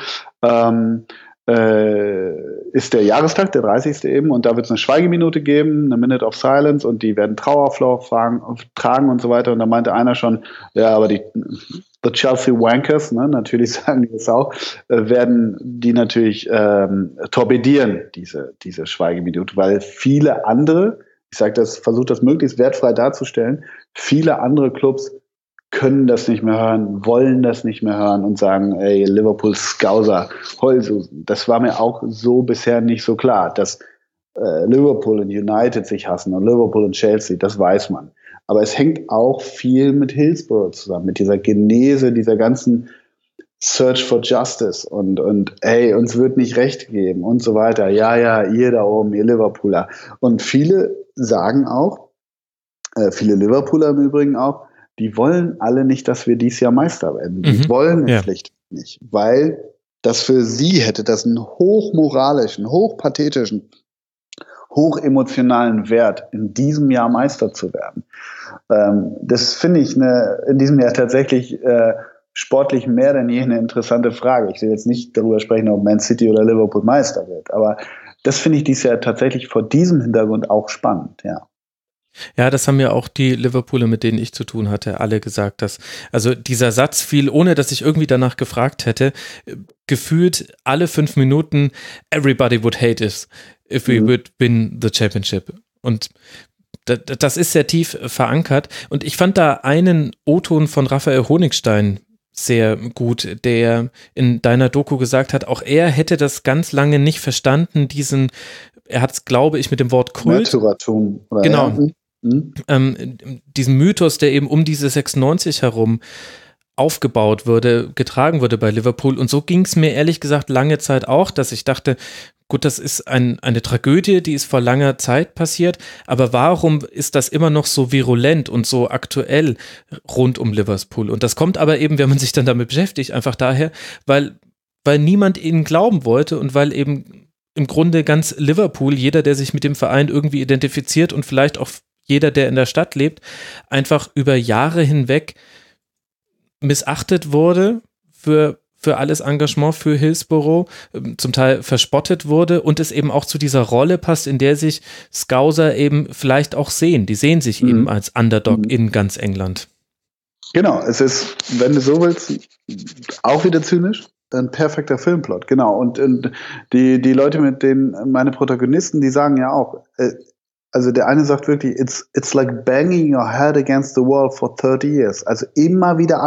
[SPEAKER 6] ist der Jahrestag, der 30. eben, und da wird es eine Schweigeminute geben, eine Minute of Silence, und die werden Trauerflor tragen und so weiter. Und da meinte einer schon, ja, aber the Chelsea Wankers, ne, natürlich sagen die das auch, werden die natürlich torpedieren, diese Schweigeminute, weil viele andere, ich sage das, versuche das möglichst wertfrei darzustellen, viele andere Clubs können das nicht mehr hören, wollen das nicht mehr hören und sagen, ey, Liverpool Scouser, Heulsusen. Das war mir auch so bisher nicht so klar, dass Liverpool und United sich hassen und Liverpool und Chelsea, das weiß man. Aber es hängt auch viel mit Hillsborough zusammen, mit dieser Genese, dieser ganzen Search for Justice und ey, uns wird nicht recht geben und so weiter. Ja, ihr da oben, ihr Liverpooler. Und viele sagen auch, viele Liverpooler im Übrigen auch, die wollen alle nicht, dass wir dieses Jahr Meister werden. Die wollen es schlicht nicht, weil das für sie hätte das einen hochmoralischen, hochpathetischen, hochemotionalen Wert, in diesem Jahr Meister zu werden. Das finde ich in diesem Jahr tatsächlich sportlich mehr denn je eine interessante Frage. Ich will jetzt nicht darüber sprechen, ob Man City oder Liverpool Meister wird, aber das finde ich dieses Jahr tatsächlich vor diesem Hintergrund auch spannend, ja.
[SPEAKER 5] Ja, das haben ja auch die Liverpooler, mit denen ich zu tun hatte, alle gesagt, dass, also dieser Satz fiel, ohne dass ich irgendwie danach gefragt hätte, gefühlt alle 5 Minuten, everybody would hate us if we would win the championship. Und das ist sehr tief verankert. Und ich fand da einen O-Ton von Raphael Honigstein sehr gut, der in deiner Doku gesagt hat, auch er hätte das ganz lange nicht verstanden, er hat es, glaube ich, mit dem Wort Kult.
[SPEAKER 6] Märtyrertum.
[SPEAKER 5] Genau. Ja. Diesen Mythos, der eben um diese 96 herum aufgebaut wurde, getragen wurde bei Liverpool. Und so ging es mir ehrlich gesagt lange Zeit auch, dass ich dachte, gut, das ist eine Tragödie, die ist vor langer Zeit passiert, aber warum ist das immer noch so virulent und so aktuell rund um Liverpool? Und das kommt aber eben, wenn man sich dann damit beschäftigt, einfach daher, weil niemand ihnen glauben wollte und weil eben im Grunde ganz Liverpool, jeder, der sich mit dem Verein irgendwie identifiziert und vielleicht auch jeder, der in der Stadt lebt, einfach über Jahre hinweg missachtet wurde für alles Engagement für Hillsborough, zum Teil verspottet wurde und es eben auch zu dieser Rolle passt, in der sich Scouser eben vielleicht auch sehen. Die sehen sich eben als Underdog in ganz England.
[SPEAKER 6] Genau, es ist, wenn du so willst, auch wieder zynisch, ein perfekter Filmplot, genau. Und die Leute, mit denen meine Protagonisten, die sagen ja auch, also der eine sagt wirklich, it's like banging your head against the wall for 30 years. Also immer wieder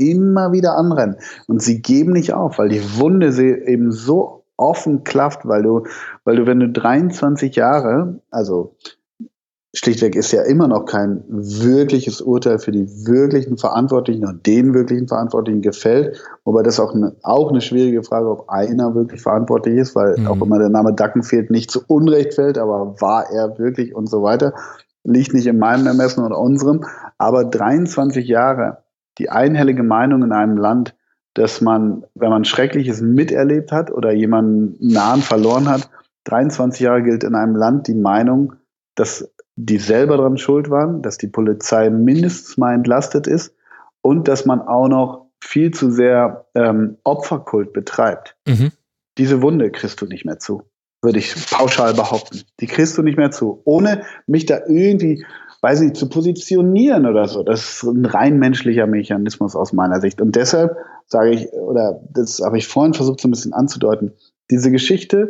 [SPEAKER 6] anrennen. Und sie geben nicht auf, weil die Wunde sie eben so offen klafft, weil du, wenn du 23 Jahre, also schlichtweg ist ja immer noch kein wirkliches Urteil für die wirklichen Verantwortlichen und den wirklichen Verantwortlichen gefällt, wobei das auch eine schwierige Frage, ob einer wirklich verantwortlich ist, weil auch immer der Name Duckenfield nicht zu Unrecht fällt, aber war er wirklich und so weiter, liegt nicht in meinem Ermessen oder unserem, aber 23 Jahre, die einhellige Meinung in einem Land, dass man, wenn man Schreckliches miterlebt hat oder jemanden nahen verloren hat, 23 Jahre gilt in einem Land die Meinung, dass die selber dran schuld waren, dass die Polizei mindestens mal entlastet ist und dass man auch noch viel zu sehr Opferkult betreibt. Diese Wunde kriegst du nicht mehr zu, würde ich pauschal behaupten. Die kriegst du nicht mehr zu, ohne mich da irgendwie, weiß nicht, zu positionieren oder so. Das ist ein rein menschlicher Mechanismus aus meiner Sicht. Und deshalb sage ich, oder das habe ich vorhin versucht so ein bisschen anzudeuten, diese Geschichte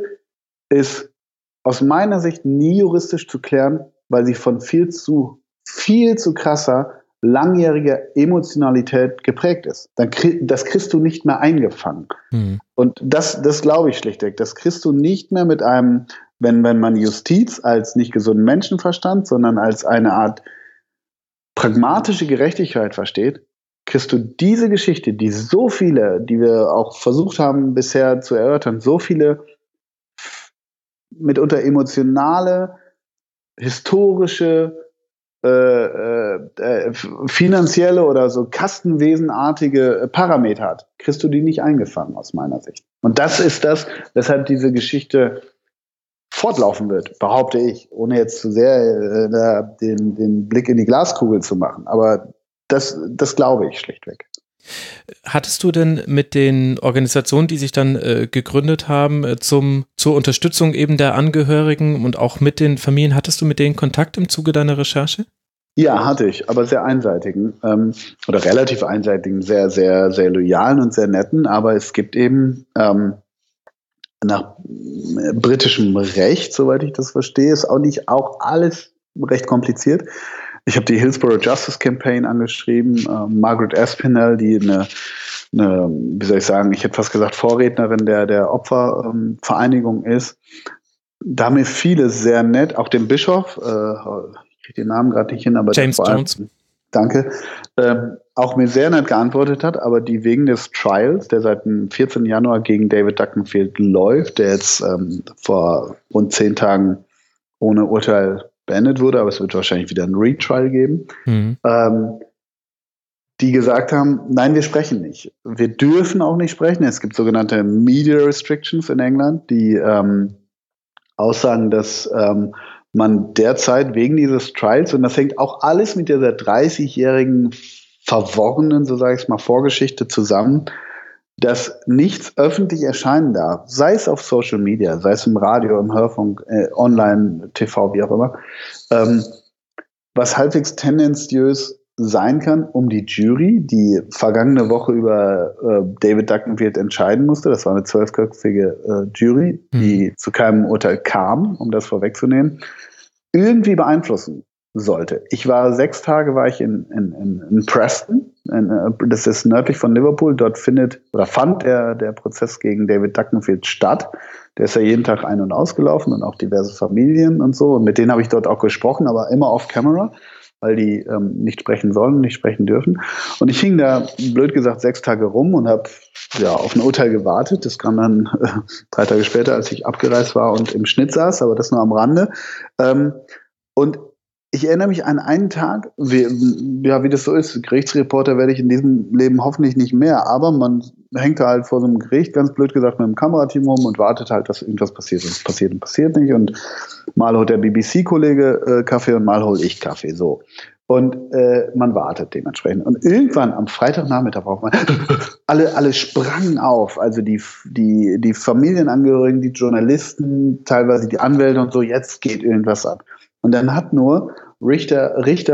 [SPEAKER 6] ist aus meiner Sicht nie juristisch zu klären, weil sie von viel zu krasser, langjähriger Emotionalität geprägt ist. Das kriegst du nicht mehr eingefangen. Und das glaube ich schlichtweg. Das kriegst du nicht mehr mit einem, wenn man Justiz als nicht gesunden Menschenverstand, sondern als eine Art pragmatische Gerechtigkeit versteht, kriegst du diese Geschichte, die so viele, die wir auch versucht haben bisher zu erörtern, so viele mitunter emotionale, historische finanzielle oder so kastenwesenartige Parameter hat, kriegst du die nicht eingefangen, aus meiner Sicht. Und das ist das, weshalb diese Geschichte fortlaufen wird, behaupte ich, ohne jetzt zu sehr den Blick in die Glaskugel zu machen. Aber das glaube ich schlichtweg.
[SPEAKER 5] Hattest du denn mit den Organisationen, die sich dann gegründet haben, zur Unterstützung eben der Angehörigen und auch mit den Familien, hattest du mit denen Kontakt im Zuge deiner Recherche?
[SPEAKER 6] Ja, hatte ich, aber sehr einseitigen oder relativ einseitigen, sehr, sehr, sehr loyalen und sehr netten. Aber es gibt eben nach britischem Recht, soweit ich das verstehe, ist auch alles recht kompliziert. Ich habe die Hillsborough Justice Campaign angeschrieben, Margaret Aspinall, die eine, wie soll ich sagen, ich hätte fast gesagt Vorrednerin der Opfervereinigung ist. Da haben mir viele sehr nett, auch den Bischof, ich kriege den Namen gerade nicht hin, aber
[SPEAKER 5] James Jones.
[SPEAKER 6] Danke, auch mir sehr nett geantwortet hat, aber die wegen des Trials, der seit dem 14. Januar gegen David Duckenfield läuft, der jetzt vor rund 10 Tagen ohne Urteil beendet wurde, aber es wird wahrscheinlich wieder ein Retrial geben, die gesagt haben, nein, wir sprechen nicht. Wir dürfen auch nicht sprechen. Es gibt sogenannte Media Restrictions in England, die aussagen, dass man derzeit wegen dieses Trials, und das hängt auch alles mit dieser 30-jährigen verworrenen, so sage ich es mal, Vorgeschichte zusammen, dass nichts öffentlich erscheinen darf, sei es auf Social Media, sei es im Radio, im Hörfunk, online, TV, wie auch immer, was halbwegs tendenziös sein kann, um die Jury, die vergangene Woche über David Duckenfield entscheiden musste, das war eine 12-köpfige Jury, die zu keinem Urteil kam, um das vorwegzunehmen, irgendwie beeinflussen sollte. 6 Tage war ich in Preston, das ist nördlich von Liverpool, dort fand der Prozess gegen David Duckenfield statt. Der ist ja jeden Tag ein- und ausgelaufen und auch diverse Familien und so, und mit denen habe ich dort auch gesprochen, aber immer off camera, weil die nicht sprechen sollen, nicht sprechen dürfen. Und ich hing da, blöd gesagt, 6 Tage rum und habe auf ein Urteil gewartet. Das kam dann 3 Tage später, als ich abgereist war und im Schnitt saß, aber das nur am Rande. Und ich erinnere mich an einen Tag, wie das so ist, Gerichtsreporter werde ich in diesem Leben hoffentlich nicht mehr, aber man hängt da halt vor so einem Gericht, ganz blöd gesagt, mit einem Kamerateam rum und wartet halt, dass irgendwas passiert. Und es passiert und passiert nicht. Und mal holt der BBC-Kollege Kaffee und mal hole ich Kaffee. So. Und man wartet dementsprechend. Und irgendwann am Freitagnachmittag braucht man, alle sprangen auf. Also die Familienangehörigen, die Journalisten, teilweise die Anwälte und so, jetzt geht irgendwas ab. Und dann hat nur Richter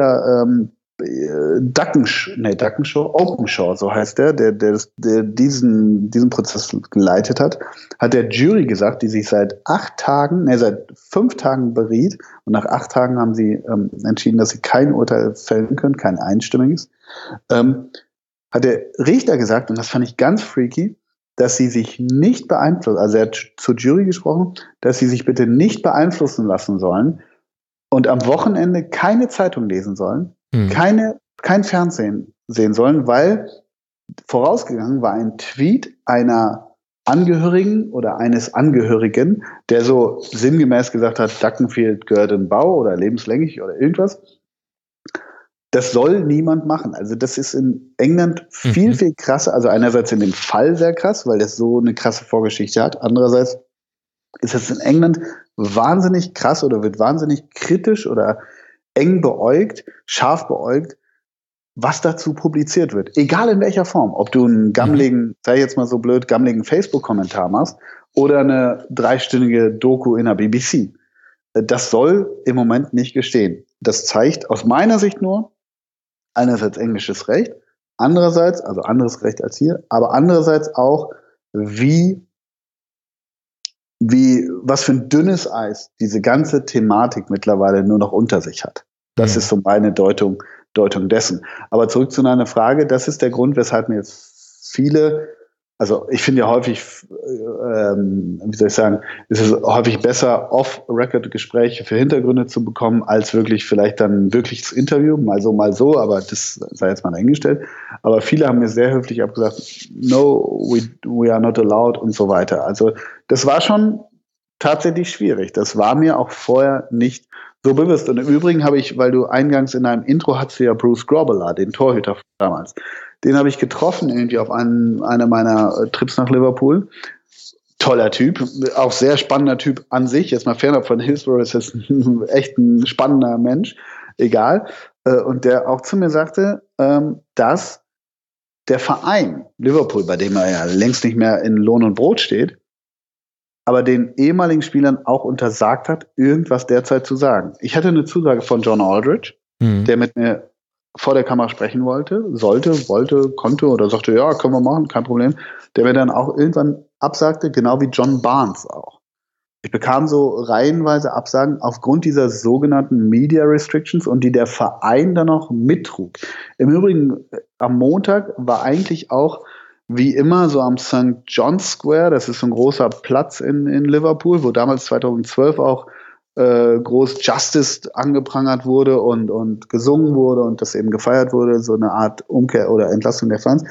[SPEAKER 6] Openshaw, so heißt der diesen Prozess geleitet hat der Jury gesagt, die sich seit 5 Tagen beriet, und nach 8 Tagen haben sie entschieden, dass sie kein Urteil fällen können, kein einstimmiges, hat der Richter gesagt, und das fand ich ganz freaky, dass sie sich nicht beeinflussen, also er hat zur Jury gesprochen, dass sie sich bitte nicht beeinflussen lassen sollen und am Wochenende keine Zeitung lesen sollen, kein Fernsehen sehen sollen, weil vorausgegangen war ein Tweet einer Angehörigen oder eines Angehörigen, der so sinngemäß gesagt hat, Duckenfield gehört in Bau oder lebenslänglich oder irgendwas. Das soll niemand machen. Also das ist in England viel, viel krasser. Also einerseits in dem Fall sehr krass, weil das so eine krasse Vorgeschichte hat. Andererseits ist es in England wahnsinnig krass oder wird wahnsinnig kritisch oder eng beäugt, scharf beäugt, was dazu publiziert wird. Egal in welcher Form. Ob du einen gammeligen, sei jetzt mal so blöd, gammeligen Facebook-Kommentar machst oder eine 3-stündige Doku in der BBC. Das soll im Moment nicht geschehen. Das zeigt aus meiner Sicht nur, einerseits englisches Recht, andererseits, also anderes Recht als hier, aber andererseits auch, was für ein dünnes Eis diese ganze Thematik mittlerweile nur noch unter sich hat. Das ist so meine Deutung dessen. Aber zurück zu einer Frage, das ist der Grund, weshalb mir viele, also ich finde ja häufig, wie soll ich sagen, es ist häufig besser, Off-Record-Gespräche für Hintergründe zu bekommen, als wirklich vielleicht dann wirkliches Interview, mal so, aber das sei jetzt mal dahingestellt. Aber viele haben mir sehr höflich abgesagt, no, we are not allowed und so weiter. Also das war schon tatsächlich schwierig. Das war mir auch vorher nicht so bewusst. Und im Übrigen habe ich, weil du eingangs in deinem Intro hattest ja Bruce Grobbelaar, den Torhüter damals, den habe ich getroffen irgendwie auf einer meiner Trips nach Liverpool. Toller Typ, auch sehr spannender Typ an sich. Jetzt mal fernab von Hillsborough, ist das echt ein spannender Mensch, egal. Und der auch zu mir sagte, dass der Verein Liverpool, bei dem er ja längst nicht mehr in Lohn und Brot steht, aber den ehemaligen Spielern auch untersagt hat, irgendwas derzeit zu sagen. Ich hatte eine Zusage von John Aldridge, der mit mir vor der Kamera sprechen wollte, konnte oder sagte, ja, können wir machen, kein Problem. Der mir dann auch irgendwann absagte, genau wie John Barnes auch. Ich bekam so reihenweise Absagen aufgrund dieser sogenannten Media Restrictions und die der Verein dann noch mittrug. Im Übrigen, am Montag war eigentlich auch wie immer so am St. John's Square, das ist so ein großer Platz in Liverpool, wo damals 2012 auch groß Justice angeprangert wurde und gesungen wurde und das eben gefeiert wurde, so eine Art Umkehr oder Entlassung der Fans.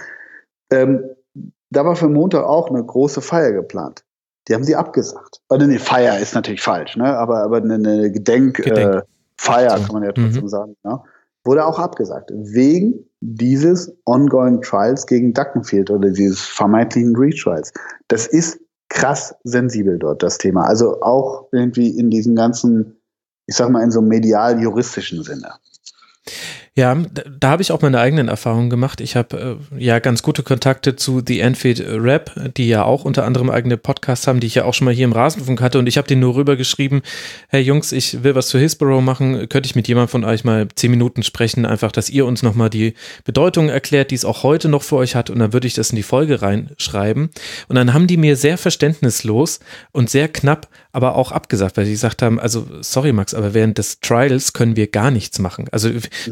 [SPEAKER 6] Da war für Montag auch eine große Feier geplant. Die haben sie abgesagt. Oder nee, Feier ist natürlich falsch, ne? Aber eine Gedenkfeier kann man ja trotzdem sagen. Ne? Wurde auch abgesagt. Wegen dieses ongoing Trials gegen Duckenfield oder dieses vermeintlichen Retrials. Das ist krass sensibel dort, das Thema. Also auch irgendwie in diesem ganzen, ich sag mal, in so einem medial-juristischen Sinne.
[SPEAKER 5] Ja, da habe ich auch meine eigenen Erfahrungen gemacht. Ich habe ja ganz gute Kontakte zu The Anfield Rap, die ja auch unter anderem eigene Podcasts haben, die ich ja auch schon mal hier im Rasenfunk hatte und ich habe denen nur rübergeschrieben, hey Jungs, ich will was zu Hillsborough machen, könnte ich mit jemandem von euch mal 10 Minuten sprechen, einfach, dass ihr uns nochmal die Bedeutung erklärt, die es auch heute noch für euch hat und dann würde ich das in die Folge reinschreiben und dann haben die mir sehr verständnislos und sehr knapp aber auch abgesagt, weil sie gesagt haben, also sorry Max, aber während des Trials können wir gar nichts machen. Also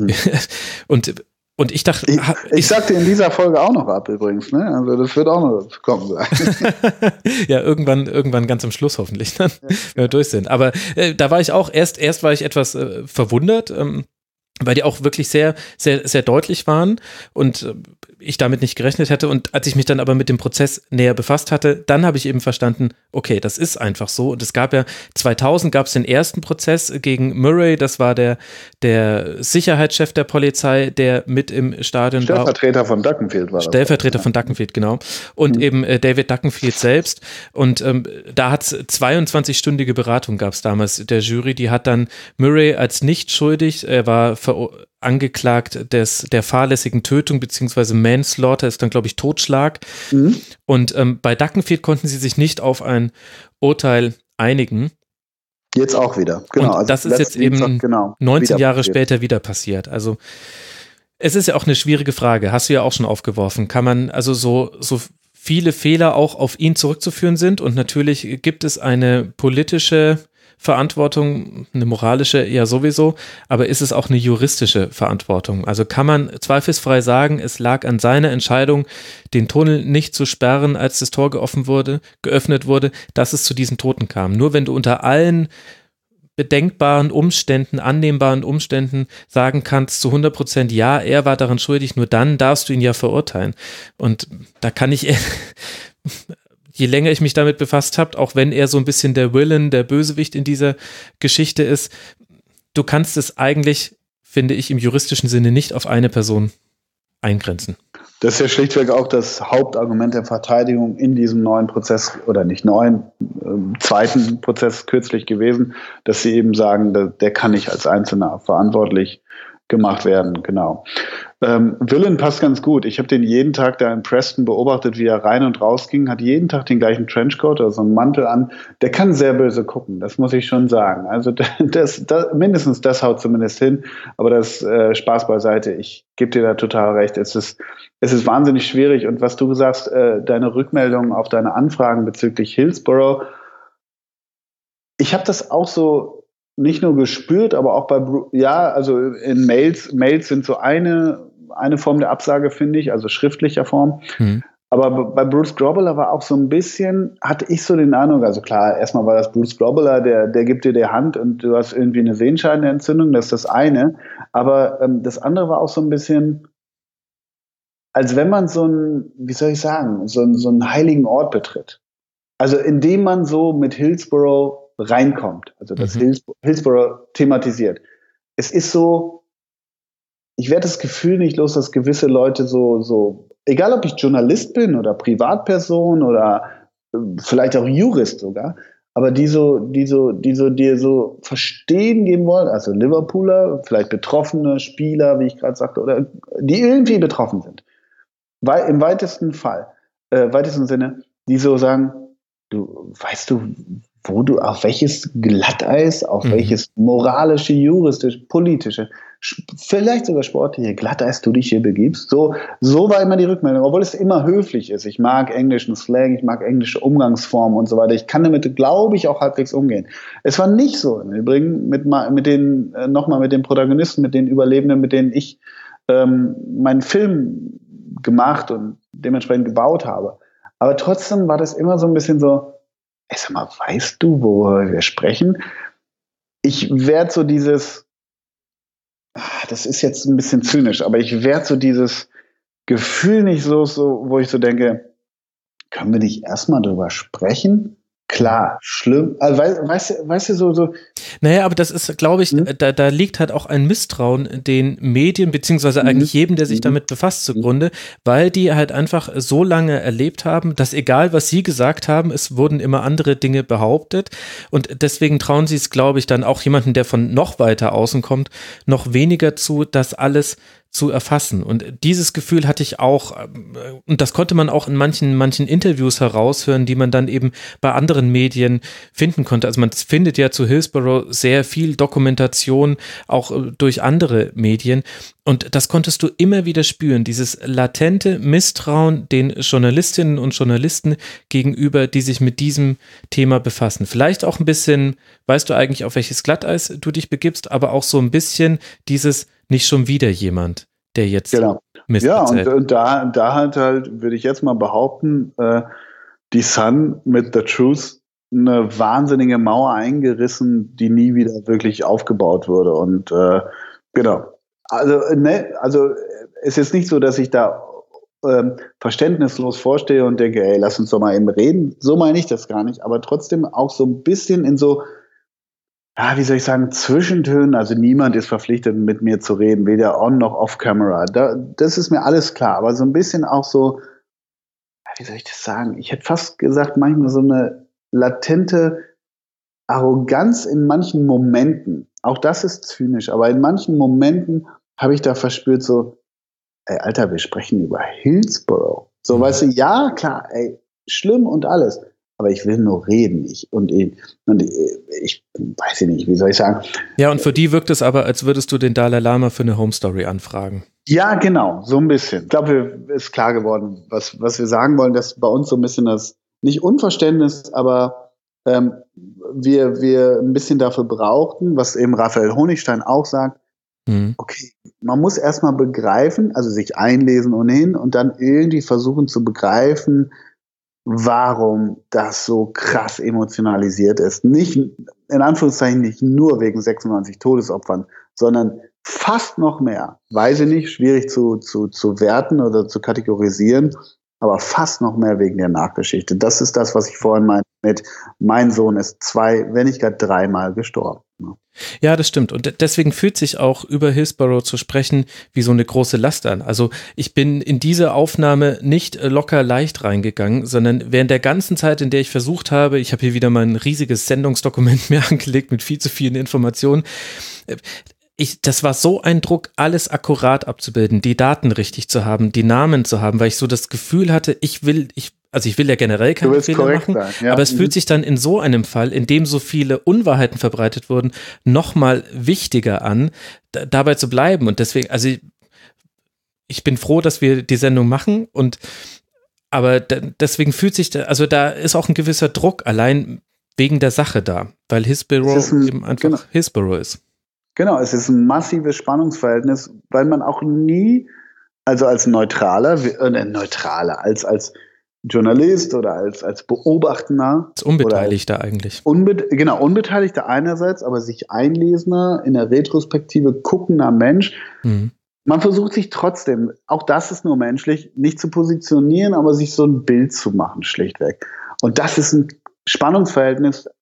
[SPEAKER 5] und ich dachte...
[SPEAKER 6] Ich sagte in dieser Folge auch noch ab übrigens, ne? Also das wird auch noch kommen.
[SPEAKER 5] Ja, irgendwann ganz am Schluss hoffentlich, dann, wenn wir durch sind. Aber da war ich auch, erst war ich etwas verwundert, weil die auch wirklich sehr, sehr, sehr deutlich waren und ich damit nicht gerechnet hätte. Und als ich mich dann aber mit dem Prozess näher befasst hatte, dann habe ich eben verstanden, okay, das ist einfach so. Und es gab ja 2000 gab es den ersten Prozess gegen Murray, das war der Sicherheitschef der Polizei, der mit im Stadion war.
[SPEAKER 6] Stellvertreter von Duckenfield war das.
[SPEAKER 5] Stellvertreter von Duckenfield, genau. Und eben David Duckenfield selbst. Und da hat es 22-stündige Beratung gab es damals der Jury, die hat dann Murray als nicht schuldig, er war angeklagt der fahrlässigen Tötung beziehungsweise Manslaughter, ist dann glaube ich Totschlag. Und bei Duckenfield konnten sie sich nicht auf ein Urteil einigen.
[SPEAKER 6] Jetzt auch wieder, genau.
[SPEAKER 5] Und
[SPEAKER 6] also
[SPEAKER 5] das ist jetzt eben 19 Jahre später wieder passiert. Also es ist ja auch eine schwierige Frage, hast du ja auch schon aufgeworfen. Kann man also so viele Fehler auch auf ihn zurückzuführen sind und natürlich gibt es eine politische Verantwortung, eine moralische ja sowieso, aber ist es auch eine juristische Verantwortung? Also kann man zweifelsfrei sagen, es lag an seiner Entscheidung, den Tunnel nicht zu sperren, als das Tor geöffnet wurde, dass es zu diesen Toten kam. Nur wenn du unter allen bedenkbaren Umständen, annehmbaren Umständen sagen kannst zu 100% ja, er war daran schuldig, nur dann darfst du ihn ja verurteilen. Und da kann ich je länger ich mich damit befasst habe, auch wenn er so ein bisschen der Villain, der Bösewicht in dieser Geschichte ist, du kannst es eigentlich, finde ich, im juristischen Sinne nicht auf eine Person eingrenzen.
[SPEAKER 6] Das ist ja schlichtweg auch das Hauptargument der Verteidigung in diesem neuen Prozess, oder nicht neuen, zweiten Prozess kürzlich gewesen, dass sie eben sagen, der kann nicht als Einzelner verantwortlich gemacht werden, genau. Villain passt ganz gut. Ich habe den jeden Tag da in Preston beobachtet, wie er rein und raus ging, hat jeden Tag den gleichen Trenchcoat oder so einen Mantel an. Der kann sehr böse gucken, das muss ich schon sagen. Also mindestens das haut zumindest hin, aber das Spaß beiseite. Ich gebe dir da total recht. Es ist wahnsinnig schwierig und was du sagst, deine Rückmeldungen auf deine Anfragen bezüglich Hillsborough, ich habe das auch so nicht nur gespürt, aber auch also in Mails sind so eine Form der Absage, finde ich, also schriftlicher Form. Aber bei Bruce Grobbelaar war auch so ein bisschen, hatte ich so den Eindruck, also klar, erstmal war das Bruce Grobbelaar, der gibt dir die Hand und du hast irgendwie eine Sehenscheidenentzündung, das ist das eine. Aber das andere war auch so ein bisschen, als wenn man so einen heiligen Ort betritt. Also indem man so mit Hillsborough reinkommt, also das Hillsborough thematisiert. Es ist so, ich werde das Gefühl nicht los, dass gewisse Leute so, egal ob ich Journalist bin oder Privatperson oder vielleicht auch Jurist sogar, aber die dir so verstehen geben wollen, also Liverpooler, vielleicht betroffene Spieler, wie ich gerade sagte, oder die irgendwie betroffen sind. Weil im weitesten Sinne, die so sagen, weißt du, wo du auf welches Glatteis, auf welches moralische, juristische, politische, vielleicht sogar sportliche Glatteis du dich hier begibst. So war immer die Rückmeldung, obwohl es immer höflich ist. Ich mag englischen Slang, ich mag englische Umgangsformen und so weiter. Ich kann damit, glaube ich, auch halbwegs umgehen. Es war nicht so im Übrigen mit den Protagonisten, mit den Überlebenden, mit denen ich meinen Film gemacht und dementsprechend gebaut habe. Aber trotzdem war das immer so ein bisschen so, sag mal, weißt du, worüber wir sprechen? Ich werde so dieses, das ist jetzt ein bisschen zynisch, aber ich werde so dieses Gefühl nicht so, wo ich so denke, können wir nicht erstmal drüber sprechen? Klar, schlimm. Also, weißt du, so.
[SPEAKER 5] Naja, aber das ist, glaube ich, da liegt halt auch ein Misstrauen den Medien, beziehungsweise eigentlich jedem, der sich damit befasst, zugrunde, weil die halt einfach so lange erlebt haben, dass egal, was sie gesagt haben, es wurden immer andere Dinge behauptet und deswegen trauen sie es, glaube ich, dann auch jemanden, der von noch weiter außen kommt, noch weniger zu, das alles zu erfassen. Und dieses Gefühl hatte ich auch, und das konnte man auch in manchen Interviews heraushören, die man dann eben bei anderen Medien finden konnte. Also man findet ja zu Hillsborough sehr viel Dokumentation, auch durch andere Medien. Und das konntest du immer wieder spüren, dieses latente Misstrauen den Journalistinnen und Journalisten gegenüber, die sich mit diesem Thema befassen. Vielleicht auch ein bisschen, weißt du eigentlich, auf welches Glatteis du dich begibst, aber auch so ein bisschen dieses nicht schon wieder jemand, der jetzt Mist erzählt.
[SPEAKER 6] Ja, und da hat halt, würde ich jetzt mal behaupten, die Sun mit The Truth eine wahnsinnige Mauer eingerissen, die nie wieder wirklich aufgebaut wurde. Und Also es ist nicht so, dass ich da verständnislos vorstehe und denke, ey, lass uns doch mal eben reden. So meine ich das gar nicht. Aber trotzdem auch so ein bisschen in so, wie soll ich sagen, Zwischentönen. Also niemand ist verpflichtet, mit mir zu reden, weder on noch off camera. Das ist mir alles klar. Aber so ein bisschen auch so, wie soll ich das sagen? Ich hätte fast gesagt, manchmal so eine latente Arroganz in manchen Momenten. Auch das ist zynisch, aber in manchen Momenten habe ich da verspürt so, ey, Alter, wir sprechen über Hillsborough. So, weißt du, ja, klar, ey, schlimm und alles, aber ich will nur reden. Ich weiß nicht, wie soll ich sagen.
[SPEAKER 5] Ja, und für die wirkt es aber, als würdest du den Dalai Lama für eine Home Story anfragen.
[SPEAKER 6] Ja, genau, so ein bisschen. Ich glaube, ist klar geworden, was wir sagen wollen, dass bei uns so ein bisschen das, nicht Unverständnis, aber wir ein bisschen dafür brauchten, was eben Raphael Honigstein auch sagt, okay, man muss erstmal begreifen, also sich einlesen ohnehin und dann irgendwie versuchen zu begreifen, warum das so krass emotionalisiert ist. Nicht, in Anführungszeichen, nicht nur wegen 96 Todesopfern, sondern fast noch mehr. Weiß ich nicht, schwierig zu werten oder zu kategorisieren, aber fast noch mehr wegen der Nachgeschichte. Das ist das, was ich vorhin meinte mit, mein Sohn ist 2, wenn nicht gar 3-mal gestorben.
[SPEAKER 5] Ja, das stimmt. Und deswegen fühlt sich auch über Hillsborough zu sprechen wie so eine große Last an. Also ich bin in diese Aufnahme nicht locker leicht reingegangen, sondern während der ganzen Zeit, in der ich versucht habe, ich habe hier wieder mal ein riesiges Sendungsdokument mir angelegt mit viel zu vielen Informationen, das war so ein Druck, alles akkurat abzubilden, die Daten richtig zu haben, die Namen zu haben, weil ich so das Gefühl hatte, ich will ja generell keine Fehler machen, ja. Aber es fühlt sich dann in so einem Fall, in dem so viele Unwahrheiten verbreitet wurden, nochmal wichtiger an, dabei zu bleiben. Und deswegen, also ich bin froh, dass wir die Sendung machen aber deswegen fühlt sich, also da ist auch ein gewisser Druck allein wegen der Sache da, weil Hillsborough eben einfach Hillsborough ist.
[SPEAKER 6] Genau, es ist ein massives Spannungsverhältnis, weil man auch nie, also als Neutraler, als Journalist oder als Beobachtender.
[SPEAKER 5] Als Unbeteiligter eigentlich.
[SPEAKER 6] Unbeteiligter einerseits, aber sich einlesender, in der Retrospektive guckender Mensch. Man versucht sich trotzdem, auch das ist nur menschlich, nicht zu positionieren, aber sich so ein Bild zu machen, schlichtweg. Und das ist ein Spannungsverhältnis,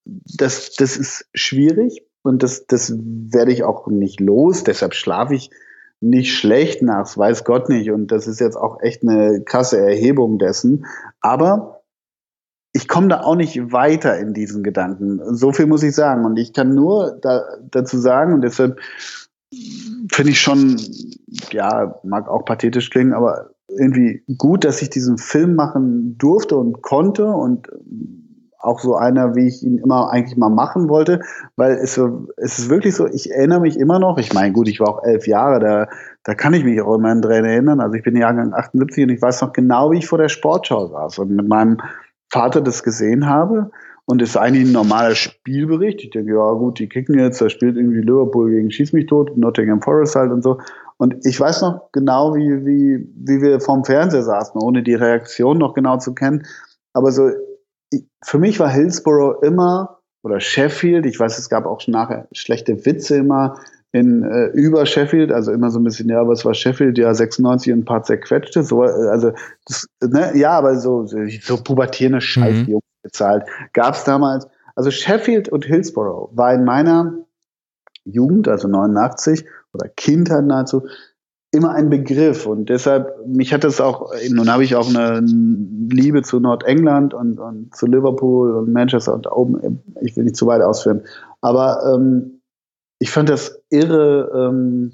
[SPEAKER 6] das ist schwierig und das werde ich auch nicht los. Deshalb schlafe ich nicht schlecht nachts, weiß Gott nicht. Und das ist jetzt auch echt eine krasse Erhebung dessen. Aber ich komme da auch nicht weiter in diesen Gedanken. So viel muss ich sagen. Und ich kann nur dazu sagen, und deshalb finde ich schon, ja, mag auch pathetisch klingen, aber irgendwie gut, dass ich diesen Film machen durfte und konnte und auch so einer, wie ich ihn immer eigentlich mal machen wollte, weil es ist wirklich so, ich erinnere mich immer noch, ich meine, gut, ich war auch 11 Jahre, da kann ich mich auch immer dran erinnern, also ich bin Jahrgang 78 und ich weiß noch genau, wie ich vor der Sportschau saß und mit meinem Vater das gesehen habe und es ist eigentlich ein normaler Spielbericht, ich denke, ja gut, die kicken jetzt, da spielt irgendwie Liverpool gegen Schieß mich tot, Nottingham Forest halt und so. Und ich weiß noch genau, wie wir vorm Fernseher saßen, ohne die Reaktion noch genau zu kennen. Aber so, für mich war Hillsborough immer, oder Sheffield, ich weiß, es gab auch schon nachher schlechte Witze immer über Sheffield, also immer so ein bisschen, ja, was war Sheffield? Ja, 96 und ein paar zerquetschte. So, also, ja, aber so pubertierende Scheißjungs bezahlt. Gab es damals. Also Sheffield und Hillsborough war in meiner Jugend, also 89, oder Kindheit nahezu, immer ein Begriff und deshalb, mich hat das auch, nun habe ich auch eine Liebe zu Nordengland und zu Liverpool und Manchester und da oben, ich will nicht zu weit ausführen, aber ich fand das irre,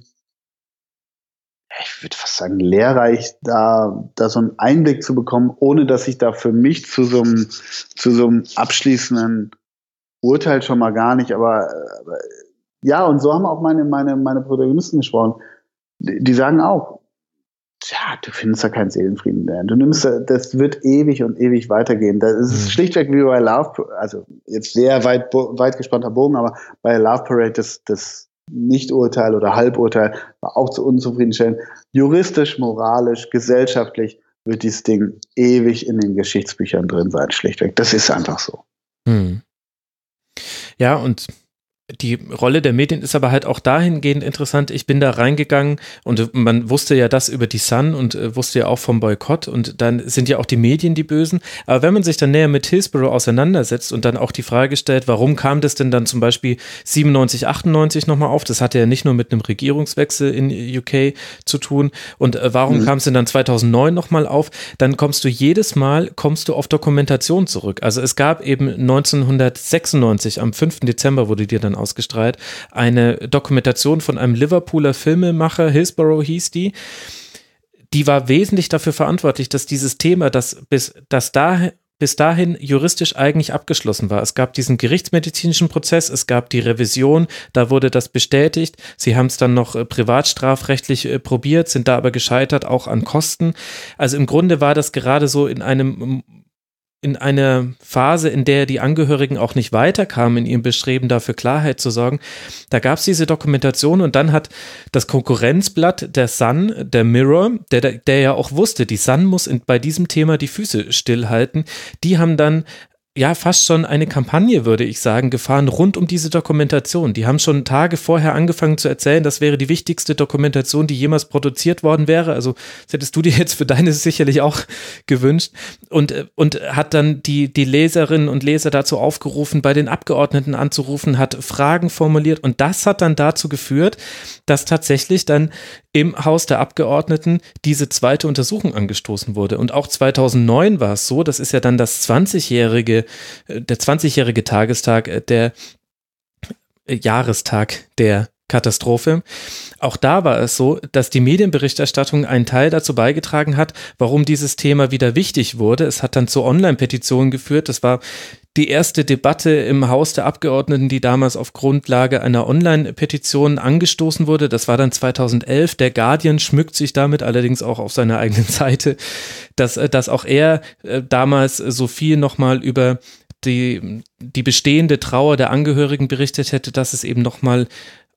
[SPEAKER 6] ich würde fast sagen, lehrreich, da so einen Einblick zu bekommen, ohne dass ich da für mich zu so einem abschließenden Urteil schon mal gar nicht, aber ja, und so haben auch meine Protagonisten gesprochen. Die sagen auch, ja, du findest da keinen Seelenfrieden mehr. Du nimmst, das wird ewig und ewig weitergehen. Das ist schlichtweg wie bei Love, also jetzt sehr weit gespannter Bogen, aber bei Love Parade das Nichturteil oder Halburteil war auch zu unzufriedenstellend. Juristisch, moralisch, gesellschaftlich wird dieses Ding ewig in den Geschichtsbüchern drin sein, schlichtweg. Das ist einfach so.
[SPEAKER 5] Ja, und die Rolle der Medien ist aber halt auch dahingehend interessant. Ich bin da reingegangen und man wusste ja das über die Sun und wusste ja auch vom Boykott und dann sind ja auch die Medien die Bösen. Aber wenn man sich dann näher mit Hillsborough auseinandersetzt und dann auch die Frage stellt, warum kam das denn dann zum Beispiel 97, 98 nochmal auf? Das hatte ja nicht nur mit einem Regierungswechsel in UK zu tun. Und warum kam es denn dann 2009 nochmal auf? Dann kommst du jedes Mal auf Dokumentation zurück. Also es gab eben 1996, am 5. Dezember wurde dir dann ausgestrahlt, eine Dokumentation von einem Liverpooler Filmemacher, Hillsborough hieß die war wesentlich dafür verantwortlich, dass dieses Thema, das bis dahin juristisch eigentlich abgeschlossen war. Es gab diesen gerichtsmedizinischen Prozess, es gab die Revision, da wurde das bestätigt. Sie haben es dann noch privatstrafrechtlich probiert, sind da aber gescheitert, auch an Kosten. Also im Grunde war das gerade so in einer Phase, in der die Angehörigen auch nicht weiterkamen in ihrem Bestreben, dafür Klarheit zu sorgen. Da gab es diese Dokumentation und dann hat das Konkurrenzblatt der Sun, der Mirror, der ja auch wusste, die Sun muss bei diesem Thema die Füße stillhalten, die haben dann ja fast schon eine Kampagne, würde ich sagen, gefahren rund um diese Dokumentation. Die haben schon Tage vorher angefangen zu erzählen, das wäre die wichtigste Dokumentation, die jemals produziert worden wäre. Also das hättest du dir jetzt für deine sicherlich auch gewünscht. Und hat dann die Leserinnen und Leser dazu aufgerufen, bei den Abgeordneten anzurufen, hat Fragen formuliert und das hat dann dazu geführt, dass tatsächlich dann im Haus der Abgeordneten diese zweite Untersuchung angestoßen wurde. Und auch 2009 war es so, das ist ja dann der 20-jährige Tagestag, der Jahrestag der Katastrophe. Auch da war es so, dass die Medienberichterstattung einen Teil dazu beigetragen hat, warum dieses Thema wieder wichtig wurde. Es hat dann zu Online-Petitionen geführt. Das war die erste Debatte im Haus der Abgeordneten, die damals auf Grundlage einer Online-Petition angestoßen wurde. Das war dann 2011. Der Guardian schmückt sich damit allerdings auch auf seiner eigenen Seite, dass auch er damals so viel nochmal über die bestehende Trauer der Angehörigen berichtet hätte, dass es eben nochmal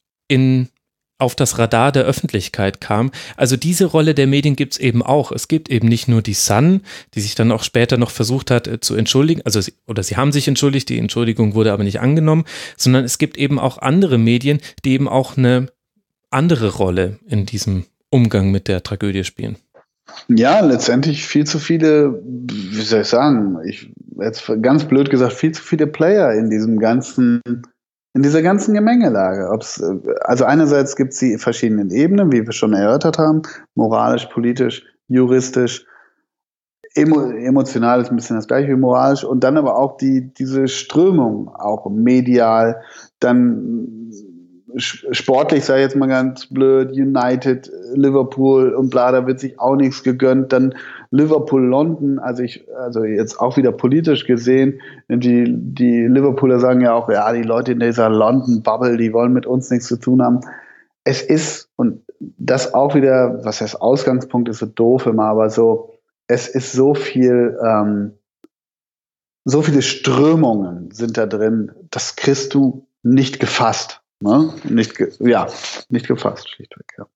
[SPEAKER 5] auf das Radar der Öffentlichkeit kam. Also diese Rolle der Medien gibt es eben auch. Es gibt eben nicht nur die Sun, die sich dann auch später noch versucht hat zu entschuldigen, sie haben sich entschuldigt, die Entschuldigung wurde aber nicht angenommen, sondern es gibt eben auch andere Medien, die eben auch eine andere Rolle in diesem Umgang mit der Tragödie spielen.
[SPEAKER 6] Ja, letztendlich viel zu viele, wie soll ich sagen, jetzt ganz blöd gesagt, viel zu viele Player in dieser ganzen Gemengelage. Also einerseits gibt es die verschiedenen Ebenen, wie wir schon erörtert haben, moralisch, politisch, juristisch, emotional ist ein bisschen das gleiche wie moralisch, und dann aber auch diese Strömung, auch medial, dann sportlich, sage ich jetzt mal ganz blöd, United, Liverpool und bla, da wird sich auch nichts gegönnt. Dann Liverpool-London, also jetzt auch wieder politisch gesehen, die Liverpooler sagen ja auch, ja, die Leute in dieser London-Bubble, die wollen mit uns nichts zu tun haben. Es ist, und das auch wieder, was heißt Ausgangspunkt, ist so doof immer, aber so, es ist so viele Strömungen sind da drin, das kriegst du nicht gefasst. Ne? Nicht gefasst, schlichtweg, ja.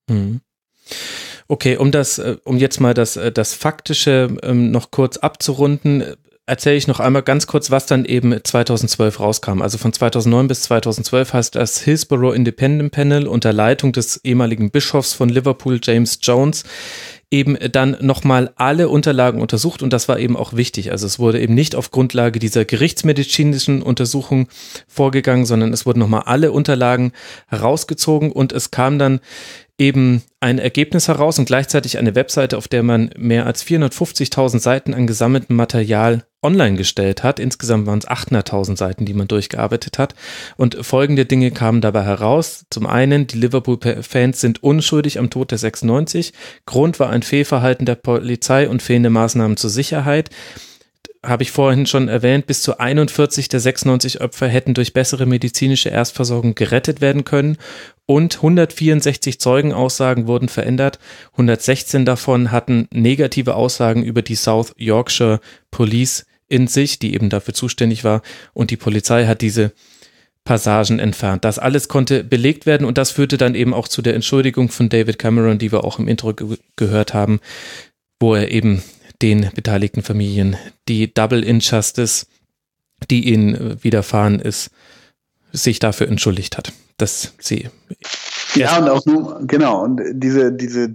[SPEAKER 5] Okay, um jetzt mal das Faktische noch kurz abzurunden, erzähle ich noch einmal ganz kurz, was dann eben 2012 rauskam. Also von 2009 bis 2012 heißt das Hillsborough Independent Panel unter Leitung des ehemaligen Bischofs von Liverpool, James Jones, eben dann nochmal alle Unterlagen untersucht, und das war eben auch wichtig. Also es wurde eben nicht auf Grundlage dieser gerichtsmedizinischen Untersuchung vorgegangen, sondern es wurden nochmal alle Unterlagen herausgezogen, und es kam dann eben ein Ergebnis heraus und gleichzeitig eine Webseite, auf der man mehr als 450.000 Seiten an gesammeltem Material online gestellt hat. Insgesamt waren es 800.000 Seiten, die man durchgearbeitet hat. Und folgende Dinge kamen dabei heraus. Zum einen, die Liverpool-Fans sind unschuldig am Tod der 96. Grund war ein Fehlverhalten der Polizei und fehlende Maßnahmen zur Sicherheit. Habe ich vorhin schon erwähnt, bis zu 41 der 96 Opfer hätten durch bessere medizinische Erstversorgung gerettet werden können, und 164 Zeugenaussagen wurden verändert. 116 davon hatten negative Aussagen über die South Yorkshire Police in sich, die eben dafür zuständig war, und die Polizei hat diese Passagen entfernt. Das alles konnte belegt werden, und das führte dann eben auch zu der Entschuldigung von David Cameron, die wir auch im Intro gehört haben, wo er eben den beteiligten Familien die Double Injustice, die ihnen widerfahren ist, sich dafür entschuldigt hat, dass sie...
[SPEAKER 6] Ja, und auch nur, genau, und diese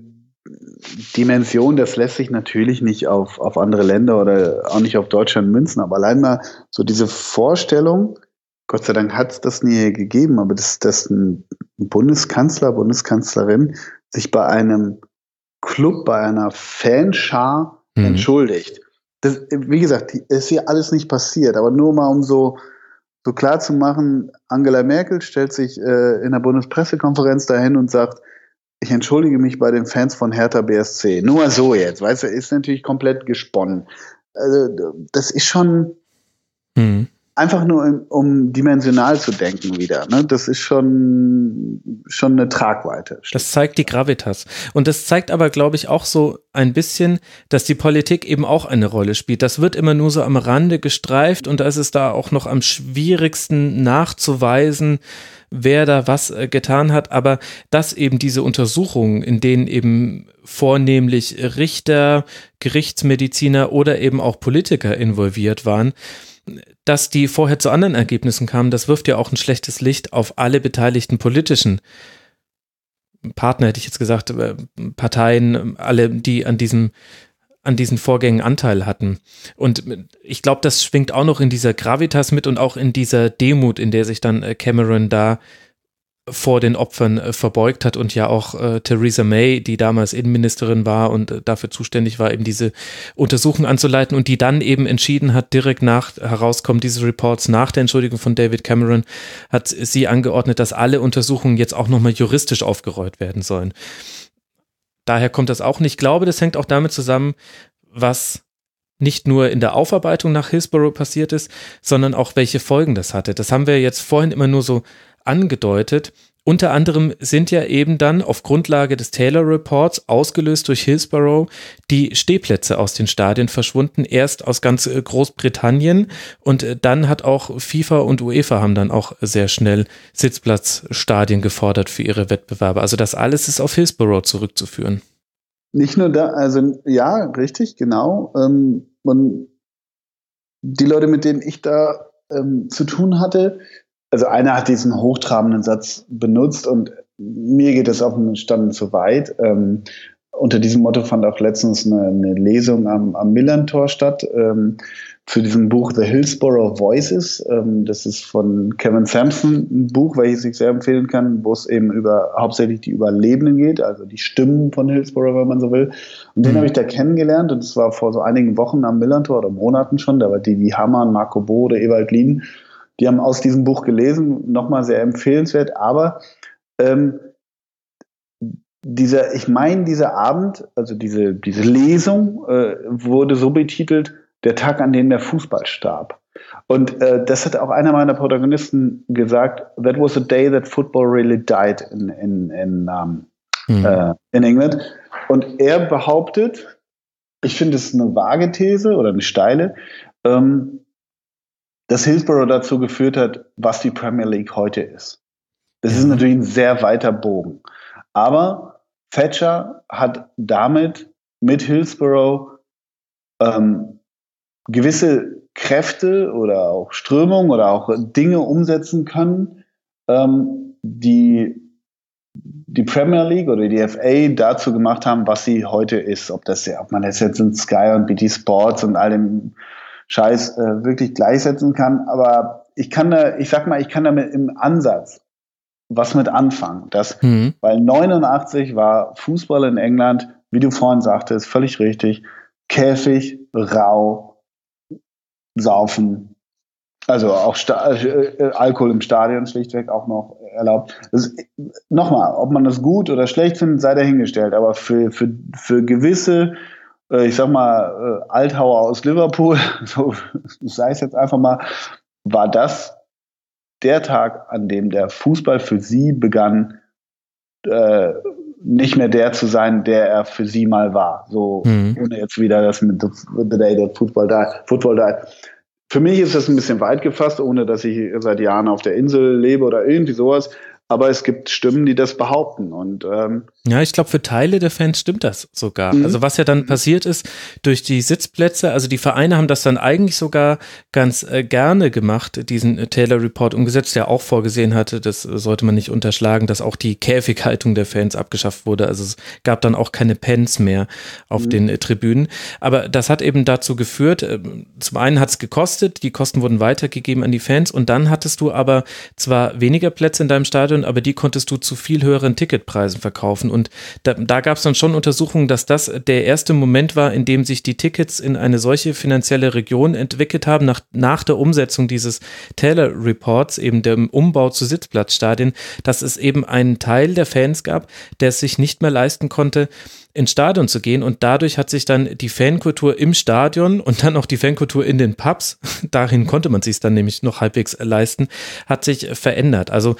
[SPEAKER 6] Dimension, das lässt sich natürlich nicht auf andere Länder oder auch nicht auf Deutschland münzen, aber allein mal so diese Vorstellung, Gott sei Dank hat es das nie gegeben, aber dass ein Bundeskanzler, Bundeskanzlerin sich bei einem Club, bei einer Fanschar entschuldigt. Das, wie gesagt, ist hier alles nicht passiert, aber nur mal um so klar zu machen, Angela Merkel stellt sich in der Bundespressekonferenz dahin und sagt, ich entschuldige mich bei den Fans von Hertha BSC. Nur mal so jetzt, weißt du, ist natürlich komplett gesponnen. Also, das ist schon einfach nur, um dimensional zu denken wieder. Ne? Das ist schon eine Tragweite.
[SPEAKER 5] Das zeigt die Gravitas. Und das zeigt aber, glaube ich, auch so ein bisschen, dass die Politik eben auch eine Rolle spielt. Das wird immer nur so am Rande gestreift, und da ist es da auch noch am schwierigsten nachzuweisen, wer da was getan hat. Aber dass eben diese Untersuchungen, in denen eben vornehmlich Richter, Gerichtsmediziner oder eben auch Politiker involviert waren, dass die vorher zu anderen Ergebnissen kamen, das wirft ja auch ein schlechtes Licht auf alle beteiligten politischen Partner, hätte ich jetzt gesagt, Parteien, alle, die an diesen Vorgängen Anteil hatten. Und ich glaube, das schwingt auch noch in dieser Gravitas mit und auch in dieser Demut, in der sich dann Cameron da vor den Opfern verbeugt hat, und ja auch Theresa May, die damals Innenministerin war und dafür zuständig war, eben diese Untersuchung anzuleiten, und die dann eben entschieden hat, direkt nach Herauskommen dieses Reports, nach der Entschuldigung von David Cameron, hat sie angeordnet, dass alle Untersuchungen jetzt auch nochmal juristisch aufgerollt werden sollen. Daher kommt das auch nicht. Ich glaube, das hängt auch damit zusammen, was nicht nur in der Aufarbeitung nach Hillsborough passiert ist, sondern auch welche Folgen das hatte. Das haben wir jetzt vorhin immer nur so angedeutet. Unter anderem sind ja eben dann auf Grundlage des Taylor Reports, ausgelöst durch Hillsborough, die Stehplätze aus den Stadien verschwunden, erst aus ganz Großbritannien, und dann hat auch FIFA und UEFA haben dann auch sehr schnell Sitzplatzstadien gefordert für ihre Wettbewerbe. Also das alles ist auf Hillsborough zurückzuführen.
[SPEAKER 6] Nicht nur da, also ja, richtig, genau. Und die Leute, mit denen ich da zu tun hatte, also einer hat diesen hochtrabenden Satz benutzt, und mir geht es auf einen Stand zu weit. unter diesem Motto fand auch letztens eine Lesung am Millerntor statt, zu diesem Buch The Hillsborough Voices. Das ist von Kevin Sampson, ein Buch, welches ich sehr empfehlen kann, wo es eben hauptsächlich die Überlebenden geht, also die Stimmen von Hillsborough, wenn man so will. Und den habe ich da kennengelernt, und das war vor so einigen Wochen am Millerntor oder Monaten schon. Da war Didi Hamann, Marco Bo oder Ewald Lien. Die haben aus diesem Buch gelesen, nochmal sehr empfehlenswert. Aber dieser Abend, also diese Lesung, wurde so betitelt: Der Tag, an dem der Fußball starb. Und das hat auch einer meiner Protagonisten gesagt: That was a day that football really died in England. Und er behauptet, ich finde es eine vage These oder eine steile, dass Hillsborough dazu geführt hat, was die Premier League heute ist. Das ist natürlich ein sehr weiter Bogen. Aber Thatcher hat damit mit Hillsborough gewisse Kräfte oder auch Strömungen oder auch Dinge umsetzen können, die Premier League oder die FA dazu gemacht haben, was sie heute ist. Ob man das jetzt in Sky und BT Sports und all dem Scheiß wirklich gleichsetzen kann. Aber ich kann damit im Ansatz was mit anfangen. Weil 89 war Fußball in England, wie du vorhin sagtest, völlig richtig, Käfig, rau, saufen, also auch Alkohol im Stadion schlichtweg auch noch erlaubt. Nochmal, ob man das gut oder schlecht findet, sei dahingestellt, aber für gewisse, ich sag mal, Althauer aus Liverpool, so sei es jetzt einfach mal, war das der Tag, an dem der Fußball für sie begann, nicht mehr der zu sein, der er für sie mal war. So, ohne jetzt wieder das mit The Day That Football Died. Für mich ist das ein bisschen weit gefasst, ohne dass ich seit Jahren auf der Insel lebe oder irgendwie sowas. Aber es gibt Stimmen, die das behaupten. Und
[SPEAKER 5] ja, ich glaube, für Teile der Fans stimmt das sogar. Also was ja dann passiert ist, durch die Sitzplätze, also die Vereine haben das dann eigentlich sogar ganz gerne gemacht, diesen Taylor Report umgesetzt, der auch vorgesehen hatte, das sollte man nicht unterschlagen, dass auch die Käfighaltung der Fans abgeschafft wurde. Also es gab dann auch keine Pens mehr auf den Tribünen. Aber das hat eben dazu geführt, zum einen hat es gekostet, die Kosten wurden weitergegeben an die Fans, und dann hattest du aber zwar weniger Plätze in deinem Stadion, aber die konntest du zu viel höheren Ticketpreisen verkaufen. Und da gab es dann schon Untersuchungen, dass das der erste Moment war, in dem sich die Tickets in eine solche finanzielle Region entwickelt haben, nach der Umsetzung dieses Taylor Reports, eben dem Umbau zu Sitzplatzstadien, dass es eben einen Teil der Fans gab, der es sich nicht mehr leisten konnte, ins Stadion zu gehen, und dadurch hat sich dann die Fankultur im Stadion und dann auch die Fankultur in den Pubs, darin konnte man sich dann nämlich noch halbwegs leisten, hat sich verändert. Also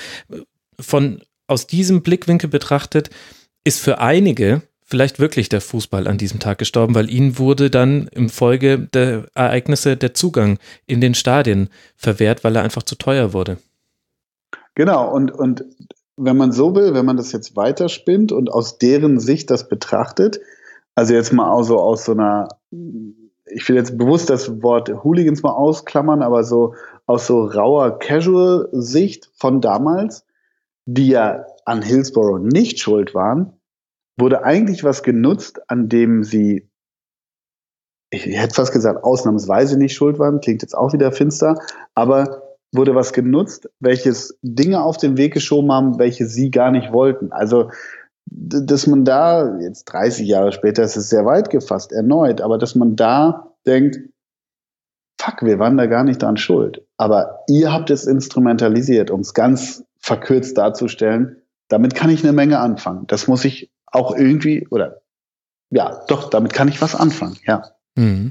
[SPEAKER 5] aus diesem Blickwinkel betrachtet ist für einige vielleicht wirklich der Fußball an diesem Tag gestorben, weil ihnen wurde dann im Folge der Ereignisse der Zugang in den Stadien verwehrt, weil er einfach zu teuer wurde.
[SPEAKER 6] Genau, und wenn man so will, wenn man das jetzt weiterspinnt und aus deren Sicht das betrachtet, also jetzt mal aus so einer, ich will jetzt bewusst das Wort Hooligans mal ausklammern, aber so aus so rauer Casual-Sicht von damals, die ja an Hillsborough nicht schuld waren, wurde eigentlich was genutzt, an dem sie, ich hätte fast gesagt, ausnahmsweise nicht schuld waren, klingt jetzt auch wieder finster, aber wurde was genutzt, welches Dinge auf den Weg geschoben haben, welche sie gar nicht wollten. Also, dass man da, jetzt 30 Jahre später, ist es sehr weit gefasst, erneut, aber dass man da denkt, fuck, wir waren da gar nicht dran schuld. Aber ihr habt es instrumentalisiert, um es ganz verkürzt darzustellen. Damit kann ich eine Menge anfangen. Das muss ich auch irgendwie, oder ja, doch, damit kann ich was anfangen, ja.
[SPEAKER 5] Mhm.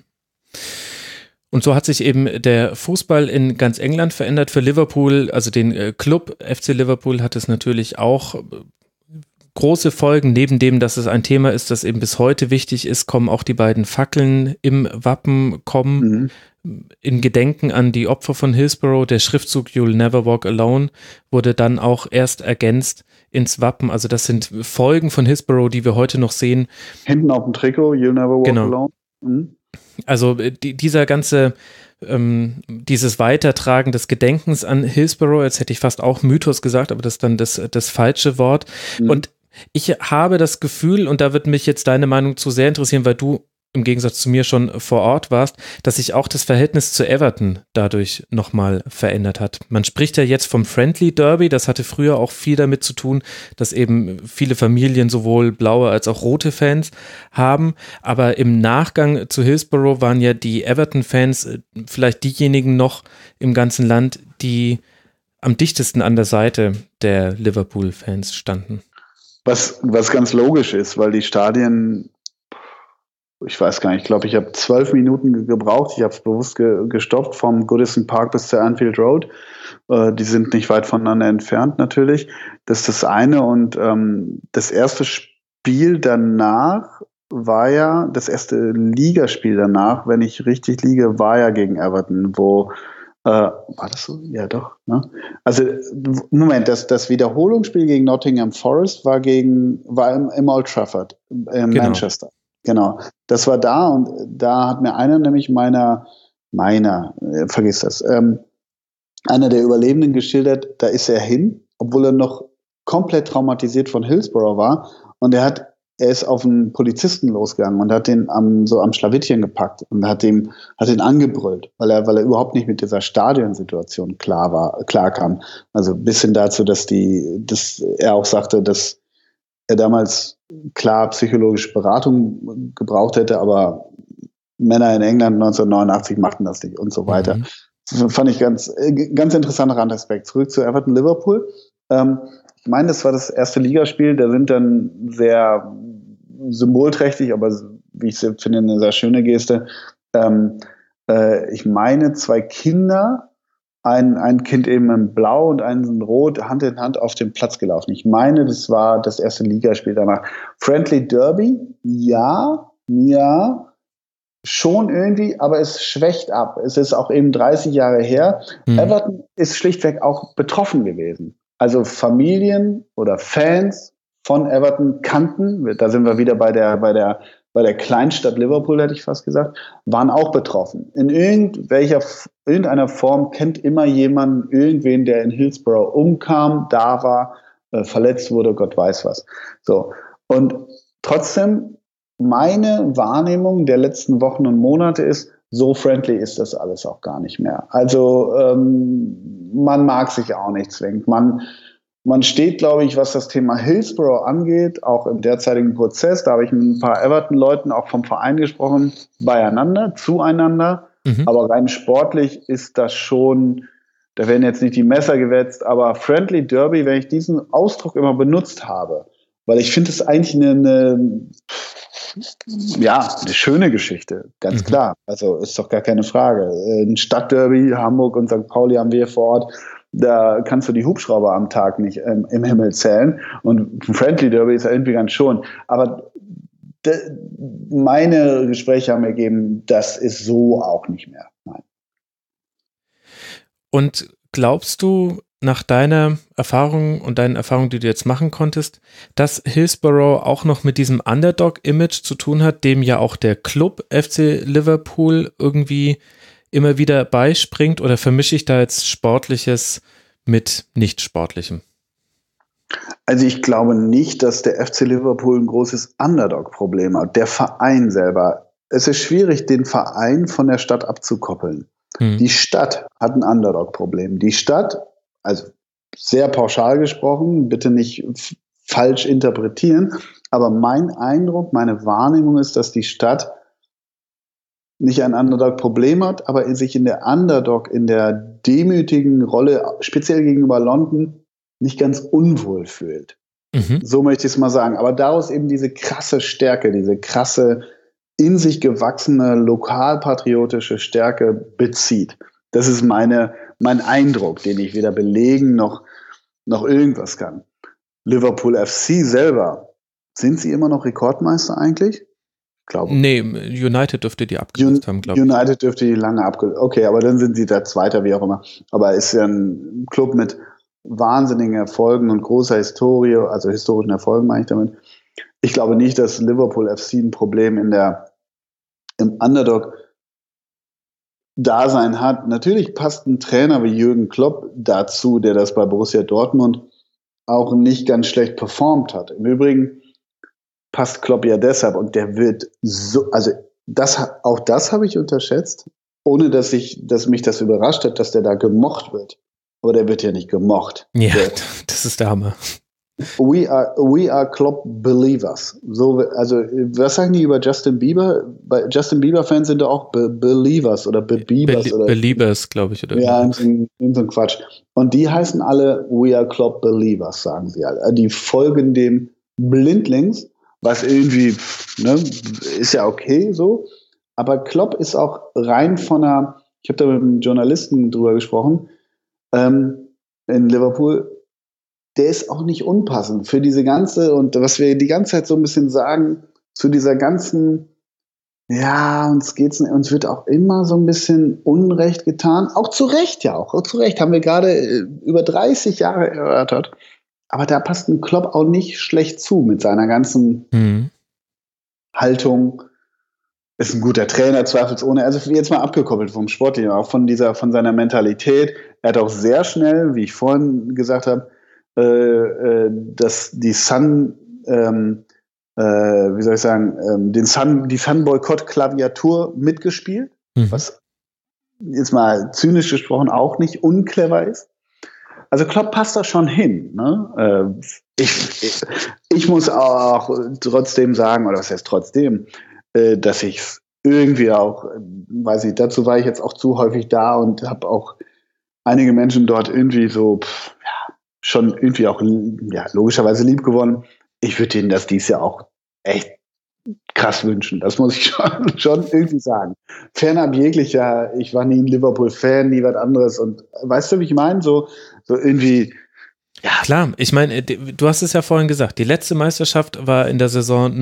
[SPEAKER 5] Und so hat sich eben der Fußball in ganz England verändert. Für Liverpool, also den Club FC Liverpool, hat es natürlich auch große Folgen. Neben dem, dass es ein Thema ist, das eben bis heute wichtig ist, kommen auch die beiden Fackeln im Wappen in Gedenken an die Opfer von Hillsborough. Der Schriftzug You'll Never Walk Alone wurde dann auch erst ergänzt ins Wappen. Also das sind Folgen von Hillsborough, die wir heute noch sehen.
[SPEAKER 6] Hinten auf dem Trikot, You'll Never Walk Alone. Mhm.
[SPEAKER 5] Also dieser ganze, dieses Weitertragen des Gedenkens an Hillsborough, jetzt hätte ich fast auch Mythos gesagt, aber das ist dann das falsche Wort. Und Ich habe das Gefühl, und da wird mich jetzt deine Meinung zu sehr interessieren, weil du im Gegensatz zu mir schon vor Ort warst, dass sich auch das Verhältnis zu Everton dadurch nochmal verändert hat. Man spricht ja jetzt vom Friendly Derby, das hatte früher auch viel damit zu tun, dass eben viele Familien sowohl blaue als auch rote Fans haben, aber im Nachgang zu Hillsborough waren ja die Everton-Fans vielleicht diejenigen noch im ganzen Land, die am dichtesten an der Seite der Liverpool-Fans standen.
[SPEAKER 6] Was ganz logisch ist, weil die Stadien, ich weiß gar nicht, ich glaube, ich habe 12 Minuten gebraucht. Ich habe es bewusst gestoppt vom Goodison Park bis zur Anfield Road. Die sind nicht weit voneinander entfernt natürlich. Das ist das eine. Und das erste Spiel danach war ja, das erste Ligaspiel danach, wenn ich richtig liege, war ja gegen Everton, wo war das so? Ja, doch. Ne? Also, Moment, das Wiederholungsspiel gegen Nottingham Forest war im Old Trafford, Manchester. Genau. Das war da und da hat mir einer nämlich vergiss das, einer der Überlebenden geschildert, da ist er hin, obwohl er noch komplett traumatisiert von Hillsborough war und er ist auf einen Polizisten losgegangen und hat den am Schlawittchen gepackt und hat ihn angebrüllt, weil er überhaupt nicht mit dieser Stadionsituation klar kam. Also bis hin dazu, dass er auch sagte, dass er damals klar psychologische Beratung gebraucht hätte, aber Männer in England 1989 machten das nicht und so weiter. Das fand ich ganz interessanter Randaspekt. Zurück zu Everton Liverpool. Ich meine, das war das erste Ligaspiel, da sind dann sehr symbolträchtig, aber wie ich finde, eine sehr schöne Geste. Ich meine, 2 Kinder, ein Kind eben in Blau und eins in Rot, Hand in Hand auf den Platz gelaufen. Ich meine, das war das erste Ligaspiel danach. Friendly Derby, ja, schon irgendwie, aber es schwächt ab. Es ist auch eben 30 Jahre her. Everton ist schlichtweg auch betroffen gewesen. Also Familien oder Fans von Everton kannten, da sind wir wieder bei der Kleinstadt Liverpool, hätte ich fast gesagt, waren auch betroffen. In irgendeiner Form kennt immer jemand irgendwen, der in Hillsborough umkam, da war, verletzt wurde, Gott weiß was. So. Und trotzdem, meine Wahrnehmung der letzten Wochen und Monate ist, so friendly ist das alles auch gar nicht mehr. Also man mag sich auch nicht zwingend. Man steht, glaube ich, was das Thema Hillsborough angeht, auch im derzeitigen Prozess, da habe ich mit ein paar Everton-Leuten auch vom Verein gesprochen, zueinander. Aber rein sportlich ist das schon, da werden jetzt nicht die Messer gewetzt, aber Friendly Derby, wenn ich diesen Ausdruck immer benutzt habe, weil ich finde es eigentlich eine schöne Geschichte, ganz klar. Also ist doch gar keine Frage. Ein Stadtderby, Hamburg und St. Pauli haben wir vor Ort. Da kannst du die Hubschrauber am Tag nicht im Himmel zählen. Und ein Friendly Derby ist ja irgendwie ganz schon. Aber meine Gespräche haben ergeben, das ist so auch nicht mehr. Nein.
[SPEAKER 5] Und glaubst du, nach deiner Erfahrung und deinen Erfahrungen, die du jetzt machen konntest, dass Hillsborough auch noch mit diesem Underdog-Image zu tun hat, dem ja auch der Club FC Liverpool irgendwie immer wieder beispringt, oder vermische ich da jetzt Sportliches mit Nicht-Sportlichem?
[SPEAKER 6] Also ich glaube nicht, dass der FC Liverpool ein großes Underdog-Problem hat. Der Verein selber. Es ist schwierig, den Verein von der Stadt abzukoppeln. Die Stadt hat ein Underdog-Problem. Die Stadt, also sehr pauschal gesprochen, bitte nicht falsch interpretieren, aber mein Eindruck, meine Wahrnehmung ist, dass die Stadt nicht ein Underdog-Problem hat, aber sich in der Underdog, in der demütigen Rolle, speziell gegenüber London, nicht ganz unwohl fühlt. So möchte ich es mal sagen. Aber daraus eben diese krasse Stärke, diese krasse, in sich gewachsene, lokalpatriotische Stärke bezieht. Das ist mein Eindruck, den ich weder belegen noch irgendwas kann. Liverpool FC selber, sind sie immer noch Rekordmeister eigentlich? Glaube.
[SPEAKER 5] Nee, United dürfte die abgelöst haben, glaube ich.
[SPEAKER 6] United dürfte die lange abgelöst. Okay, aber dann sind sie der Zweiter, wie auch immer. Aber ist ja ein Club mit wahnsinnigen Erfolgen und großer Historie, also historischen Erfolgen meine ich damit. Ich glaube nicht, dass Liverpool FC ein Problem im Underdog-Dasein hat. Natürlich passt ein Trainer wie Jürgen Klopp dazu, der das bei Borussia Dortmund auch nicht ganz schlecht performt hat. Im Übrigen passt Klopp ja deshalb und der wird so, also das habe ich unterschätzt, ohne dass mich das überrascht hat, dass der da gemocht wird. Aber der wird ja nicht gemocht.
[SPEAKER 5] Ja, das ist der Hammer.
[SPEAKER 6] We are Klopp Believers. So, also, was sagen die über Justin Bieber? Bei Justin Bieber-Fans sind da auch Believers oder Bebiebers oder.
[SPEAKER 5] Beliebers, glaube ich, oder?
[SPEAKER 6] Ja, in so einem Quatsch. Und die heißen alle We are Klopp Believers, sagen sie alle. Die folgen dem blindlings, was irgendwie, ne, ist ja okay so. Aber Klopp ist auch rein ich habe da mit einem Journalisten drüber gesprochen, in Liverpool, der ist auch nicht unpassend für diese ganze, und was wir die ganze Zeit so ein bisschen sagen, zu dieser ganzen, ja, uns wird auch immer so ein bisschen Unrecht getan, auch zu Recht, haben wir gerade über 30 Jahre erörtert, aber da passt ein Klopp auch nicht schlecht zu mit seiner ganzen Haltung. Ist ein guter Trainer, zweifelsohne. Also jetzt mal abgekoppelt vom Sportlichen, auch von seiner Mentalität. Er hat auch sehr schnell, wie ich vorhin gesagt habe, dass die die Sun-Boykott-Klaviatur mitgespielt, was jetzt mal zynisch gesprochen auch nicht unclever ist. Also Klopp passt da schon hin. Ne? Ich muss auch trotzdem sagen, oder was heißt trotzdem, dass ich es irgendwie auch, weiß nicht, dazu war ich jetzt auch zu häufig da und habe auch einige Menschen dort irgendwie so, schon irgendwie auch, logischerweise lieb gewonnen. Ich würde denen das dieses Jahr auch echt krass wünschen. Das muss ich schon irgendwie sagen. Fernab jeglicher, ich war nie ein Liverpool-Fan, nie was anderes. Und weißt du, wie ich meine? So irgendwie. Ja.
[SPEAKER 5] Klar, ich meine, du hast es ja vorhin gesagt, die letzte Meisterschaft war in der Saison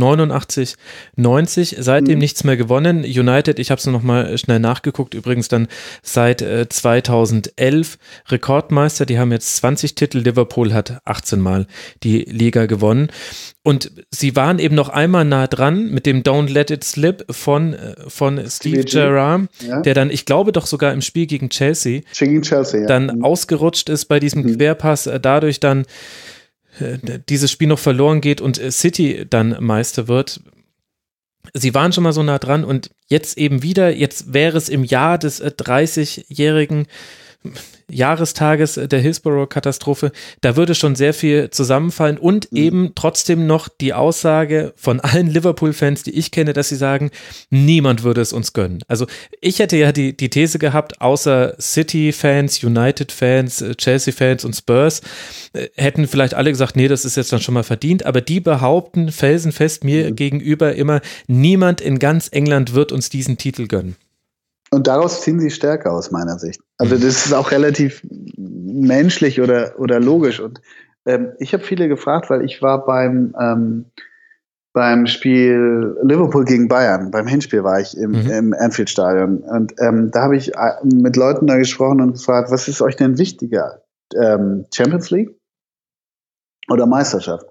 [SPEAKER 5] 89/90, seitdem nichts mehr gewonnen. United, ich habe es noch mal schnell nachgeguckt, übrigens dann seit 2011 Rekordmeister, die haben jetzt 20 Titel, Liverpool hat 18 Mal die Liga gewonnen. Und sie waren eben noch einmal nah dran mit dem Don't Let It Slip von Steve Gerrard, der dann, ich glaube doch sogar im Spiel gegen Chelsea, dann ausgerutscht ist bei diesem Querpass, dadurch dann dieses Spiel noch verloren geht und City dann Meister wird. Sie waren schon mal so nah dran und jetzt eben wieder, jetzt wäre es im Jahr des 30-jährigen Jahrestages der Hillsborough-Katastrophe, da würde schon sehr viel zusammenfallen und eben trotzdem noch die Aussage von allen Liverpool-Fans, die ich kenne, dass sie sagen, niemand würde es uns gönnen. Also ich hätte ja die These gehabt, außer City-Fans, United-Fans, Chelsea-Fans und Spurs, hätten vielleicht alle gesagt, nee, das ist jetzt dann schon mal verdient, aber die behaupten felsenfest mir gegenüber immer, niemand in ganz England wird uns diesen Titel gönnen.
[SPEAKER 6] Und daraus ziehen sie Stärke aus meiner Sicht. Also das ist auch relativ menschlich oder logisch. Und ich habe viele gefragt, weil ich war beim Spiel Liverpool gegen Bayern, beim Hinspiel war ich im Anfield-Stadion. Und da habe ich mit Leuten da gesprochen und gefragt, was ist euch denn wichtiger? Champions League oder Meisterschaft?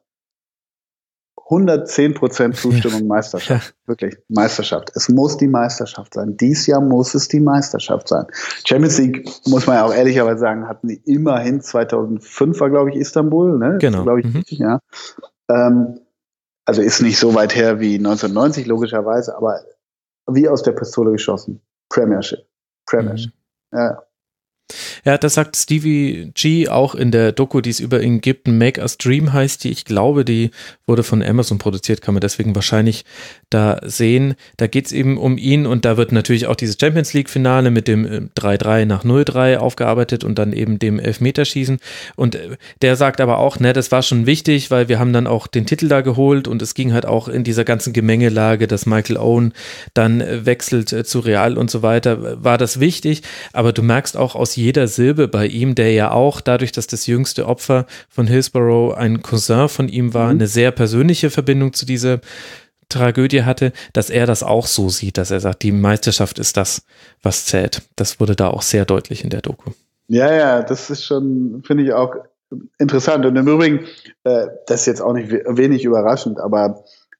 [SPEAKER 6] 110% Zustimmung, Meisterschaft. Wirklich, Meisterschaft. Es muss die Meisterschaft sein. Dies Jahr muss es die Meisterschaft sein. Champions League, muss man ja auch ehrlicherweise sagen, hatten die immerhin 2005 war, glaube ich, Istanbul. Ne?
[SPEAKER 5] Genau.
[SPEAKER 6] Glaube ich, richtig, ja. Also ist nicht so weit her wie 1990, logischerweise, aber wie aus der Pistole geschossen. Premiership. Ja.
[SPEAKER 5] Ja, das sagt Stevie G auch in der Doku, die es über ihn gibt. Make Us Dream heißt die. Ich glaube, die wurde von Amazon produziert, kann man deswegen wahrscheinlich da sehen. Da geht es eben um ihn und da wird natürlich auch dieses Champions League-Finale mit dem 3-3 nach 0-3 aufgearbeitet und dann eben dem Elfmeterschießen. Und der sagt aber auch, ne, das war schon wichtig, weil wir haben dann auch den Titel da geholt und es ging halt auch in dieser ganzen Gemengelage, dass Michael Owen dann wechselt zu Real und so weiter, war das wichtig. Aber du merkst auch aus jeder Silbe bei ihm, der ja auch dadurch, dass das jüngste Opfer von Hillsborough ein Cousin von ihm war, eine sehr persönliche Verbindung zu dieser Tragödie hatte, dass er das auch so sieht, dass er sagt, die Meisterschaft ist das, was zählt. Das wurde da auch sehr deutlich in der Doku.
[SPEAKER 6] Ja, das ist schon, finde ich auch interessant. Und im Übrigen, das ist jetzt auch nicht wenig überraschend, aber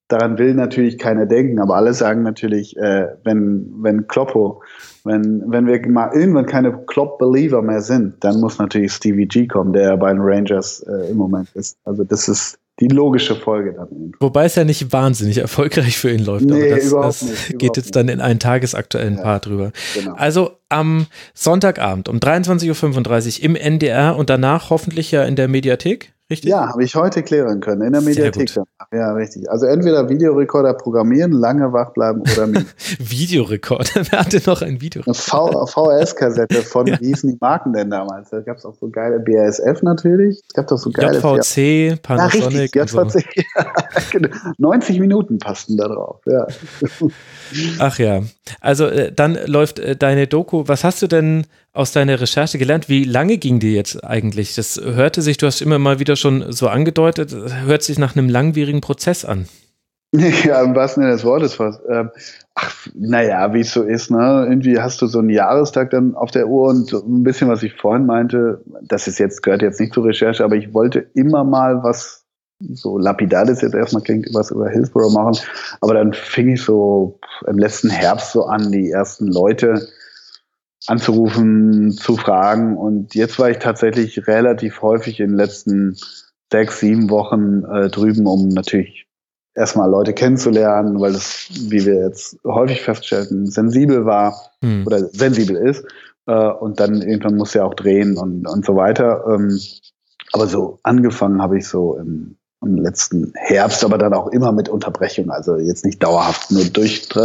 [SPEAKER 6] daran will natürlich keiner denken, aber alle sagen natürlich, wenn Kloppo, wenn wir mal irgendwann keine Klopp-Believer mehr sind, dann muss natürlich Stevie G kommen, der bei den Rangers im Moment ist. Also das ist die logische Folge dann.
[SPEAKER 5] Wobei es ja nicht wahnsinnig erfolgreich für ihn läuft.
[SPEAKER 6] Nee,
[SPEAKER 5] aber das
[SPEAKER 6] überhaupt nicht.
[SPEAKER 5] Geht jetzt dann in einen tagesaktuellen Part drüber.
[SPEAKER 6] Genau.
[SPEAKER 5] Also am Sonntagabend um 23.35 Uhr im NDR und danach hoffentlich ja in der Mediathek, richtig?
[SPEAKER 6] Ja, habe ich heute klären können, in der Mediathek. Ja, richtig. Also entweder Videorekorder programmieren, lange wach bleiben oder nicht.
[SPEAKER 5] Videorekorder? Wer hatte noch ein Videorekorder?
[SPEAKER 6] VHS-Kassette von, wie hießen die Marken denn damals? Da gab es auch so geile BASF natürlich. Es gab doch so geile
[SPEAKER 5] JVC, Panasonic.
[SPEAKER 6] Ja, richtig, JVC. Genau. 90 Minuten passten da drauf, ja.
[SPEAKER 5] Ach ja, also dann läuft deine Doku. Was hast du denn aus deiner Recherche gelernt? Wie lange ging die jetzt eigentlich? Das hörte sich, du hast immer mal wieder schon so angedeutet, hört sich nach einem langwierigen Prozess an.
[SPEAKER 6] Ja, im wahrsten Sinne des Wortes fast. Naja, wie es so ist, ne? Irgendwie hast du so einen Jahrestag dann auf der Uhr und so ein bisschen, was ich vorhin meinte, gehört jetzt nicht zur Recherche, aber ich wollte immer mal was so lapidar das jetzt erstmal klingt, was über Hillsborough machen. Aber dann fing ich so im letzten Herbst so an, die ersten Leute anzurufen, zu fragen. Und jetzt war ich tatsächlich relativ häufig in den letzten 6-7 Wochen drüben, um natürlich erstmal Leute kennenzulernen, weil das, wie wir jetzt häufig feststellten, sensibel war oder sensibel ist. Und dann irgendwann muss ja auch drehen und so weiter. Aber so angefangen habe ich so im letzten Herbst, aber dann auch immer mit Unterbrechung, also jetzt nicht dauerhaft nur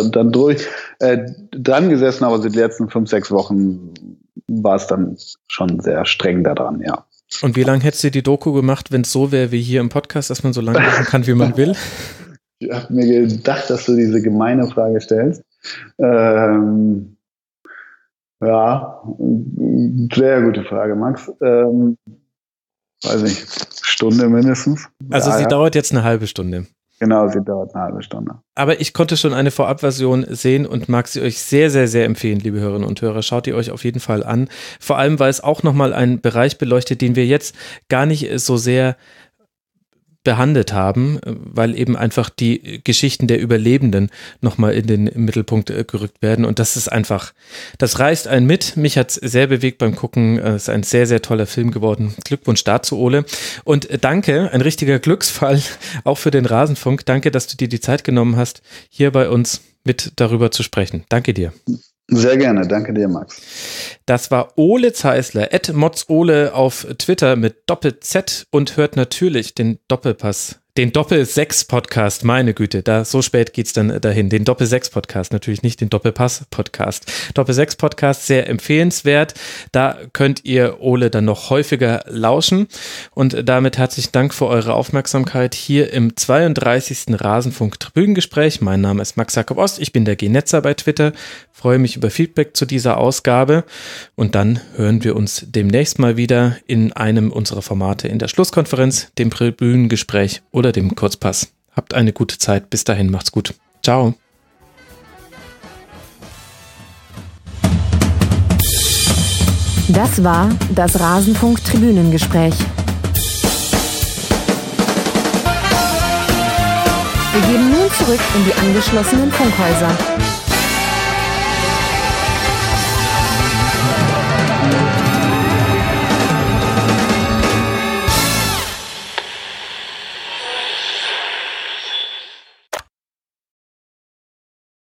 [SPEAKER 6] dran gesessen, aber so die letzten 5-6 Wochen war es dann schon sehr streng da dran, ja.
[SPEAKER 5] Und wie lange hättest du die Doku gemacht, wenn es so wäre wie hier im Podcast, dass man so lange machen kann, wie man will?
[SPEAKER 6] Ich habe mir gedacht, dass du diese gemeine Frage stellst. Ja, sehr gute Frage, Max. Weiß nicht, Stunde mindestens.
[SPEAKER 5] Also sie dauert jetzt eine halbe Stunde.
[SPEAKER 6] Genau, sie dauert eine halbe Stunde.
[SPEAKER 5] Aber ich konnte schon eine Vorabversion sehen und mag sie euch sehr, sehr, sehr empfehlen, liebe Hörerinnen und Hörer. Schaut ihr euch auf jeden Fall an. Vor allem, weil es auch nochmal einen Bereich beleuchtet, den wir jetzt gar nicht so sehr behandelt haben, weil eben einfach die Geschichten der Überlebenden nochmal in den Mittelpunkt gerückt werden und das ist einfach, das reißt einen mit. Mich hat es sehr bewegt beim Gucken. Es ist ein sehr, sehr toller Film geworden. Glückwunsch dazu, Ole. Und danke, ein richtiger Glücksfall auch für den Rasenfunk. Danke, dass du dir die Zeit genommen hast, hier bei uns mit darüber zu sprechen. Danke dir.
[SPEAKER 6] Sehr gerne, danke dir, Max.
[SPEAKER 5] Das war Ole Zeisler, @motzole auf Twitter mit Doppel-Z und hört natürlich den Doppelpass, den Doppel-6-Podcast, meine Güte, so spät geht's dann dahin, den Doppel-6-Podcast, natürlich nicht den Doppelpass-Podcast. Doppel-6-Podcast, sehr empfehlenswert, da könnt ihr Ole dann noch häufiger lauschen und damit herzlichen Dank für eure Aufmerksamkeit hier im 32. Rasenfunk-Tribünengespräch. Mein Name ist Max Jakob Ost, ich bin der G-Netzer bei Twitter, freue mich über Feedback zu dieser Ausgabe und dann hören wir uns demnächst mal wieder in einem unserer Formate in der Schlusskonferenz, dem Tribünengespräch oder dem Kurzpass. Habt eine gute Zeit. Bis dahin, macht's gut. Ciao.
[SPEAKER 1] Das war das Rasenfunk-Tribünengespräch. Wir gehen nun zurück in die angeschlossenen Funkhäuser.